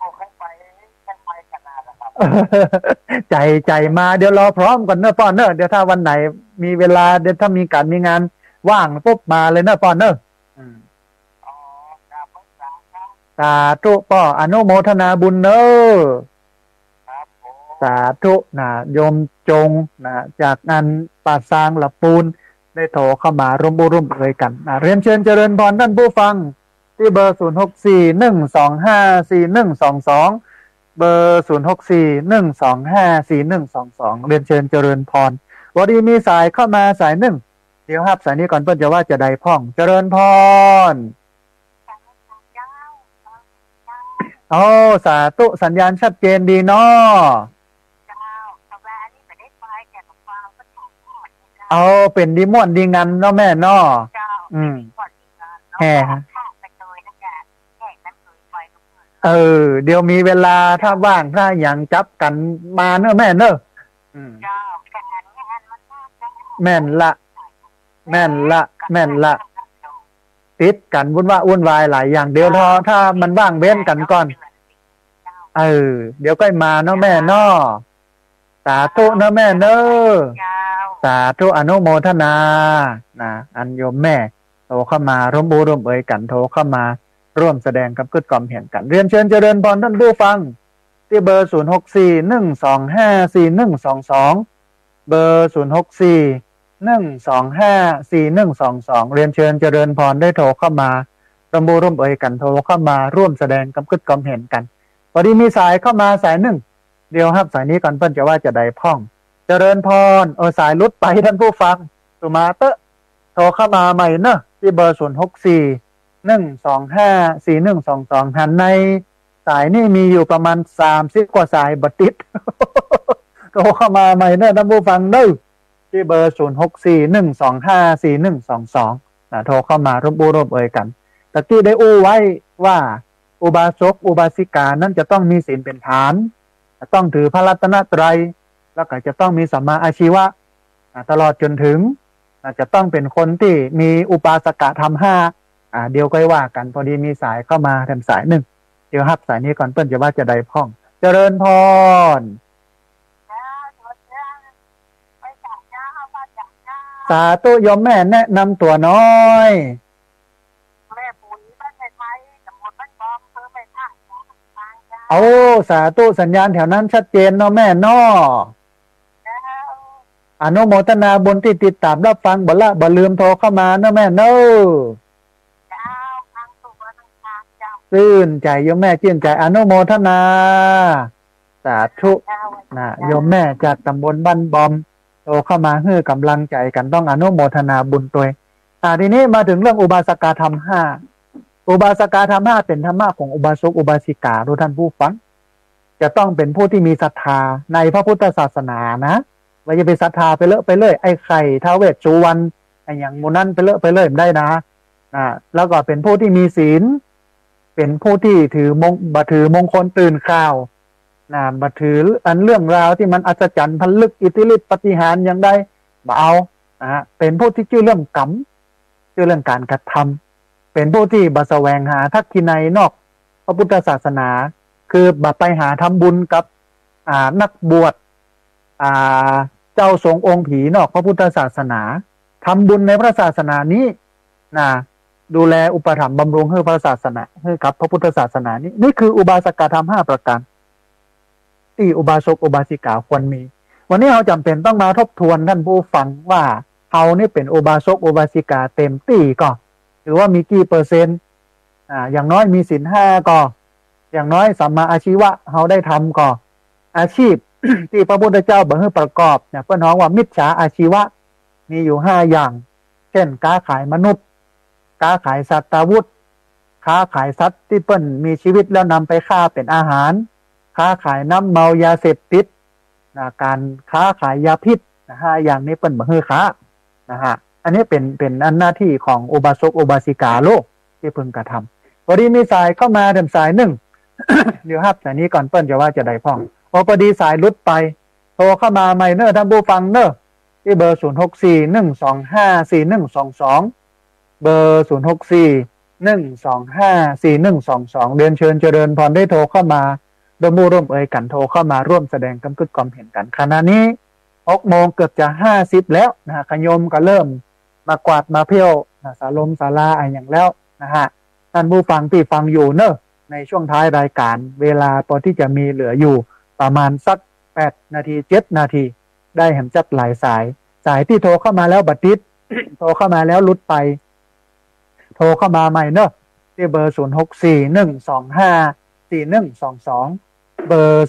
ใจมาเดี๋ยวรอพร้อมกันเนอะป้อเนอะเดี๋ยวถ้าวันไหนมีเวลาเดี๋ยวถ้ามีการมีงานว่างปุ๊บมาเลยเนอะป้อเนอะสาธุป้ออนุโมทนาบุญเนอะสาธุนะโยมจงนะจากงานป่าซางละปูนได้โทรเข้ามาร่วมบุญร่วมกันเรียนเชิญเจริญพรท่านผู้ฟังที่เบอร์0641254122เบอร์0641254122เรียนเชิญเจริญพรวันนี้มีสายเข้ามาสายหนึ่งเดี๋ยวครับสายนี้ก่อนเพื่อนจะว่าจะได้พ่องเจริญพรสาธุสัญญาณชัดเจนดีเนาะเป็นดีม่วนดีงันเนาะแม่เนาะแห่เดี๋ยวมีเวลาถ้าว่างถ้าอย่างจับกันมาเนอะแม่เนอะแม่นละติดกันวุ่นวายหลายอย่างเดี๋ยวถ้ามันว่างเว้นกันก่อนเดี๋ยวก็มาเนาะแม่เนาะสาธุเนาะแม่เนอะสาธุอนุโมทนานะอันโยมแม่โทรเข้ามาร่วมบุญร่วมกันโทรเข้ามาร่วมแสดงกับกึศความเห็นกันเรียนเชิญเจริญพรท่านผู้ฟังที่เบอร์0641254122เบอร์0641254122เรียนเชิญเจริญพรได้โทรเข้ามาร่วมบุญร่วมกันโทรเข้ามาร่วมแสดงกับกึศความเห็นกันพอดีมีสายเข้ามาสายหนึ่งเดี๋ยวครับสายนี้ก่อนเพิ่นจะว่าจะได้พ่องเจริญพรสายลุดไปท่านผู้ฟังสุมาเตะโทรเข้ามาใหม่เนอะที่เบอร์0641254122หันในสายนี่มีอยู่ประมาณ30กว่าสายบัดติด โทรเข้ามาใหม่เนอะท่านผู้ฟังเนอะที่เบอร์0641254122โทรเข้ามาร่วมบุญร่วมกันตะกี้ได้อู้ไว้ว่าอุบาสกอุบาสิกานั้นจะต้องมีศีลเป็นฐานต้องถือพระรัตนตรัยแล้วก็จะต้องมีสัมมาอาชีวะตลอดจนถึงจะต้องเป็นคนที่มีอุปาสกธรรมห้าเดี๋ยวก็ว่ากันพอดีมีสายเข้ามาแถมสายหนึ่งเดี๋ยวรับสายนี้ก่อนเปิ้นจะว่าจะได้พ่องเจริญพรสาธุโยมแม่แนะนำตัวน้อยแม่ปุ๋ยบ้านไทยตำบลบ้านบอมเพิ่มไปค่ะโอ้สาธุสัญญาณแถวนั้นชัดเจนเนาะแม่เนาะอนุโมทนาบุญที่ติดตามรับฟังบ่ลืมโทรเข้ามาเนาะแม่เนาะชื่นใจโยมแม่ชื่นใจอนุโมทนาสาธุนะโยมแม่จากตำบลบ้านบอมโทรเข้ามาให้กำลังใจกันต้องอนุโมทนาบุญตัวทีนี้มาถึงเรื่องอุบาสกธรรมห้าอุบาสกธรรมห้าเป็นธรรมะของอุบาสกอุบาสิกาทุกท่านผู้ฟังจะต้องเป็นผู้ที่มีศรัทธาในพระพุทธศาสนานะว่าจะไปศรัทธาไปเลยไอ้ไข่ท้าวเวสสุวรรณไอ้อย่างมูนั่นไปเลยไม่ได้นะแล้วก็เป็นผู้ที่มีศีลเป็นผู้ที่ถือมงคลตื่นข่าวบัถืออันเรื่องราวที่มันอัศจรรย์พันลึกอิทธิฤทธิปฏิหารอย่างใดบ่เอาเป็นผู้ที่ชื่อเรื่องกรรมชื่อเรื่องการกระทำเป็นผู้ที่บ่แสวงหาทักษิณัยนอกพระพุทธศาสนาคือบ่ไปหาทำบุญกับนักบวชเจ้าสงฆ์องค์ผีนอกพระพุทธศาสนาทำบุญในพระศาสนานี้ดูแลอุปถัมภ์บำรุงให้พระศาสนาให้กับพระพุทธศาสนานี่คืออุบาสกธรรม5ประการที่อุบาสกอุบาสิกาควรมีวันนี้เราจำเป็นต้องมาทบทวนท่านผู้ฟังว่าเรานี่เป็นอุบาสกอุบาสิกาเต็มที่ก็หรือว่ามีกี่เปอร์เซ็นต์อย่างน้อยมีศีล5ก็อย่างน้อยสัมมาอาชีวะเราได้ทำก็อาชีพ ที่พระพุทธเจ้าบอกให้ประกอบเนี่ยเพื่อนน้องว่ามิจฉาอาชีวะมีอยู่5อย่างเช่นค้าขายมนุษย์ค้าขายสัตว์อาวุธค้าขายสัตว์ที่เปิ้นมีชีวิตแล้วนำไปฆ่าเป็นอาหารค้าขายน้ำเมายาเสพติดการค้าขายยาพิษ5อย่างนี้เปิ้นบอกให้ค้าอันนี้เป็นหน้าที่ของอุบาสกอุบาสิกาโลกที่พึงกระทำพอดีมีสายเข้ามาเดิมสายหนึ่ง เดี๋ยวครับสายนี้ก่อนเปิ้นจะว่าจะได้พ้องพอดีสายลุดไปโทรเข้ามาใหม่เนอะท่านผู้ฟังเนอะที่เบอร์0641254122เบอร์0641254122เรียนเชิญเจริญพรได้โทรเข้ามาร่วมเอ่ยกันโทรเข้ามาร่วมแสดงกำกึดความเห็นกันขณะนี้6 โมงเกือบจะ50แล้วขยมก็เริ่มมากวาดมาเพี้ยวศาลาอะไรอย่างแล้วท่านผู้ฟังที่ฟังอยู่เนอะในช่วงท้ายรายการเวลาตอนที่จะมีเหลืออยู่ประมาณสัก8 นาที7 นาทีได้แหมจัดหลายสายที่โทรเข้ามาแล้วบัดดิษ โทรเข้ามาแล้วลุดไปโทรเข้ามาใหม่เนอะที่เบอร์0641254122เบอร์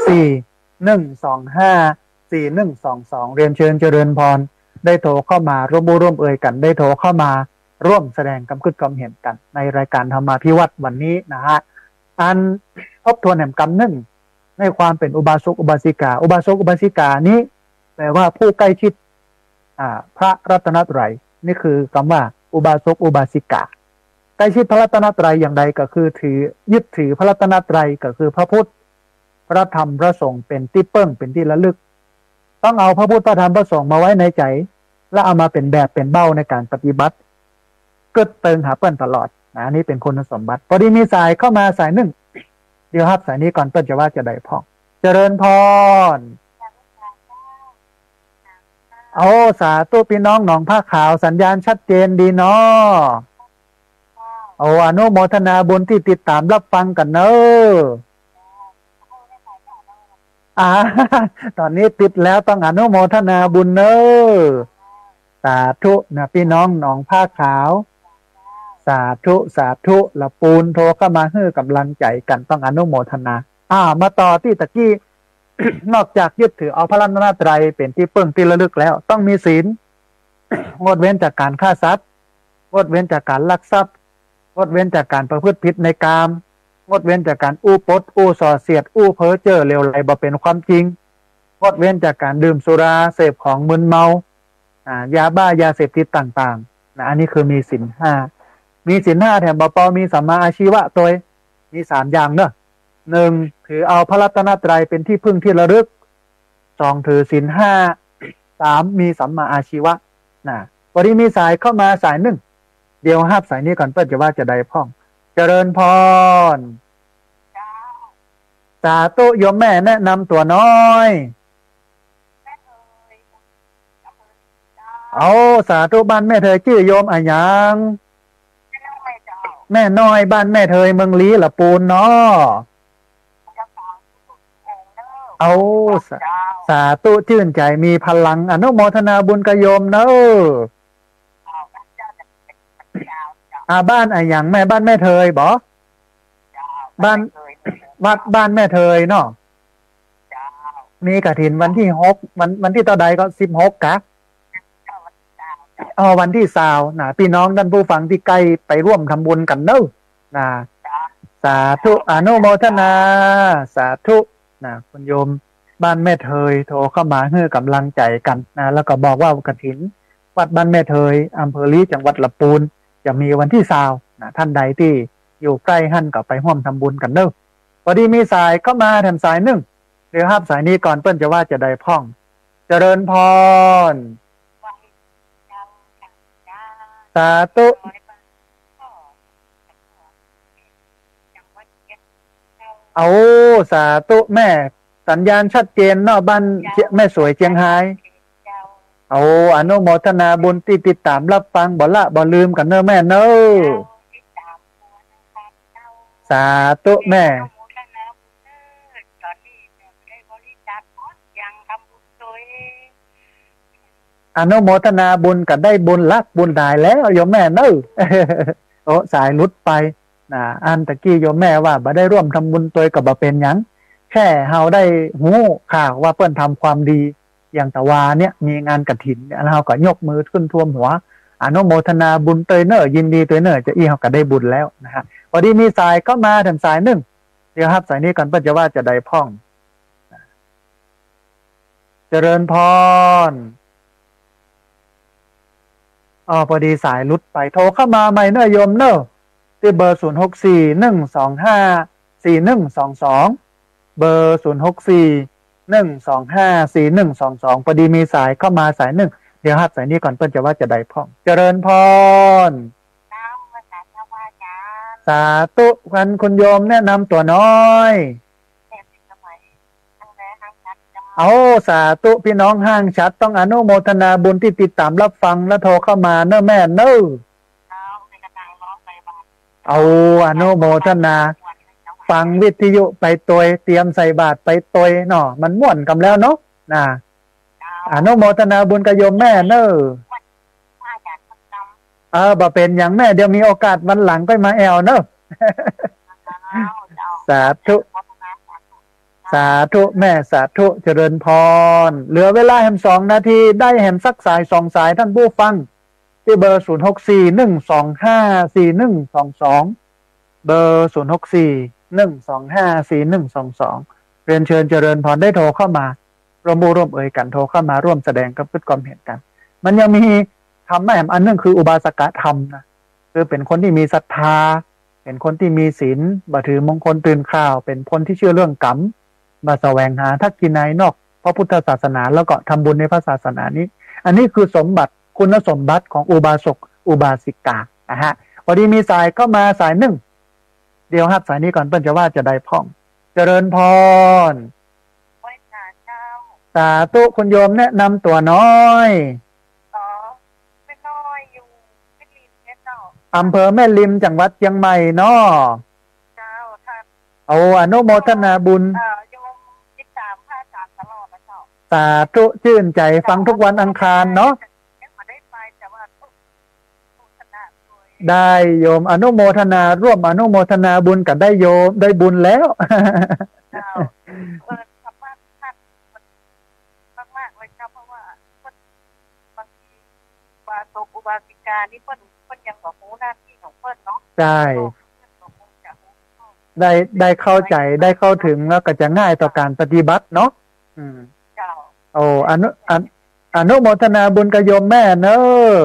0641254122เรียนเชิญเจริญพรได้โทรเข้ามาร่วมเอ่ยกันได้โทรเข้ามาร่วมแสดงกำกึดความเห็นกันในรายการธรรมาภิวัตน์วันนี้นะฮะอันทบทวนแห่งกรรมหนึ่งในความเป็นอุบาสกอุบาสิกาอุบาสกอุบาสิกานี้แปลว่าผู้ใกล้ชิดพระรัตนตรัยนี่คือคำว่าอุบาสกอุบาสิกาใกล้ชิดพระรัตนตรัยอย่างใดก็คือยึดถือพระรัตนตรัยก็คือพระพุทธพระธรรมพระสงฆ์เป็นที่เปิ้งเป็นที่ระลึกต้องเอาพระพุทธพระธรรมพระสงฆ์มาไว้ในใจและเอามาเป็นแบบเป็นเบ้าในการปฏิบัติเกิดเติงหาเปิ้นตลอดอันนี้เป็นคุณสมบัติพอดีมีสายเข้ามาสายหนึ่งเดี๋ยวครับสายนี้ก่อนเปิ้นจะว่าจะได้พ่อเจริญพรเอาสาธุพี่น้องหนองผ้าขาวสัญญาณชัดเจนดีเนาะเอาอนุโมทนาบุญที่ติดตามรับฟังกันเนอะตอนนี้ติดแล้วต้องอนุโมทนาบุญเนอะสาธุนะพี่น้องหนองผ้าขาวสาธุละปูนโทรเข้ามาให้กำลังใจกันต้องอนุโมทนามาต่อที่ตะกี้ นอกจากยึดถือเอาพระรัตนตรัยเป็นที่เปิ้งที่ระลึกแล้วต้องมีศีล งดเว้นจากการฆ่าสัตว์งดเว้นจากการลักทรัพย์งดเว้นจากการประพฤติผิดในกามงดเว้นจากการอู้ปดอู้ส่อเสียดอู้เพ้อเจ้อเลวไหลบ่เป็นความจริงงดเว้นจากการดื่มสุราเสพของมึนเมายาบ้ายาเสพติดต่างๆอันนี้คือมีศีล5มีศีล5แถมบ่พอมีสัมมาอาชีวะตัวมี3อย่างเนอะ1ถือเอาพระรัตนตรัยเป็นที่พึ่งที่ระลึก2ถือศีล5 3มีสัมมาอาชีวะวันนี้มีสายเข้ามาสายหนึ่งเดี๋ยวห้าสายนี้ก่อนเพื่อจะว่าจะได้พ่องเจริญพรสาธุโยมแม่แนะนำตัวน้อยเอาสาธุบ้านแม่เธอชื่อโยมอะยังแม่น้อยบ้านแม่เธอเมืองลี้ละปูนเนาะเอาสาธุชื่นใจมีพลังอนุโมทนาบุญกโยมเนอะบ้านอะยังแม่บ้านแม่เธอบ่บ้านวัดบ้านแม่เธอเนาะมีกฐินวันที่6วันที่ต่อใดก็16กะวันที่20นะพี่น้องท่านผู้ฟังที่ใกล้ไปร่วมทำบุญกันเนอะนะสาธุอนุโมทนาสาธุนะคุณโยมบ้านแม่เธอโทรเข้ามาให้กำลังใจกันนะแล้วก็บอกว่ากฐินวัดบ้านแม่เธออำเภอลี้จังหวัดลำพูนจะมีวันที่20นะท่านใดที่อยู่ใกล้หั่นก็ไปร่วมทำบุญกันเนอะพอดีมีสายเข้ามาแถมสายหนึ่งเดี๋ยวห้าสายนี้ก่อนเปิ้นจะว่าจะได้พ่องเจริญพรสาธุเอาสาธุแม่สัญญาณชัดเจนเนาะบ้านแม่สวยเชียงไฮ้เอาอนุโมทนาบุญที่ติดตามรับฟังบ่ละบ่ลืมกันเนอะแม่เนอะสาธุแม่อนุโมทนาบุญกันได้บุญลักบุญได้แล้วโยมแม่เนอะโอ้สายลุดไปนะอันตะกี้โยมแม่ว่าบ่ได้ร่วมทำบุญตัวกับบ่เป็นหยังแค่เฮาได้หูข่าวว่าเปิ้นทำความดีอย่างตะวาเนี่ยมีงานกฐินเนี่ยเราก็ยกมือขึ้นท่วมหัวอนุโมทนาบุญเตยเนอยินดีเตยเนอจะเฮาก็ได้บุญแล้วนะฮะพอดีมีสายเข้ามาแถมสายหนึ่งเดี๋ยวครับสายนี้ก่อนเปิ้นจะว่าจะได้พ่องเจริญพรพอดีสายลุดไปโทรเข้ามาใหม่เนอะโยมเนอะที่เบอร์0641254122เบอร์0641254122พอดีมีสายเข้ามาสายหนึ่งเดี๋ยวครับสายนี้ก่อนเปิ้นจะว่าจะได้พ่องเจริญพรสาธุคุณโยมแนะนำตัวน้อยเอาสาธุพี่น้องห้างชัดต้องอนุโมทนาบุญที่ติดตามรับฟังและโทรเข้ามาเนอะแม่เนอะเอาอนุโมทนาฟังวิทยุไปตัวเตรียมใส่บาตรไปตัวเนาะมันม่วนกันแล้วเนาะนะอนุโมทนาบุญกับโยมแม่เนอะบ่เป็นอย่างแม่เดี๋ยวมีโอกาสวันหลังก็มาแอลเนอะสาธุสาธุแม่สาธุเจริญพรเหลือเวลาแหม2 นาทีได้แหมสักสาย2 สายท่านผู้ฟังที่เบอร์0641254122เบอร์0641254122เรียนเชิญเจริญพรได้โทรเข้ามาร่วมเอ่ยกันโทรเข้ามาร่วมแสดงกับพฤติกรรมเห็นกันมันยังมีธรรมะแหมอันนึงคืออุบาสกธรรมนะคือเป็นคนที่มีศรัทธาเป็นคนที่มีศีลบ่ถือมงคลตื่นข่าวเป็นคนที่เชื่อเรื่องกรรมมาแสวงหาทักกินัยนอกพระพุทธศาสนาแล้วก็ทำบุญในพระศาสนานี้อันนี้คือสมบัติคุณสมบัติของอุบาสกอุบาสิกานะฮะพอดีมีสายเข้ามาสายหนึ่งเดี๋ยวครับสายนี้ก่อนเปิ้นจะว่าจะได้พ่องเจริญพรสาธุคุณโยมแนะนำตัวน้อยเป็นน้อยอยู่ไม่ริมเนาะอำเภอแม่ริมจังหวัดเชียงใหม่เนาะเจ้าท่านเอาอนุโมทนาบุญโยมติดตามผ้าสามตลอดนะเจ้าสาธุชื่นใจฟังทุกวันอังคารเนาะได้โยมอนุโมทนาร่วมอนุโมทนาบุญกันได้โยมได้บุญแล้วมากเลยครับเพราะว่าบางทีอุบาสกอุบาสิกานี่เพิ่นยังบอกรู้หน้าที่ของเพิ่นเนาะใช่ได้เข้าใจได้เข้าถึงแล้วก็จะง่ายต่อการปฏิบัติเนาะโอ้อนุโมทนาบุญกับโยมแม่เนอะ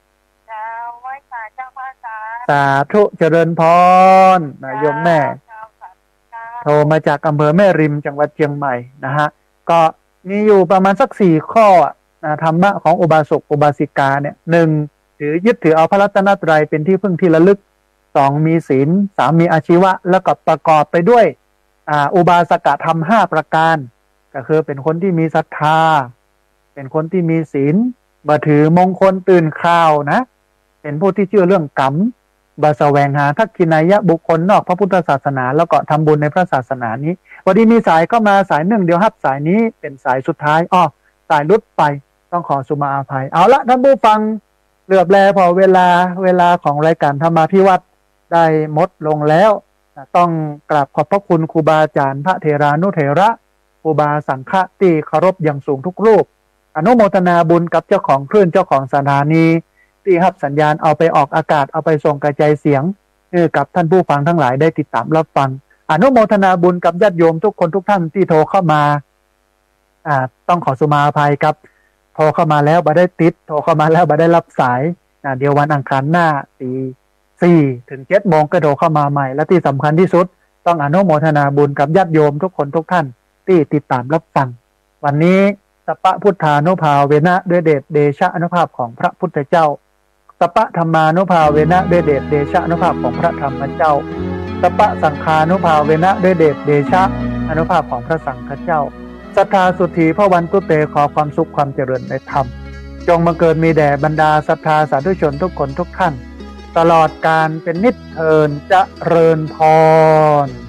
สาธุเจริญพรนะโยมแม่โทรมาจากอำเภอแม่ริมจังหวัดเชียงใหม่นะฮะก็มีอยู่ประมาณสัก4 ข้อธรรมะของอุบาสกอุบาสิกาเนี่ยหนึ่งยึดถือเอาพระรัตนตรัยเป็นที่พึ่งที่ระลึกสองมีศีลสามมีอาชีวะแล้วก็ประกอบไปด้วยอุบาสกธรรม5ประการก็คือเป็นคนที่มีศรัทธาเป็นคนที่มีศีลบ่ถือมงคลตื่นข่าวนะเป็นผู้ที่เชื่อเรื่องกรรมบ่แสวงหาทักขินายะบุคคลนอกพระพุทธศาสนาแล้วก็ทำบุญในพระศาสนานี้วันนี้มีสายเข้ามาสายหนึ่งเดี๋ยวฮับสายนี้เป็นสายสุดท้ายสายลุดไปต้องขอสุมาอภัยเอาละท่านผู้ฟังเหลือบแลพอเวลาของรายการธรรมาภิวัตรได้หมดลงแล้วต้องกราบขอบพระคุณครูบาอาจารย์พระเถรานุเถระครูบาสังฆะที่เคารพอย่างสูงทุกรูปอนุโมทนาบุญกับเจ้าของคลื่นเจ้าของสถานีที่รับสัญญาณเอาไปออกอากาศเอาไปส่งกระจายเสียงกับท่านผู้ฟังทั้งหลายได้ติดตามรับฟังอนุโมทนาบุญกับญาติโยมทุกคนทุกท่านที่โทรเข้ามาต้องขอสุมาอภัยครับโทรเข้ามาแล้วบ่ได้ติดโทรเข้ามาแล้วบ่ได้รับสายเดี๋ยววันอังคารหน้า4 ถึง 7 โมงก็โทรเข้ามาใหม่และที่สำคัญที่สุดต้องอนุโมทนาบุญกับญาติโยมทุกคนทุกท่านที่ติดตามรับฟังวันนี้สัพพะพุทธานุภาเวนะด้วยเดชเดชะอนุภาพของพระพุทธเจ้าสัพพะธรรมานุภาเวนะด้วยเดชเดชะอนุภาพของพระธรรมเจ้าสัพพะสังฆานุภาเวนะด้วยเดชเดชะอนุภาพของพระสังฆเจ้าศรัทธาสุทธีพระวันตุเตขอความสุขความเจริญในธรรมจงบังเกิดมีแด่บรรดาศรัทธาสาธุชนทุกคนทุกท่านตลอดการเป็นนิจเทินเจริญพร